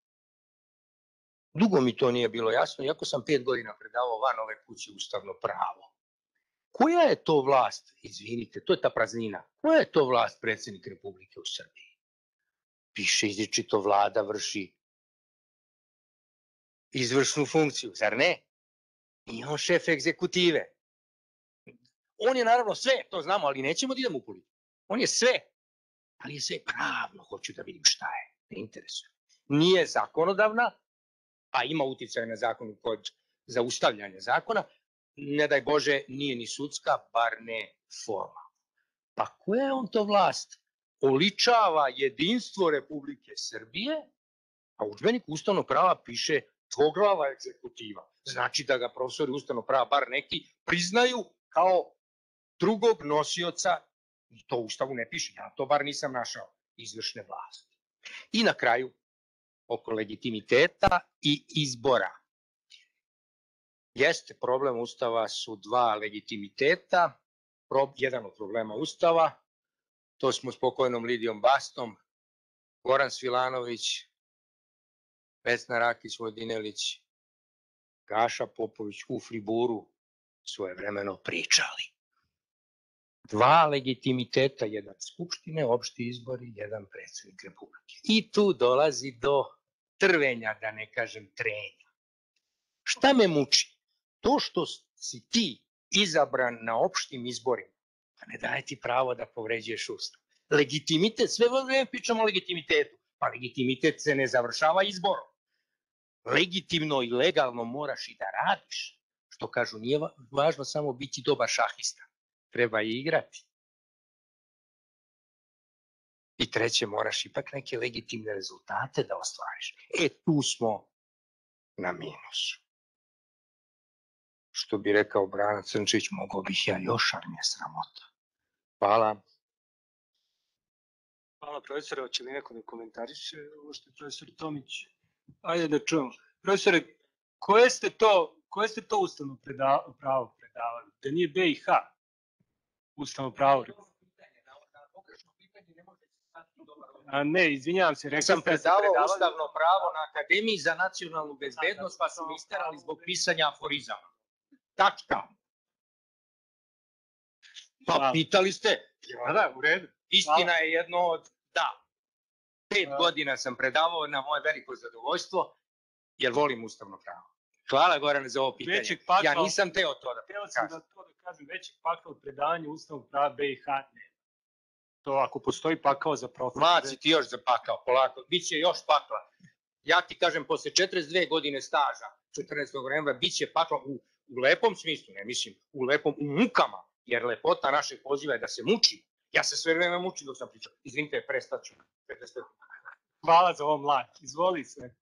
Dugo mi to nije bilo jasno, iako sam pet godina predavao van ove kuće ustavno pravo. Koja je to vlast, izvinite, to je ta praznina, koja je to vlast predsjednik Republike u Srbiji? Piše izričito vlada vrši izvršnu funkciju, zar ne? Nije on šef egzekutive. On je naravno sve, to znamo, ali nećemo da idemo u politiku. On je sve, ali je sve pravno, hoću da vidim šta je, ne interesuje. Nije zakonodavna, a ima uticaj na zakon kod zaustavljanja zakona, ne daj Bože, nije ni sudska, bar ne forma. Pa koja je on to vlast? Oličava jedinstvo Republike Srbije, a u udžbeniku ustavnog prava piše dvoglava egzekutiva. Znači da ga profesori ustavnog prava, bar neki, priznaju kao drugog nosioca, i to u ustavu ne piše, ja to bar nisam našao, izvršne vlasti. I na kraju, oko legitimiteta i izbora. Jeste, problem Ustava su dva legitimiteta, jedan od problema Ustava, to smo s pokojnom Lidijom Bastom, Goran Svilanović, Vesna Rakić-Vodinelić, Gaša Popović u Friburu svojevremeno pričali. Dva legitimiteta, jedan skupštine, opšti izbori, jedan predsjednik Republike. I tu dolazi do trvenja, da ne kažem trenja. Šta me muči? To što si ti izabran na opštim izborima, pa ne daje ti pravo da povređuješ Ustav. Legitimitet, sve vreme pričamo o legitimitetu, pa legitimitet se ne završava izborom. Legitimno i legalno moraš i da radiš. Što kažu, nije važno samo biti dobar šahista, treba i igrati. I treće, moraš ipak neke legitimne rezultate da ostvariš. E, tu smo na minusu. Što bi rekao Brana Crnčić, mogao bih ja još, ali nije sramota. Hvala. Hvala profesore, hoće li neko da komentariše ovo što je profesor Tomić? Ajde da čujemo. Profesore, koje ste to, koje ste to ustavno pravo predavali? Da nije B i H ustavno pravo? A ne, izvinjavam se. Rekao sam predavao ustavno pravo na Akademiji za nacionalnu bezbednost, pa su mi isterali zbog pisanja aforizama. Tačka. Pa pitali ste. Da, u redu. Istina je jedno od, da, pet godina sam predavao na moje veliko zadovoljstvo, jer volim ustavno pravo. Hvala Gorane za ovo pitanje. Ja nisam teo to da kažem. Teo sam da to da kažem, većeg pakla od predavanja ustavnog prava B i H ne. To ako postoji pakao za profesor. Maci ti još za pakao, polako. Biće još pakla. Ja ti kažem, posle četrdeset dve godine staža, četrnaestog novembra, biće pakla u, u lepom smislu, ne mislim, u lepom, u mukama, jer lepota našeg poziva je da se muči. Ja se sve vreme mučim dok sam pričao. Izvinite, prestaću. Hvala za ovo, mlad. Izvoli sve.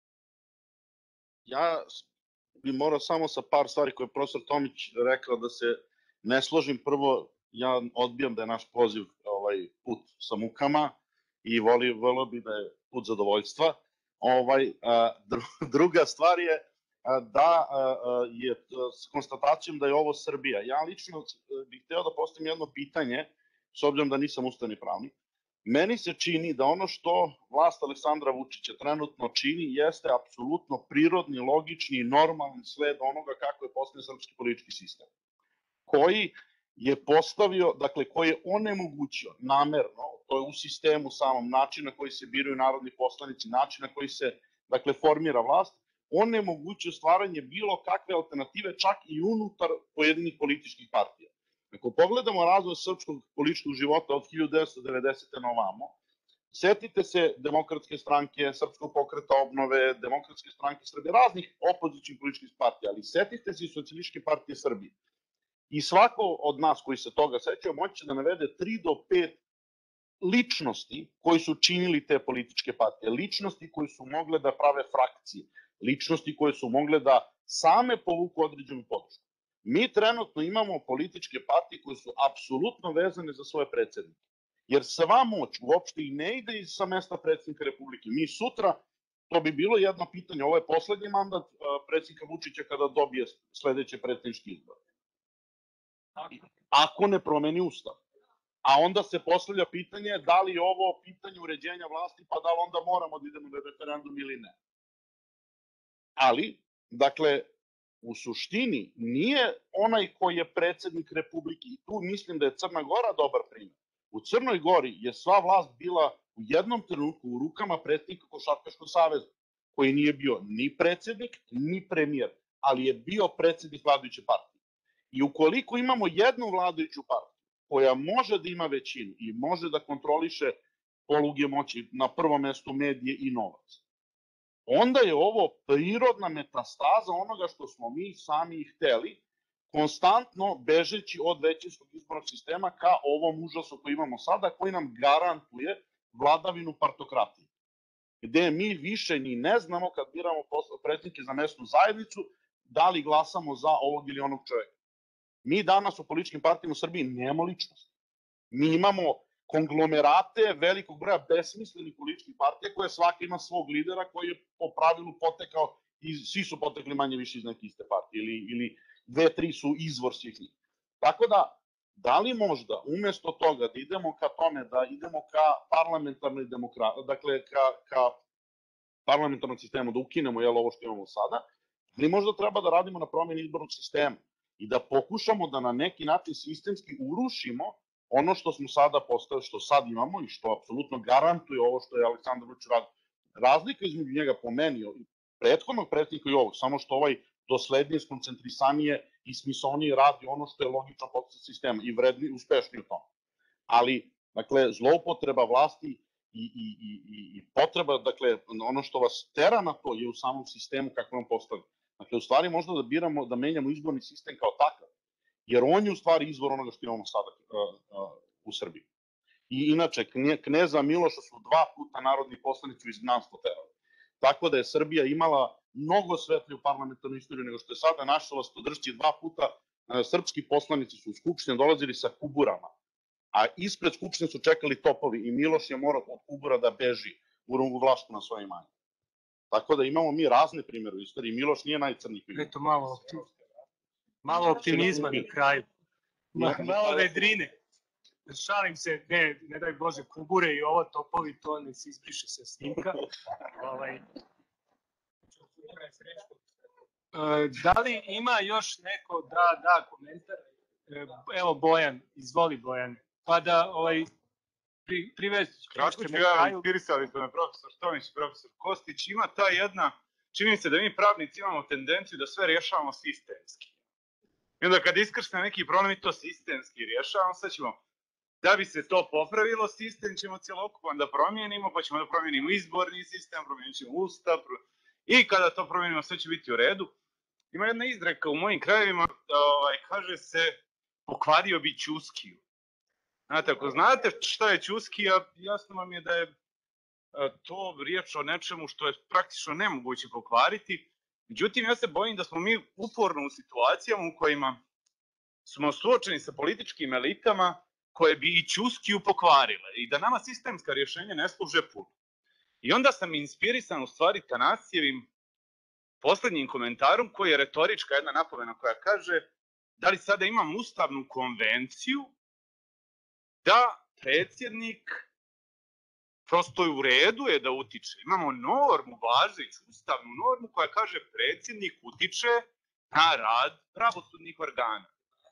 Ja bi morao samo sa par stvari koje je profesor Tomić rekao da se ne složim. Prvo, ja odbijam da je naš poziv ovaj, put sa mukama i volio bi da je put zadovoljstva. Ovaj, a, druga stvar je a, da a, je s konstatacijom da je ovo Srbija. Ja lično bih hteo da postavim jedno pitanje, s obzirom da nisam ustavni pravnik. Meni se čini da ono što vlast Aleksandra Vučića trenutno čini jeste apsolutno prirodni, logični i normalni sled onoga kako je postavljen srpski politički sistem, koji je postavio, dakle, koji je onemogućio namerno, to je u sistemu samom, način na koji se biraju narodni poslanici, način na koji se, dakle, formira vlast, onemogućio stvaranje bilo kakve alternative, čak i unutar pojedinih političkih partija. Ako pogledamo razvoj srpskog političkog života od hiljadu devetsto devedesete na ovamo, setite se Demokratske stranke, Srpskog pokreta obnove, Demokratske stranke Srbije, raznih opozicijnih političkih partija, ali setite se i Socijalističke partije Srbije. I svako od nas koji se toga seća moći da navede tri do pet ličnosti koji su činili te političke partije, ličnosti koji su mogle da prave frakcije, ličnosti koje su mogle da same povuku određenu podršku. Mi trenutno imamo političke partije koje su apsolutno vezane za svoje predsjednike. Jer sva moć uopšte i ne ide sa mesta predsjednika Republike. Mi sutra, to bi bilo jedno pitanje, ovo je poslednji mandat predsjednika Vučića kada dobije sledeće predsjedničke izbore. Ako ne promeni ustav. A onda se postavlja pitanje da li je ovo pitanje uređenja vlasti, pa da li onda moramo da idemo na referendum ili ne. Ali, dakle, u suštini nije onaj koji je predsednik Republike, i tu mislim da je Crna Gora dobar primjer. U Crnoj Gori je sva vlast bila u jednom trenutku u rukama predsednika Košarkaškog saveza, koji nije bio ni predsednik, ni premijer, ali je bio predsednik vladajuće partije. I ukoliko imamo jednu vladajuću partiju koja može da ima većinu i može da kontroliše poluge moći, na prvom mestu medije i novac, onda je ovo prirodna metastaza onoga što smo mi sami i hteli, konstantno bežeći od većinskog izbornog sistema ka ovom užasu koji imamo sada, koji nam garantuje vladavinu partokratije, gde mi više ni ne znamo kad biramo predsednike za mesnu zajednicu da li glasamo za ovog ili onog čoveka. Mi danas u političkim partijama u Srbiji nemamo ličnost. Mi imamo konglomerate velikog broja besmislenih političkih partija koje svaka ima svog lidera koji je po pravilu potekao, i svi su potekli manje više iz neke iste partije ili, ili dve, tri su izvor svih njih. Tako da, da li možda umesto toga da idemo ka tome, da idemo ka parlamentarnoj demokratiji, dakle ka, ka parlamentarnom sistemu, da ukinemo jel, ovo što imamo sada, ali možda treba da radimo na promjeni izbornog sistema i da pokušamo da na neki način sistemski urušimo ono što smo sada postavili, što sad imamo i što apsolutno garantuje ovo što je Aleksandar Vučić radio. Razlika između njega po meni i prethodnog predsjednika i ovog, samo što ovaj doslednije, skoncentrisanije i smislonije radi ono što je logično podstat sistema i vredni, uspešni u tome. Ali, dakle, zloupotreba vlasti i, i, i, i potreba, dakle, ono što vas tera na to je u samom sistemu kako nam postavlja. Dakle, u stvari možda da biramo, da menjamo izborni sistem kao takav, jer on je u stvari izvor onoga što imamo sada uh, uh, u Srbiji. I inače, kneza Miloša su dva puta narodni poslanici u izgnanstvo terali. Tako da je Srbija imala mnogo svetliju parlamentarnu istoriju nego što je sada. Nažalost, održći dva puta uh, srpski poslanici su u Skupštine dolazili sa kuburama, a ispred Skupštine su čekali topovi i Miloš je morao od kubura da beži u Rungu Vlašku na svoje imanje. Tako da imamo mi razne primjere u istoriji. Miloš nije najcrniji primjer. Eto, malo optimizma. Malo optimizma na kraju. Malo vedrine. Šalim se, ne, ne daj Bože, kubure i ovo topovi, to ne se izbriše sa snimka. Ovaj. Da li ima još neko da da komentar? Evo Bojan, izvoli Bojan. Pa da ovaj, pri, priveć... Kratko ću ja, inspirisali ste me profesor Tomić i profesor Kostić. Ima ta jedna, čini se da mi pravnici imamo tendenciju da sve rješavamo sistemski. I onda kad iskrsne neki problem i to sistemski rješavamo, sad ćemo, da bi se to popravilo, sistem ćemo cjelokupan da promijenimo, pa ćemo da promijenimo izborni sistem, promijenit ćemo ustav, i kada to promijenimo sve će biti u redu. Ima jedna izreka u mojim krajevima, ovaj, kaže se, pokvario bi Ćuskiju. Znate, ako znate šta je Ćuskija, jasno vam je da je to riječ o nečemu što je praktično nemoguće pokvariti. Međutim, ja se bojim da smo mi uporno u situacijama u kojima smo suočeni sa političkim elitama koje bi i Ćuskiju pokvarile i da nama sistemska rješenja ne služe puno. I onda sam inspirisan u stvari Tanasijevim poslednjim komentarom koji je retorička jedna napomena koja kaže da li sada imam ustavnu konvenciju da predsjednik prosto je u redu je da utiče. Imamo normu, važeću ustavnu normu koja kaže predsjednik utiče na rad pravosudnih organa.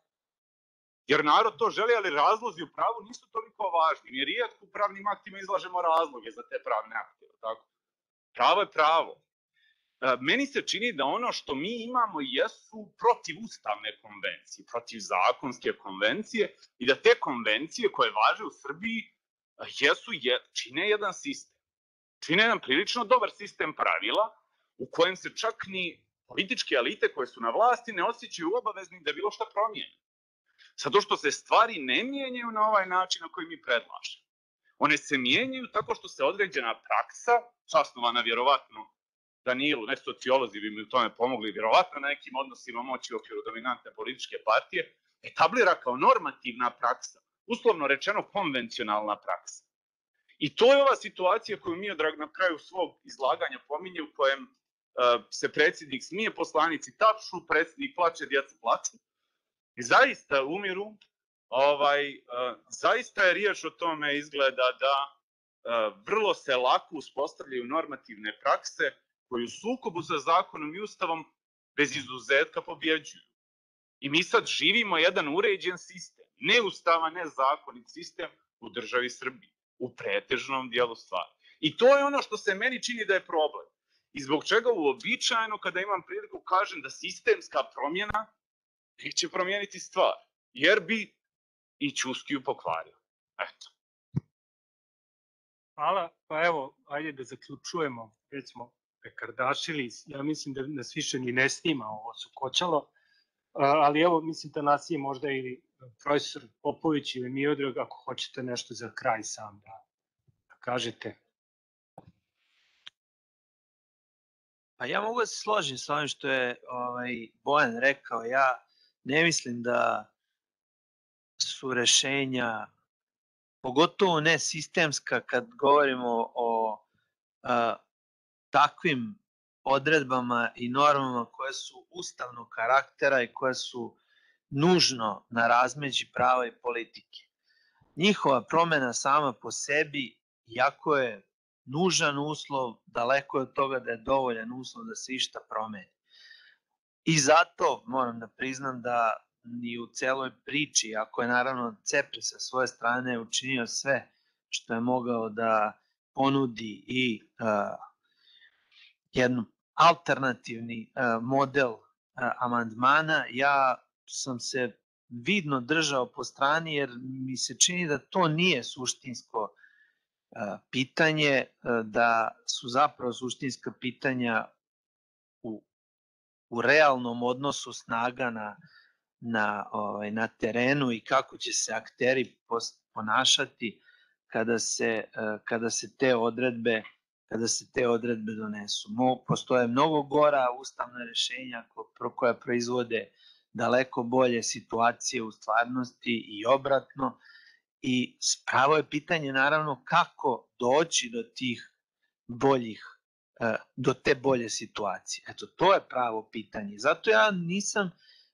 Jer narod to želi, ali razlozi u pravu nisu toliko važni. Mi rijetko u pravnim aktima izlažemo razloge za te pravne akte. Tako? Pravo je pravo. Meni se čini da ono što mi imamo jesu protiv ustavne konvencije, protiv zakonske konvencije i da te konvencije koje važe u Srbiji jesu, je, čine jedan sistem. Čine jedan prilično dobar sistem pravila u kojem se čak ni političke elite koje su na vlasti ne osjećaju obavezni da bilo šta promijene. Zato što se stvari ne mijenjaju na ovaj način na koji mi predlažemo. One se mijenjaju tako što se određena praksa, zasnovana vjerovatno Danilu, ne sociolozi bi mi u tome pomogli, vjerovatno na nekim odnosima moći u okviru dominantne političke partije, etablira kao normativna praksa, uslovno rečeno konvencionalna praksa. I to je ova situacija koju mi na kraju svog izlaganja pominje, u kojem uh, se predsjednik smije, poslanici tapšu, predsjednik plače, djeca plaču. I zaista umiru, ovaj, uh, zaista je riječ o tome izgleda da uh, vrlo se lako uspostavljaju normativne prakse koji u sukobu sa zakonom i ustavom bez izuzetka pobjeđuju. I mi sad živimo jedan uređen sistem, ne ustava, ne zakonit sistem u državi Srbiji, u pretežnom dijelu stvari. I to je ono što se meni čini da je problem. I zbog čega uobičajeno kada imam priliku kažem da sistemska promjena neće promijeniti stvar, jer bi i Ćuskiju pokvario. Eto. Hvala, pa evo, ajde da zaključujemo, već smo prekardašili, ja mislim da nas više ni ne snima ovo sukočalo, ali evo, mislim da nas je možda ili profesor Popović ili Miodrag, ako hoćete nešto za kraj sam da, da kažete. Pa ja mogu da se složim s ovim što je ovaj, Bojan rekao. Ja ne mislim da su rešenja, pogotovo ne sistemska, kad govorimo o a, takvim odredbama i normama koje su ustavnog karaktera i koje su nužno na razmeđi prava i politike. Njihova promena sama po sebi, iako je nužan uslov, daleko je od toga da je dovoljan uslov da se išta promeni. I zato moram da priznam da ni u celoj priči, ako je naravno Cepri sa svoje strane učinio sve što je mogao da ponudi i uh, jedan alternativni uh, model uh, amandmana, ja sam se vidno držao po strani jer mi se čini da to nije suštinsko pitanje, da su zapravo suštinska pitanja u, u realnom odnosu snaga na, na, ovaj, na terenu i kako će se akteri ponašati kada se, kada se te odredbe kada se te odredbe donesu. Mo, postoje mnogo gora ustavna rešenja koja proizvode daleko bolje situacije u stvarnosti i obratno. I pravo je pitanje naravno kako doći do tih boljih, do te bolje situacije. Eto, to je pravo pitanje. Zato ja nisam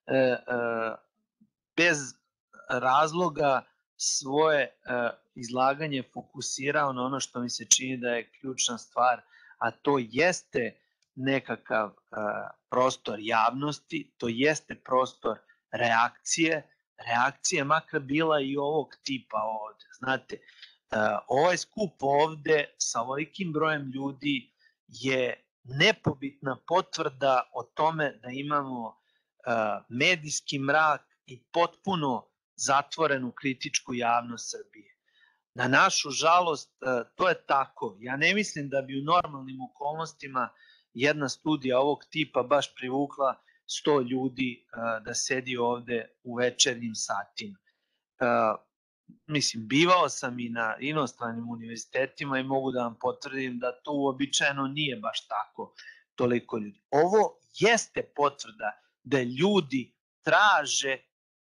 bez razloga svoje izlaganje fokusirao na ono što mi se čini da je ključna stvar, a to jeste nekakav prostor javnosti, to jeste prostor reakcije, reakcija makar bila i ovog tipa ovde. Znate, ovaj skup ovde sa ovolikim brojem ljudi je nepobitna potvrda o tome da imamo medijski mrak i potpuno zatvorenu kritičku javnost Srbije. Na našu žalost, to je tako. Ja ne mislim da bi u normalnim okolnostima jedna studija ovog tipa baš privukla sto ljudi uh, da sedi ovde u večernjim satima. Uh, mislim, bivao sam i na inostranim univerzitetima i mogu da vam potvrdim da to uobičajeno nije baš tako toliko ljudi. Ovo jeste potvrda da ljudi traže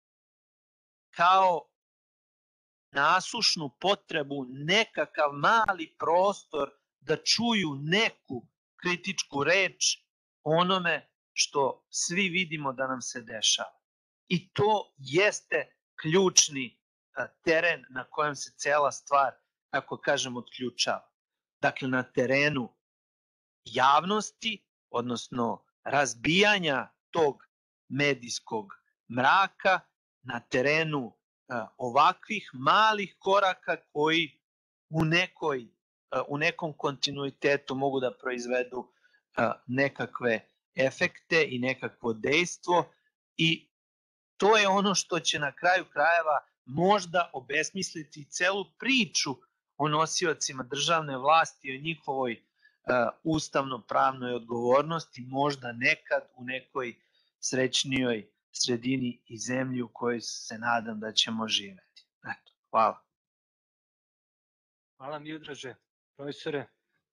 kao nasušnu potrebu nekakav mali prostor da čuju neku kritičku reč onome što svi vidimo da nam se dešava. I to jeste ključni teren na kojem se cela stvar, kako kažem, otključava. Dakle, na terenu javnosti, odnosno razbijanja tog medijskog mraka, na terenu ovakvih malih koraka koji u, nekoj, u nekom kontinuitetu mogu da proizvedu nekakve efekte i nekakvo dejstvo i to je ono što će na kraju krajeva možda obesmisliti celu priču o nosiocima državne vlasti i o njihovoj uh, ustavno-pravnoj odgovornosti, možda nekad u nekoj srećnijoj sredini i zemlji u kojoj se nadam da ćemo živeti. Eto, hvala. Hvala Miodraže. Profesore?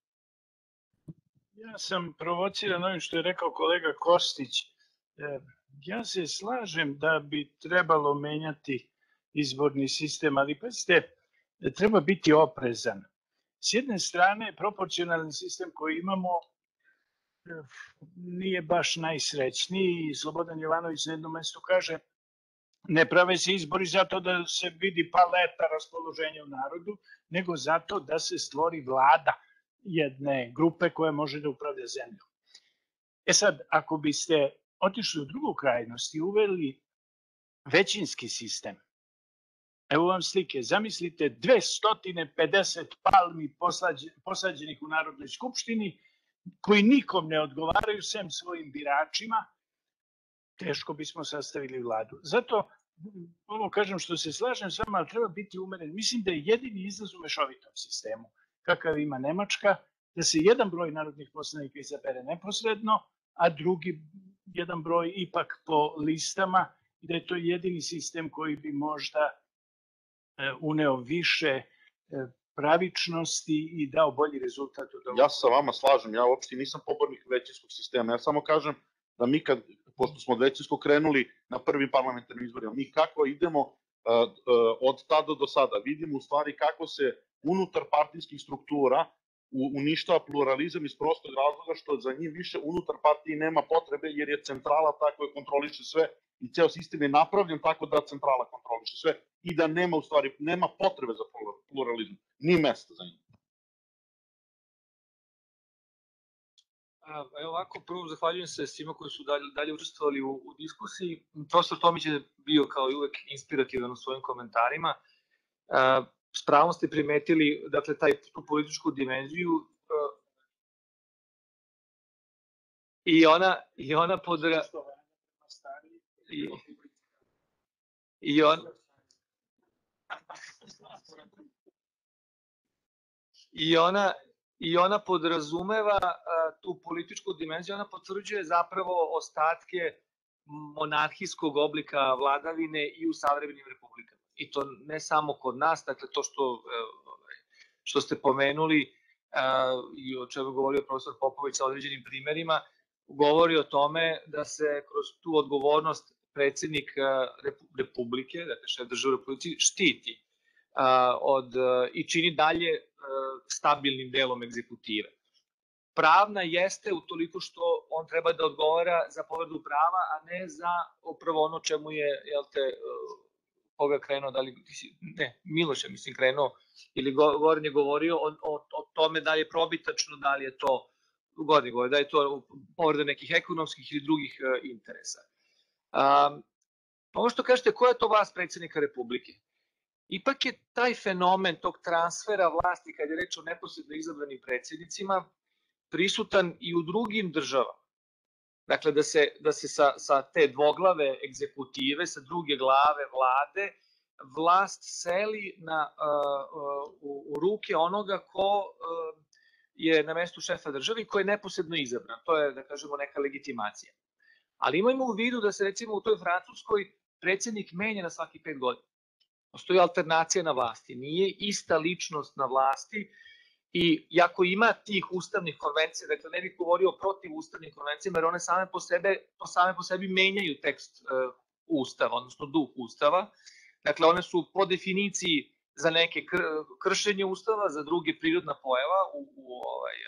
Ja sam provociran ovim što je rekao kolega Kostić. Ja se slažem da bi trebalo menjati izborni sistem, ali pazite, treba biti oprezan. S jedne strane, proporcionalni sistem koji imamo nije baš najsrećniji. Slobodan Jovanović na jednom mestu kaže ne prave se izbori zato da se vidi paleta raspoloženja u narodu, nego zato da se stvori vlada jedne grupe koja može da upravlja zemljom. E sad, ako biste otišli u drugu krajnost i uveli većinski sistem, evo vam slike, zamislite dvesta pedeset palmi posađenih u Narodnoj skupštini koji nikom ne odgovaraju sem svojim biračima, teško bismo sastavili vladu. Zato ovo kažem što se slažem s vama, ali treba biti umeren. Mislim da je jedini izlaz u mešovitom sistemu, kakav ima Nemačka, da se jedan broj narodnih poslanika izabere neposredno, a drugi jedan broj ipak po listama, i da je to jedini sistem koji bi možda uneo više pravičnosti i dao bolji rezultat od ovog. Ja se sa vama slažem, ja uopšte nisam pobornik većinskog sistema, ja samo kažem da mi kad, pošto smo od većinskog krenuli na prvim parlamentarnim izborima, mi kako idemo uh, uh, od tada do sada, vidimo u stvari kako se unutar partijskih struktura uništava pluralizam iz prostog razloga što za njih više unutar partije nema potrebe jer je centrala ta koja kontroliše sve i ceo sistem je napravljen tako da centrala kontroliše sve i da nema u stvari, nema potrebe za pluralizam, ni mesta za njih. Evo ovako, prvo zahvaljujem se svima koji su dalje, dalje učestvovali u, u diskusiji. Profesor Tomić je bio kao i uvek inspirativan u svojim komentarima. S pravom ste primetili, dakle, taj, tu političku dimenziju i ona, i ona podra... I, i on... I ona, i ona podrazumeva a, tu političku dimenziju, ona potvrđuje zapravo ostatke monarhijskog oblika vladavine i u savremenim republikama. I to ne samo kod nas, dakle to što, što ste pomenuli a, i o čemu govorio profesor Popović sa određenim primerima, govori o tome da se kroz tu odgovornost predsjednik Republike, dakle šef države u Republici, štiti od, i čini dalje stabilnim delom egzekutive. Pravna jeste utoliko što on treba da odgovara za povredu prava, a ne za upravo ono čemu je, jel te, koga krenuo, da li, ne, Miloš je mislim krenuo, ili Goran je govorio o, o, o tome da je probitačno, da li je to, Goran je govorio, da je to povreda nekih ekonomskih ili drugih interesa. Um, ovo što kažete, koja je to vlast predsjednika Republike? Ipak je taj fenomen tog transfera vlasti, kad je reč o neposredno izabranim predsjednicima, prisutan i u drugim državama. Dakle, da se, da se sa, sa te dvoglave egzekutive, sa druge glave vlade, vlast seli na, uh, u, u ruke onoga ko uh, je na mestu šefa države i ko je neposredno izabran. To je, da kažemo, neka legitimacija. Ali imajmo u vidu da se recimo u toj Francuskoj predsjednik menja na svaki pet godina. Postoji alternacija na vlasti, nije ista ličnost na vlasti i jako ima tih ustavnih konvencija, dakle ne bih govorio protiv ustavnih konvencijama jer one same po, sebe, same po sebi menjaju tekst uh, ustava, odnosno duh ustava. Dakle one su po definiciji za neke kr kršenje ustava, za druge prirodna pojava u, u, ovaj,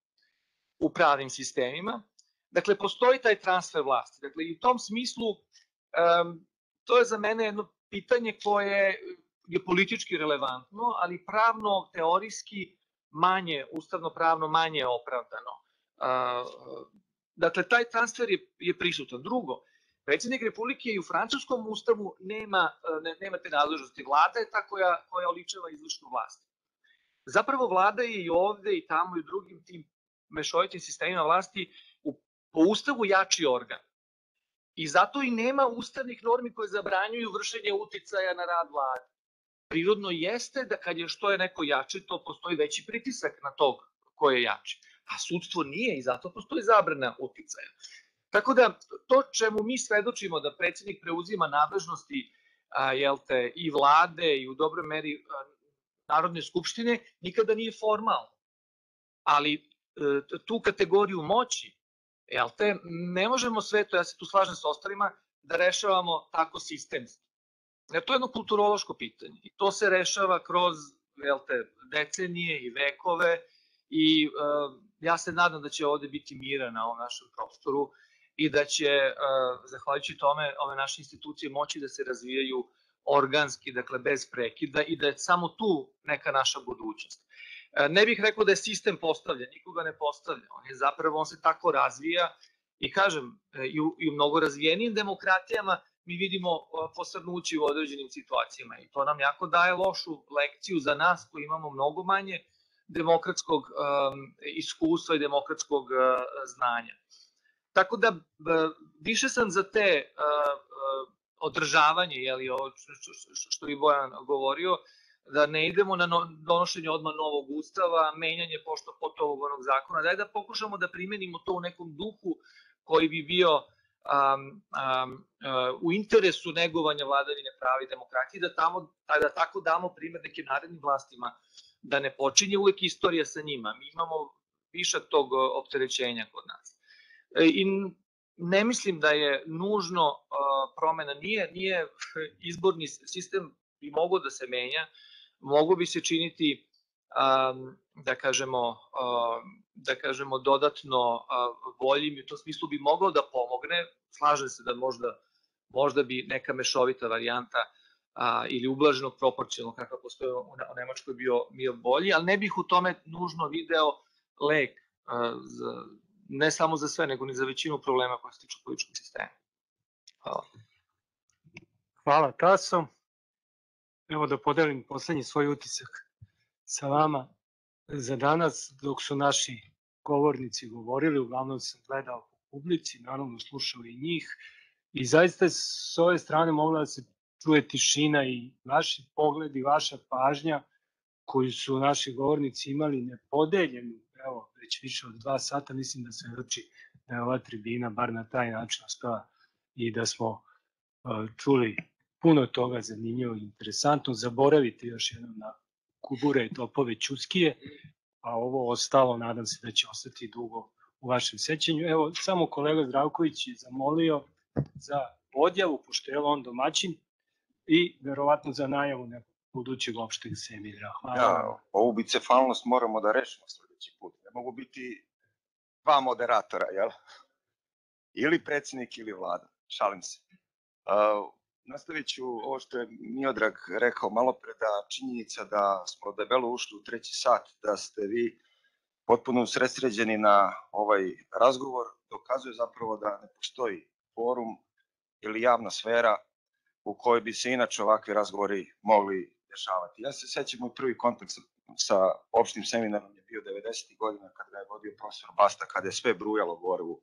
u pravnim sistemima. Dakle, postoji taj transfer vlasti. Dakle, i u tom smislu um, to je za mene jedno pitanje koje je politički relevantno, ali pravno, teorijski manje, ustavno-pravno manje opravdano. Uh, dakle, taj transfer je, je prisutan. Drugo, predsjednik Republike i u francuskom ustavu nema, ne, nema te nadležnosti. Vlada je ta koja, koja oličava izvršnu vlast. Zapravo vlada je i ovde i tamo i u drugim tim mešovitim sistemima vlasti u, po ustavu jači organ. I zato i nema ustavnih normi koje zabranjuju vršenje uticaja na rad vlade. Prirodno jeste da kad je što je neko jači, to postoji veći pritisak na tog ko je jači. A sudstvo nije i zato postoji zabrana uticaja. Tako da to čemu mi svedočimo da predsjednik preuzima nadležnosti a, jel te, i vlade i u dobroj meri a, Narodne skupštine nikada nije formalno. Ali e, tu kategoriju moći, jel te, ne možemo sve to, ja se tu slažem sa ostalima, da rešavamo tako sistemski. Jer to je jedno kulturološko pitanje i to se rešava kroz, jel te, decenije i vekove i e, ja se nadam da će ovde biti mira na ovom našem prostoru i da će, e, zahvaljujući tome, ove naše institucije moći da se razvijaju organski, dakle bez prekida i da je samo tu neka naša budućnost. Ne bih rekao da je sistem postavljen, nikoga ne postavlja, on je zapravo, on se tako razvija i kažem, i u, i u mnogo razvijenijim demokratijama mi vidimo posrnući u određenim situacijama i to nam jako daje lošu lekciju za nas koji imamo mnogo manje demokratskog um, iskustva i demokratskog uh, znanja. Tako da više sam za te uh, uh, održavanje, jeli, ovo što, što je Bojan govorio, da ne idemo na no, donošenje odmah novog ustava, menjanje pošto poto ovog onog zakona, daj da pokušamo da primenimo to u nekom duhu koji bi bio um, um, uh, u interesu negovanja vladavine prava i demokratije, da, tamo, da tako damo primjer nekim narednim vlastima, da ne počinje uvek istorija sa njima. Mi imamo višak tog opterećenja kod nas. I ne mislim da je nužno uh, promena, nije, nije izborni sistem bi mogao da se menja, mogu bi se činiti um, da kažemo um, da kažemo dodatno uh, boljim i u tom smislu bi mogao da pomogne, slažem se da možda, možda bi neka mešovita varijanta uh, ili ublaženog proporcionalnog kakav postoje u, u Nemačkoj bio, bio bolji, ali ne bih u tome nužno video lek uh, za, ne samo za sve, nego ni za većinu problema koja se tiču političkog sistema. Hvala. Hvala, Taso. Evo da podelim poslednji svoj utisak sa vama za danas, dok su naši govornici govorili, uglavnom sam gledao po publici, naravno slušao i njih i zaista s ove strane mogla da se čuje tišina i vaši pogledi, vaša pažnja koju su naši govornici imali nepodeljenu, evo već više od dva sata, mislim da se vrči da je ova tribina bar na taj način ostala i da smo uh, čuli puno toga zanimljivo i interesantno. Zaboravite još jednom na kubure i topove Ćuskije, a ovo ostalo nadam se da će ostati dugo u vašem sećanju. Evo, samo kolega Zdravković je zamolio za odjavu, pošto je on domaćin, i verovatno za najavu nekog budućeg opšteg seminara. Hvala. Ja, ovu bicefalnost moramo da rešimo sledeći put. Ne mogu biti dva moderatora, jel? Ili predsjednik ili vlada. Šalim se. Uh, nastavit ću ovo što je Miodrag rekao malo pre, da činjenica da smo debelo ušli u treći sat, da ste vi potpuno usredsređeni na ovaj razgovor, dokazuje zapravo da ne postoji forum ili javna sfera u kojoj bi se inače ovakvi razgovori mogli dešavati. Ja se sećam, moj prvi kontakt sa, sa opštim seminarom je bio devedesetih godina kada ga je vodio profesor Basta, kada je sve brujalo gore u,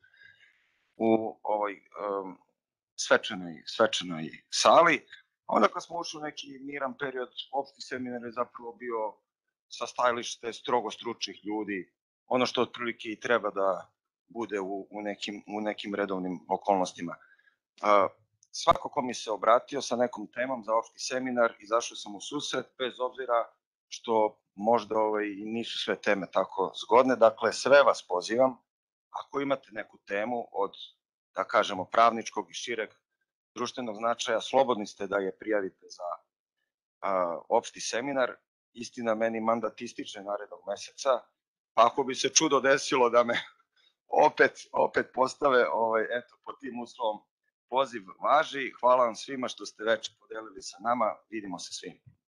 u ovoj um, svečanoj, svečanoj sali. Onda kad smo ušli u neki miran period, opšti seminar je zapravo bio sa stajalište strogo stručnih ljudi, ono što otprilike i treba da bude u, u, nekim, u nekim redovnim okolnostima. Uh, Svako ko mi se obratio sa nekom temom za opšti seminar, izašao sam u susret, bez obzira što možda ovaj, nisu sve teme tako zgodne. Dakle, sve vas pozivam, ako imate neku temu od, da kažemo, pravničkog i šireg društvenog značaja, slobodni ste da je prijavite za a, opšti seminar. Istina, meni mandat ističe narednog meseca, pa ako bi se čudo desilo da me opet, opet postave, ovaj, eto, pod tim uslovom, poziv važi. Hvala vam svima što ste večer podelili sa nama. Vidimo se svima.